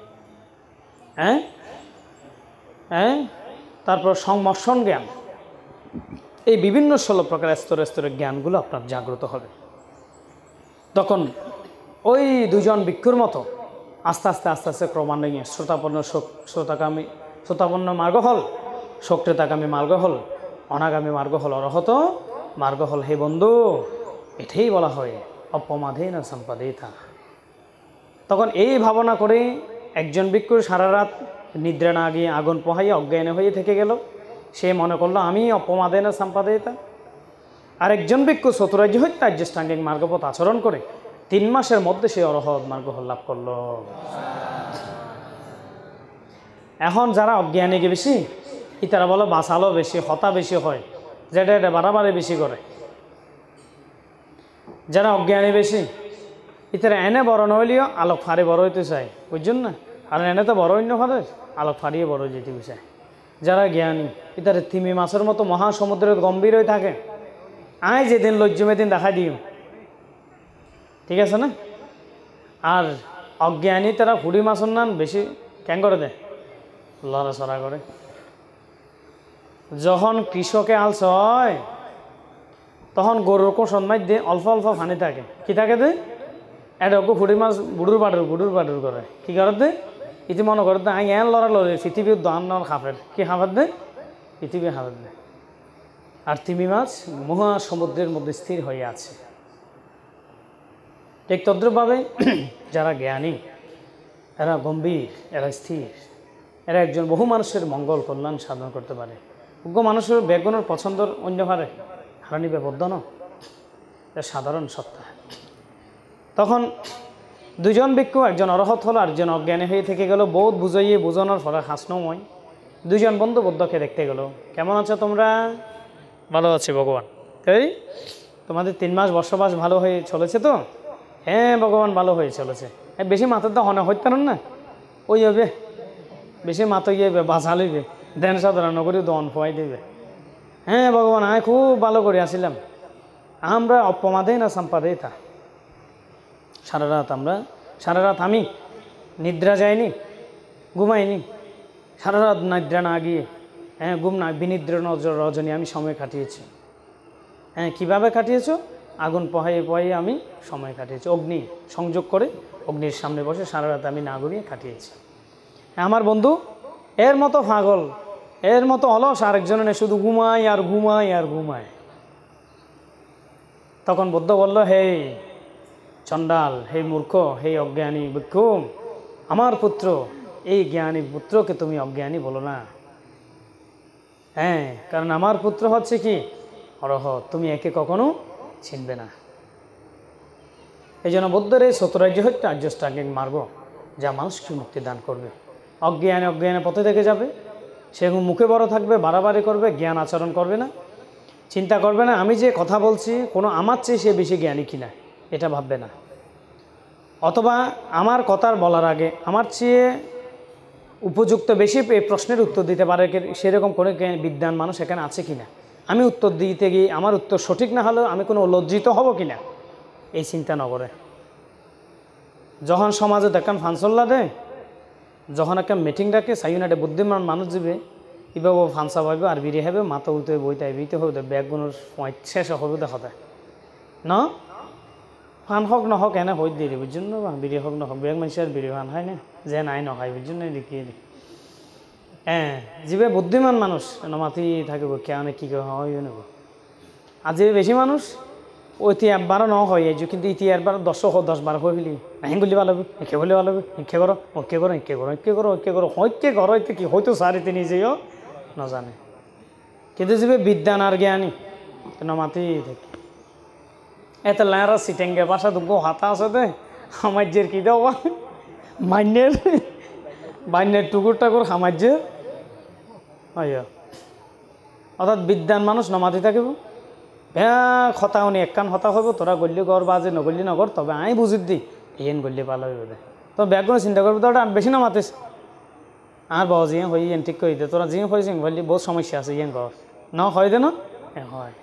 তারপর সংমর্ষণ জ্ঞান, এই বিভিন্ন 16 প্রকার স্তরে স্তরে জ্ঞানগুলো আপনার জাগ্রত হবে। তখন ওই দুজন ভিক্ষুর মতো আস্তে আস্তে আস্তে আস্তে ক্রমান্বয়ে শ্রোতাপন্ন মার্গ হল, সক্রিয়তাগামী মার্গ হল, অনাগামী মার্গ হল, অরহত মার্গ হল। হে বন্ধু, এটাই বলা হয় অপমাধেন সম্পাদিতা। তখন এই ভাবনা করে একজন ভিক্ষু সারা রাত নিদ্রা না গিয়ে আগুন পোহাইয়া অজ্ঞান হয়ে থেকে গেল। সে মনে করলো আমি অপমাদেন সম্পাদিতা। আর একজন ভিক্ষু চতুরাজ্য হত্যা আর্যষ্টাঙ্গিক মার্গপথ আচরণ করে 3 মাসের মধ্যে সে অরহত মার্গ লাভ করলো। এখন যারা অজ্ঞানীকে বেশি, ইতারা বলো বাঁচালো বেশি, হতা বেশি হয়, যেটা এটা বাড়াবাড়ি বেশি করে। যারা অজ্ঞানী বেশি, ইতারা এনে বড় নইলেও আলোক ফাড়ি বড় হইতে চায়, বুঝছেন না? আর এনে তো বড় অন্য ফাড়ে, আলোক ফাড়িয়ে বড় যেতে চায়। যারা জ্ঞানী, ইতারা তিমি মাছের মতো মহাসমুদ্রের গম্ভীর হয়ে থাকে। আয় যেদিন লজ্জমে দিন দেখা দিও, ঠিক আছে না? আর অজ্ঞানী তারা ফুড়ি মাছের নান বেশি ক্যাং করে দেয়, লড়াচড়া করে। যখন কৃষকে আলস হয়, তখন গরুর কোষণ মাছ দিয়ে অল্প অল্প পানি থাকে কি থাকে দে এটা ওকে ফুটি মাছ বুড়ুর বাডুর করে কি করে দে ইতি মনে করে দে আই এন লড়া লড়ে পৃথিবীর দান খাপের কি খাবার দে পৃথিবী খাবার দে আর তিমি মাছ মহাসমুদ্রের মধ্যে স্থির হয়ে আছে। ঠিক তদ্রুপভাবে যারা জ্ঞানী এরা গম্ভীর, এরা স্থির, এরা একজন বহু মানুষের মঙ্গল কল্যাণ সাধন করতে পারে। যোগ্য মানুষের বেগুনের পছন্দর অন্য হারে হারানি বেবদ্ধ ন, এটা সাধারণ সত্তা। তখন দুজন ভিক্ষু, একজন অরহত হলো, আরেকজন অজ্ঞানী হয়ে থেকে গেল। বহুত বুঝাইয়ে বোঝানোর ফলে হাসনময় দুজন বন্ধু বদ্ধকে দেখতে গেল। কেমন আছো তোমরা? ভালো আছি ভগবান। তাই তোমাদের 3 মাস বসবাস ভালো হয়ে চলেছে তো? হ্যাঁ ভগবান, ভালো হয়ে চলেছে। হ্যাঁ, বেশি মাথার তো হনে হইতে না, ওই হবে বেশি মাথা ইয়েবে বাঁচা লইবে, দেন সাধারণ করে দন ফোয়াই দেবে। হ্যাঁ ভগবান, আমি খুব ভালো করে আসছিলাম, আমরা অপমাদেই না সম্পাদেই তা। সারা রাত আমি নিদ্রা যাইনি, ঘুমাইনি, সারা রাত নিদ্রা না গিয়ে, হ্যাঁ ঘুম না, বিনিদ্র রজনী আমি সময় কাটিয়েছি। হ্যাঁ কীভাবে কাটিয়েছো? আগুন পোহাইয়ে আমি সময় কাটিয়েছি, অগ্নি সংযোগ করে অগ্নির সামনে বসে সারা রাত আমি না ঘুরিয়ে কাটিয়েছি। আমার বন্ধু এর মতো পাগল, এর মতো অলস আরেকজনে শুধু ঘুমায় আর ঘুমায় আর ঘুমায়। তখন বুদ্ধ বলল, হে চণ্ডাল, হে মূর্খ, হে অজ্ঞানী ভিক্ষু, আমার পুত্র, এই জ্ঞানী পুত্রকে তুমি অজ্ঞানী বলো না। হ্যাঁ, কারণ আমার পুত্র হচ্ছে কি অরহত, তুমি একে কখনো চিনবে না। এই জন্য বুদ্ধের এই চতুরার্য হত্যা আর্যষ্টাঙ্গিক মার্গ, যা মানুষকে মুক্তি দান করবে। অজ্ঞানে পথে থেকে যাবে, সে মুখে বড় থাকবে, বাড়াবাড়ি করবে, জ্ঞান আচরণ করবে না, চিন্তা করবে না আমি যে কথা বলছি কোনো আমার চেয়ে সে বেশি জ্ঞানী কিনা, এটা ভাববে না। অথবা আমার কথার বলার আগে আমার চেয়ে উপযুক্ত বেশি এই প্রশ্নের উত্তর দিতে পারে সেরকম কোনো বিদ্বান মানুষ এখানে আছে কিনা, আমি উত্তর দিতে গিয়ে আমার উত্তর সঠিক না হলেও আমি কোনো লজ্জিত হব কিনা, এই চিন্তা না করে। যখন সমাজে দেখেন ফানসল্লা দেয়, যখন একটা মিটিং ডাকে সাইনাটে বুদ্ধিমান মানুষ যাবে কীভাবে ফানসা পাইবে আর বিড়ি হবে, মাথা উঠতে বইতে বিতে হবে, ব্যাগগুলোর শেষ হবে দেখা দেয় না। ফান হোক নহওক এনে হৈ দিয়ে বুঝছেন না, বিড়ি হোক নহওক, ব্যাগ মানুষের বিড়ি ফান হয় না, যে নাই নখায় বুঝছেন না, দেখিয়ে দিই। হ্যাঁ, যিবে বুদ্ধিমান মানুষ মাতি থাকিব কেনে কী হয় নেব। আর যে বেশি মানুষ ওইটি একবারও ন হয় এই যে, কিন্তু ইতি একবার 10-12 হয়ে ফেলি নাহি বললে ভালো হবে, একে বলে ভালো হবে, একে করো ওকে করো, একে করো একে করো একে করো, হইতে করো হইতে কি হয়তো সারিতে নিজেও না জানে। কিন্তু যে বিদ্যান আর জ্ঞানী কেন মাতি থাকি এত লেঁরা সিটেঙ্গে বাসা দুগো হাতা আছে দে সামাজ্যের কী দেওয়া মাইনের টুকুর টাকুর সামাজ্যের আইয়া। অর্থাৎ বিদ্যান মানুষ নমাতি থাকিব, হ্যাঁ হতা শুনি একখান হতা হইব, তোরা গল্লি ঘর বাজে নগল্লি নগর, তবে আমি বুঝি দিই ইয়েন গল্লি ভালো হইব দে। তো ব্যাগগুলো চিন্তা করবি, তোরা বেশি নামাতিস আর বাবা জিয়ে হই ইয়েন ঠিক করে দে, তোরা জিয়ে হয়েছিস বললি বহুত সমস্যা আছে ইয়েন ঘর না হয় দে না হয়।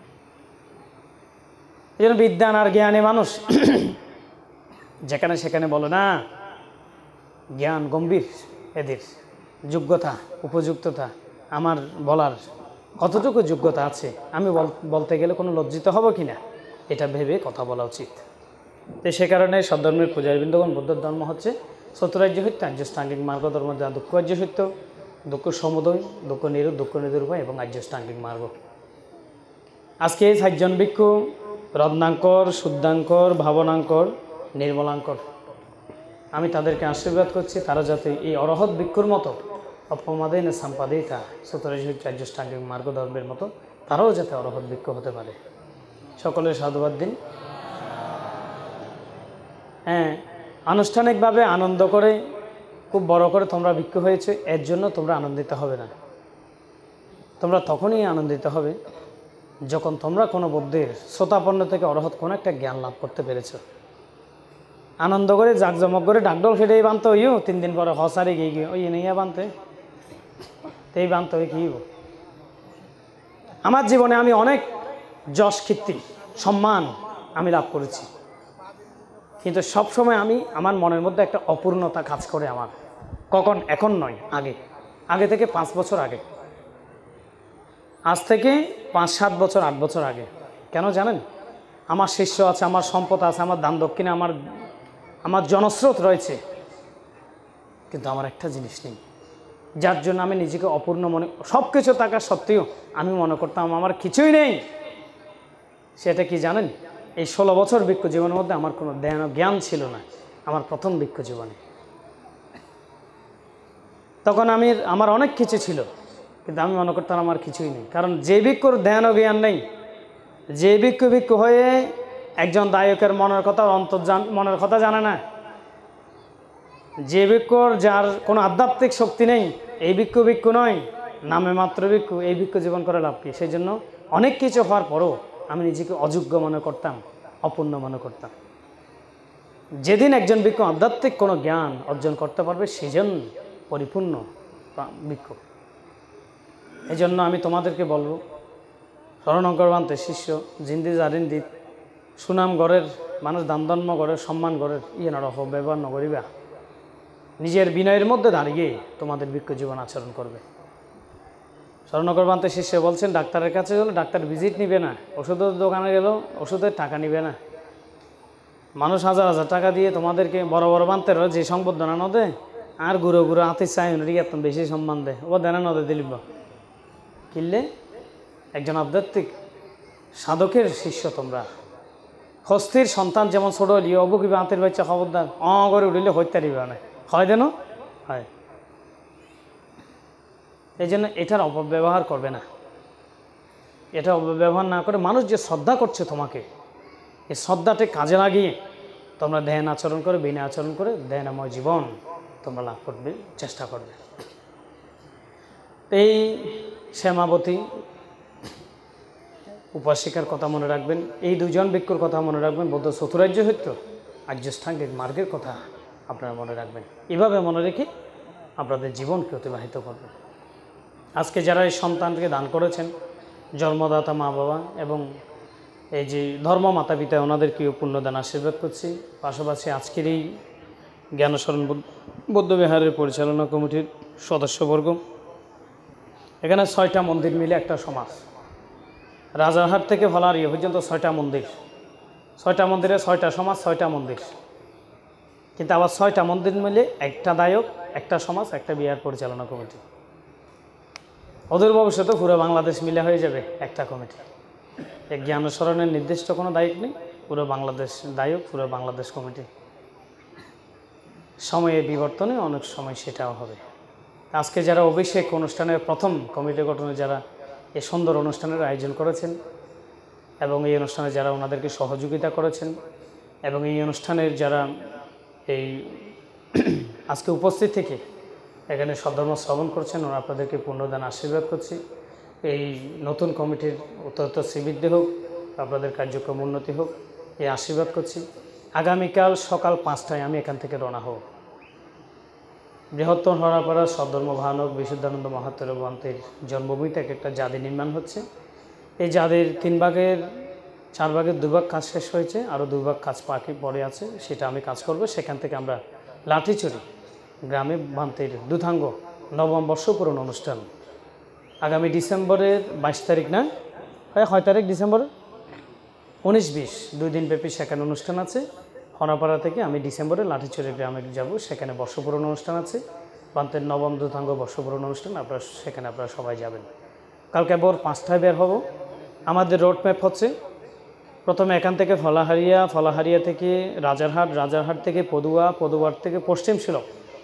এই জন্য বিদ্যান আর জ্ঞানী মানুষ যেখানে সেখানে বলো না, জ্ঞান গম্ভীর, এদের যোগ্যতা উপযুক্ততা আমার বলার কতটুকু যোগ্যতা আছে, আমি বলতে গেলে কোনো লজ্জিত হব কি না, এটা ভেবে কথা বলা উচিত। তো সে কারণে সদ্ধর্মের পূজারবৃন্দগণ বুদ্ধের ধর্ম হচ্ছে চতুরার্য সত্য, আর্যষ্টাঙ্গিক মার্গ ধর্ম, যা দুঃখ আর্য সত্য, দুঃখ সমুদয়, দুঃখ নিরূপ, দুঃখ নিরূপায় এবং আর্যষ্টাঙ্গিক মার্গ। আজকে 4 জন ভিক্ষু রত্নাঙ্কর, শুদ্ধাঙ্কর, ভাবনাঙ্কর, নির্মলাঙ্কর, আমি তাদেরকে আশীর্বাদ করছি তারা যাতে এই অরহৎ ভিক্ষুর মতো অপমাদেই না সম্পাদেই তা চতুরার্য সত্য আর্যষ্টাঙ্গিক মার্গ ধর্মের মতো তারাও যাতে অরহৎ ভিক্ষু হতে পারে। সকলের সাধুবাদ দিন। হ্যাঁ, আনুষ্ঠানিকভাবে আনন্দ করে খুব বড় করে তোমরা ভিক্ষু হয়েছে এর জন্য তোমরা আনন্দিত হবে না। তোমরা তখনই আনন্দিত হবে যখন তোমরা কোনো বুদ্ধের শ্রোতাপন্ন থেকে অরহৎ কোনো একটা জ্ঞান লাভ করতে পেরেছ। আনন্দ করে জাঁকজমক করে ডাকডোল খেটেই বানতে হইও, 3 দিন পরে হসারে গিয়ে ওই নেইয়া বানতে তেই বানতে হয়ে কী। আমার জীবনে আমি অনেক যশ কীর্তি সম্মান আমি লাভ করেছি, কিন্তু সবসময় আমার মনের মধ্যে একটা অপূর্ণতা কাজ করে আমার। কখন? এখন নয়, আগে থেকে 5 বছর আগে, আজ থেকে 5-7 বছর 8 বছর আগে কেন জানেন? আমার শিষ্য আছে, আমার সম্পদ আছে, আমার দান দক্ষিণে আমার জনস্রোত রয়েছে, কিন্তু আমার একটা জিনিস নেই, যার জন্য আমি নিজেকে অপূর্ণ মনে, সব কিছু থাকা সত্ত্বেও আমি মনে করতাম আমার কিছুই নেই। সেটা কি জানেন? এই 16 বছর ভিক্ষু জীবনের মধ্যে আমার কোনো জ্ঞান ছিল না। আমার প্রথম ভিক্ষু জীবনে তখন আমার অনেক কিছু ছিল, কিন্তু আমি মনে করতাম আমার কিছুই নেই। কারণ যে ভিক্ষুর ধ্যান ও জ্ঞান নেই, যে ভিক্ষু হয়ে একজন দায়কের মনের কথা জানে না, যে ভিক্ষুর যার কোনো আধ্যাত্মিক শক্তি নেই, এই ভিক্ষু নয়, নামে মাত্র ভিক্ষু। এই ভিক্ষু জীবন করে লাভ কি? সেই জন্য অনেক কিছু হওয়ার পরও আমি নিজেকে অযোগ্য মনে করতাম, অপূর্ণ মনে করতাম। যেদিন একজন ভিক্ষু আধ্যাত্মিক কোনো জ্ঞান অর্জন করতে পারবে, সেজন পরিপূর্ণ ভিক্ষু। এই জন্য আমি তোমাদেরকে বলবো, শরণঙ্কর বান্তে শিষ্য জিন্দি জারিন্দিত সুনাম গড়ের মানুষ দানধর্ম গড়ের সম্মান গড়ের নরহ ব্যবহার নগরিবা। নিজের বিনয়ের মধ্যে দাঁড়িয়ে তোমাদের ভিক্ষু জীবন আচরণ করবে। শরণঙ্কর বান্তে শিষ্য বলছেন, ডাক্তারের কাছে গেলে ডাক্তার ভিজিট নিবে না, ওষুধের দোকানে গেলেও ওষুধের টাকা নিবে না। মানুষ হাজার হাজার টাকা দিয়ে তোমাদেরকে বড় বড় বান্তের যে সংবর্ধনা নদে, আর গুঁড়ো হাতে চাই এত বেশি সম্মান দেয়, ও দেনা নদে দিলিব কিনলে একজন আধ্যাত্মিক সাধকের শিষ্য তোমরা। হস্তির সন্তান যেমন ছোট হলি অবু কিবা হাতের বাচ্চা খবরদার করে উঠিলে হত্যা দিবে না, হয় দেন হয়। এই জন্য এটার অপব্যবহার করবে না। এটা অপব্যবহার না করে মানুষ যে শ্রদ্ধা করছে তোমাকে, এই শ্রদ্ধাটি কাজে লাগিয়ে তোমরা ধ্যান আচরণ করে, বিনয় আচরণ করে ধ্যানময় জীবন তোমরা লাভ করবে, চেষ্টা করবে। এই শ্যামাবতী উপাসিকার কথা মনে রাখবেন, এই দুজন ভিক্ষুর কথা মনে রাখবেন, বৌদ্ধ চতুরার্য হইত আর্যষ্টাঙ্গিক মার্গের কথা আপনারা মনে রাখবেন। এভাবে মনে রেখে আপনাদের জীবনকে অতিবাহিত করবেন। আজকে যারা এই সন্তানকে দান করেছেন, জন্মদাতা মা বাবা এবং এই যে ধর্ম মাতা পিতা, ওনাদেরকেও পুণ্যদান আশীর্বাদ করছি। পাশাপাশি আজকের এই জ্ঞানশরণ বৌদ্ধবিহারের পরিচালনা কমিটির সদস্যবর্গ, এখানে 6টা মন্দির মিলে একটা সমাজ। রাজারহাট থেকে ভলারিয়া পর্যন্ত 6টা মন্দির, 6টা মন্দিরে 6টা সমাজ, 6টা মন্দির, কিন্তু আবার 6টা মন্দির মিলে একটা দায়ক, একটা সমাজ, একটা বিহার পরিচালনা কমিটি। অদূর ভবিষ্যতে পুরো বাংলাদেশ মিলে হয়ে যাবে একটা কমিটি। এই জ্ঞানশরণের নির্দিষ্ট কোনো দায়িত্ব নেই, পুরো বাংলাদেশ দায়ক, পুরো বাংলাদেশ কমিটি। সময়ে বিবর্তনে অনেক সময় সেটাও হবে। আজকে যারা অভিষেক অনুষ্ঠানের প্রথম কমিটি গঠনে যারা এই সুন্দর অনুষ্ঠানের আয়োজন করেছেন এবং এই অনুষ্ঠানে যারা ওনাদেরকে সহযোগিতা করেছেন এবং এই অনুষ্ঠানের যারা এই আজকে উপস্থিত থেকে এখানে সদ্ধর্ম শ্রবণ করছেন, ওরা আপনাদেরকে পুণ্যদান আশীর্বাদ করছি। এই নতুন কমিটির উত্তরোত্তর শ্রীবৃদ্ধি হোক, আপনাদের কার্যক্রম উন্নতি হোক, এই আশীর্বাদ করছি। আগামীকাল সকাল 5টায় আমি এখান থেকে রওনা হব। বৃহত্তর হরাপাড়া সদ্ধর্ম ভানক বিশুদ্ধানন্দ মহাত্মের বান্তের জন্মভূমিতে একটা জাদি নির্মাণ হচ্ছে। এই জাদির 3 ভাগের 4 ভাগের 2 ভাগ কাজ শেষ হয়েছে, আরও 2 ভাগ কাজ বাকি পড়ে আছে, সেটা আমি কাজ করব। সেখান থেকে আমরা লাঠিচুরি গ্রামে বান্তের দুধাঙ্গ নবম বর্ষ পূরণ অনুষ্ঠান আগামী ডিসেম্বরের 22 তারিখ, না হয় 6 তারিখ ডিসেম্বরের 19-20 2 দিন ব্যাপী সেখানে অনুষ্ঠান আছে। হরাপাড়া থেকে আমি ডিসেম্বরে লাঠিচুরি গ্রামে যাব, সেখানে বর্ষপূরণ অনুষ্ঠান আছে, বান্তের নবম দুধাঙ্গ বর্ষপূরণ অনুষ্ঠান। সেখানে আপনারা সবাই যাবেন। কালকে ভোর 5টায় বের হব। আমাদের রোড ম্যাপ হচ্ছে, প্রথমে এখান থেকে ফলাহারিয়া থেকে রাজারহাট থেকে পদুয়ার থেকে পশ্চিম শিলক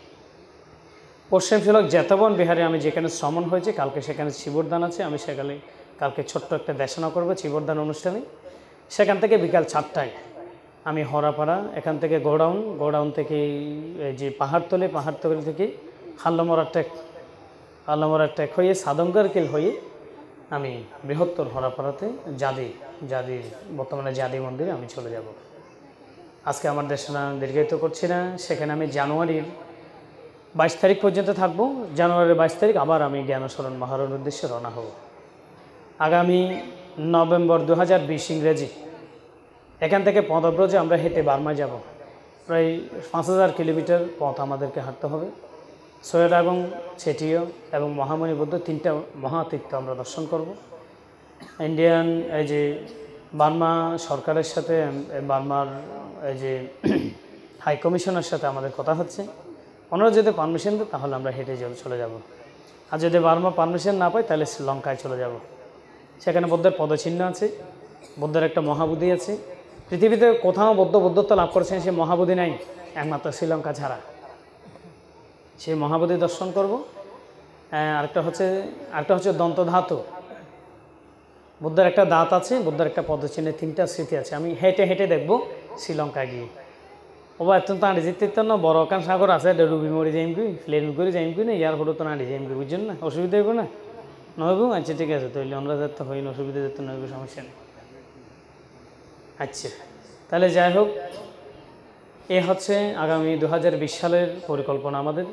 জেতবন বিহারে আমি যেখানে শ্রমণ হয়েছে, কালকে সেখানে চিবরদান আছে। আমি সেখানে কালকে ছোট্ট একটা দেশনা করবো চিবরদান অনুষ্ঠানে। সেখান থেকে বিকাল 4টায় আমি হরাপাড়া, এখান থেকে গোডাউন থেকে এই যে পাহাড়তলি থেকে হাল্লামরা ট্রেক হয়ে সাদঙ্গার কিল হয়ে আমি বৃহত্তর হরাপাড়াতে জাদি বর্তমানে জাদি মন্দিরে আমি চলে যাব। আজকে আমার দেশনা দীর্ঘায়িত করছি না। সেখানে আমি জানুয়ারির 22 তারিখ পর্যন্ত থাকব। জানুয়ারির 22 তারিখ আবার আমি জ্ঞানশরণ মহারণের উদ্দেশ্যে রওনা হব। আগামী নভেম্বর 2020 ইংরেজি এখান থেকে পদব্রজে আমরা হেঁটে বার্মা যাব। প্রায় 5000 কিলোমিটার পথ আমাদেরকে হাঁটতে হবে। সৈয়দাগং, ছেটিয় এবং মহামণি বুদ্ধ 3টা মহাতীর্থ আমরা দর্শন করব। ইন্ডিয়ান এই যে বার্মা সরকারের সাথে বার্মার এই যে হাই কমিশনের সাথে আমাদের কথা হচ্ছে, ওনারা যদি পারমিশন দেয় তাহলে আমরা হেঁটে চলে যাব। আর যদি বার্মা পারমিশন না পায় তাহলে শ্রীলঙ্কায় চলে যাব। সেখানে বৌদ্ধের পদচিহ্ন আছে, বৌদ্ধের একটা মহাবোধি আছে। পৃথিবীতে কোথাও বৌদ্ধত্ব লাভ করেছেন সেই মহাবোধি নাই, একমাত্র শ্রীলঙ্কা ছাড়া। সেই মহাবোধি দর্শন করব। আরেকটা হচ্ছে দন্তধাতু, বুদ্ধের একটা দাঁত আছে, বুদ্ধের একটা পদচিহ্নের 3টা স্মৃতি আছে। আমি হেঁটে হেঁটে দেখব শ্রীলঙ্কায় গিয়ে। ওবা এত তো আঁড়ি যেতে না, বড় কান সাগর আছে, ডুবি মরি যাইমকি, প্লেন করে যাইমকি না, ইয়ার ফটো তো আঁড়ি যাইমকি, বুঝছেন না? অসুবিধা হইব না? নইব? আচ্ছা ঠিক আছে, তাহলে আমরা যাতে হই না, অসুবিধা যেতে নইব, সমস্যা নেই। আচ্ছা, তাহলে যাই হোক, এ হচ্ছে আগামী 2020 সালের পরিকল্পনা আমাদের।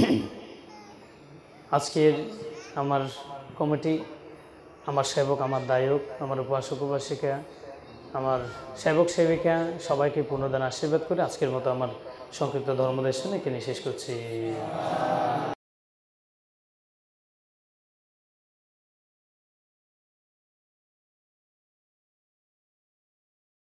আজকের আমার কমিটি, আমার সেবক, আমার দায়ক, আমার উপাসক উপাসিকা, আমার সেবক সেবিকা সবাইকে পূর্ণদান আশীর্বাদ করে আজকের মতো আমার সংক্ষিপ্ত ধর্মদর্শন এখানে শেষ করছি।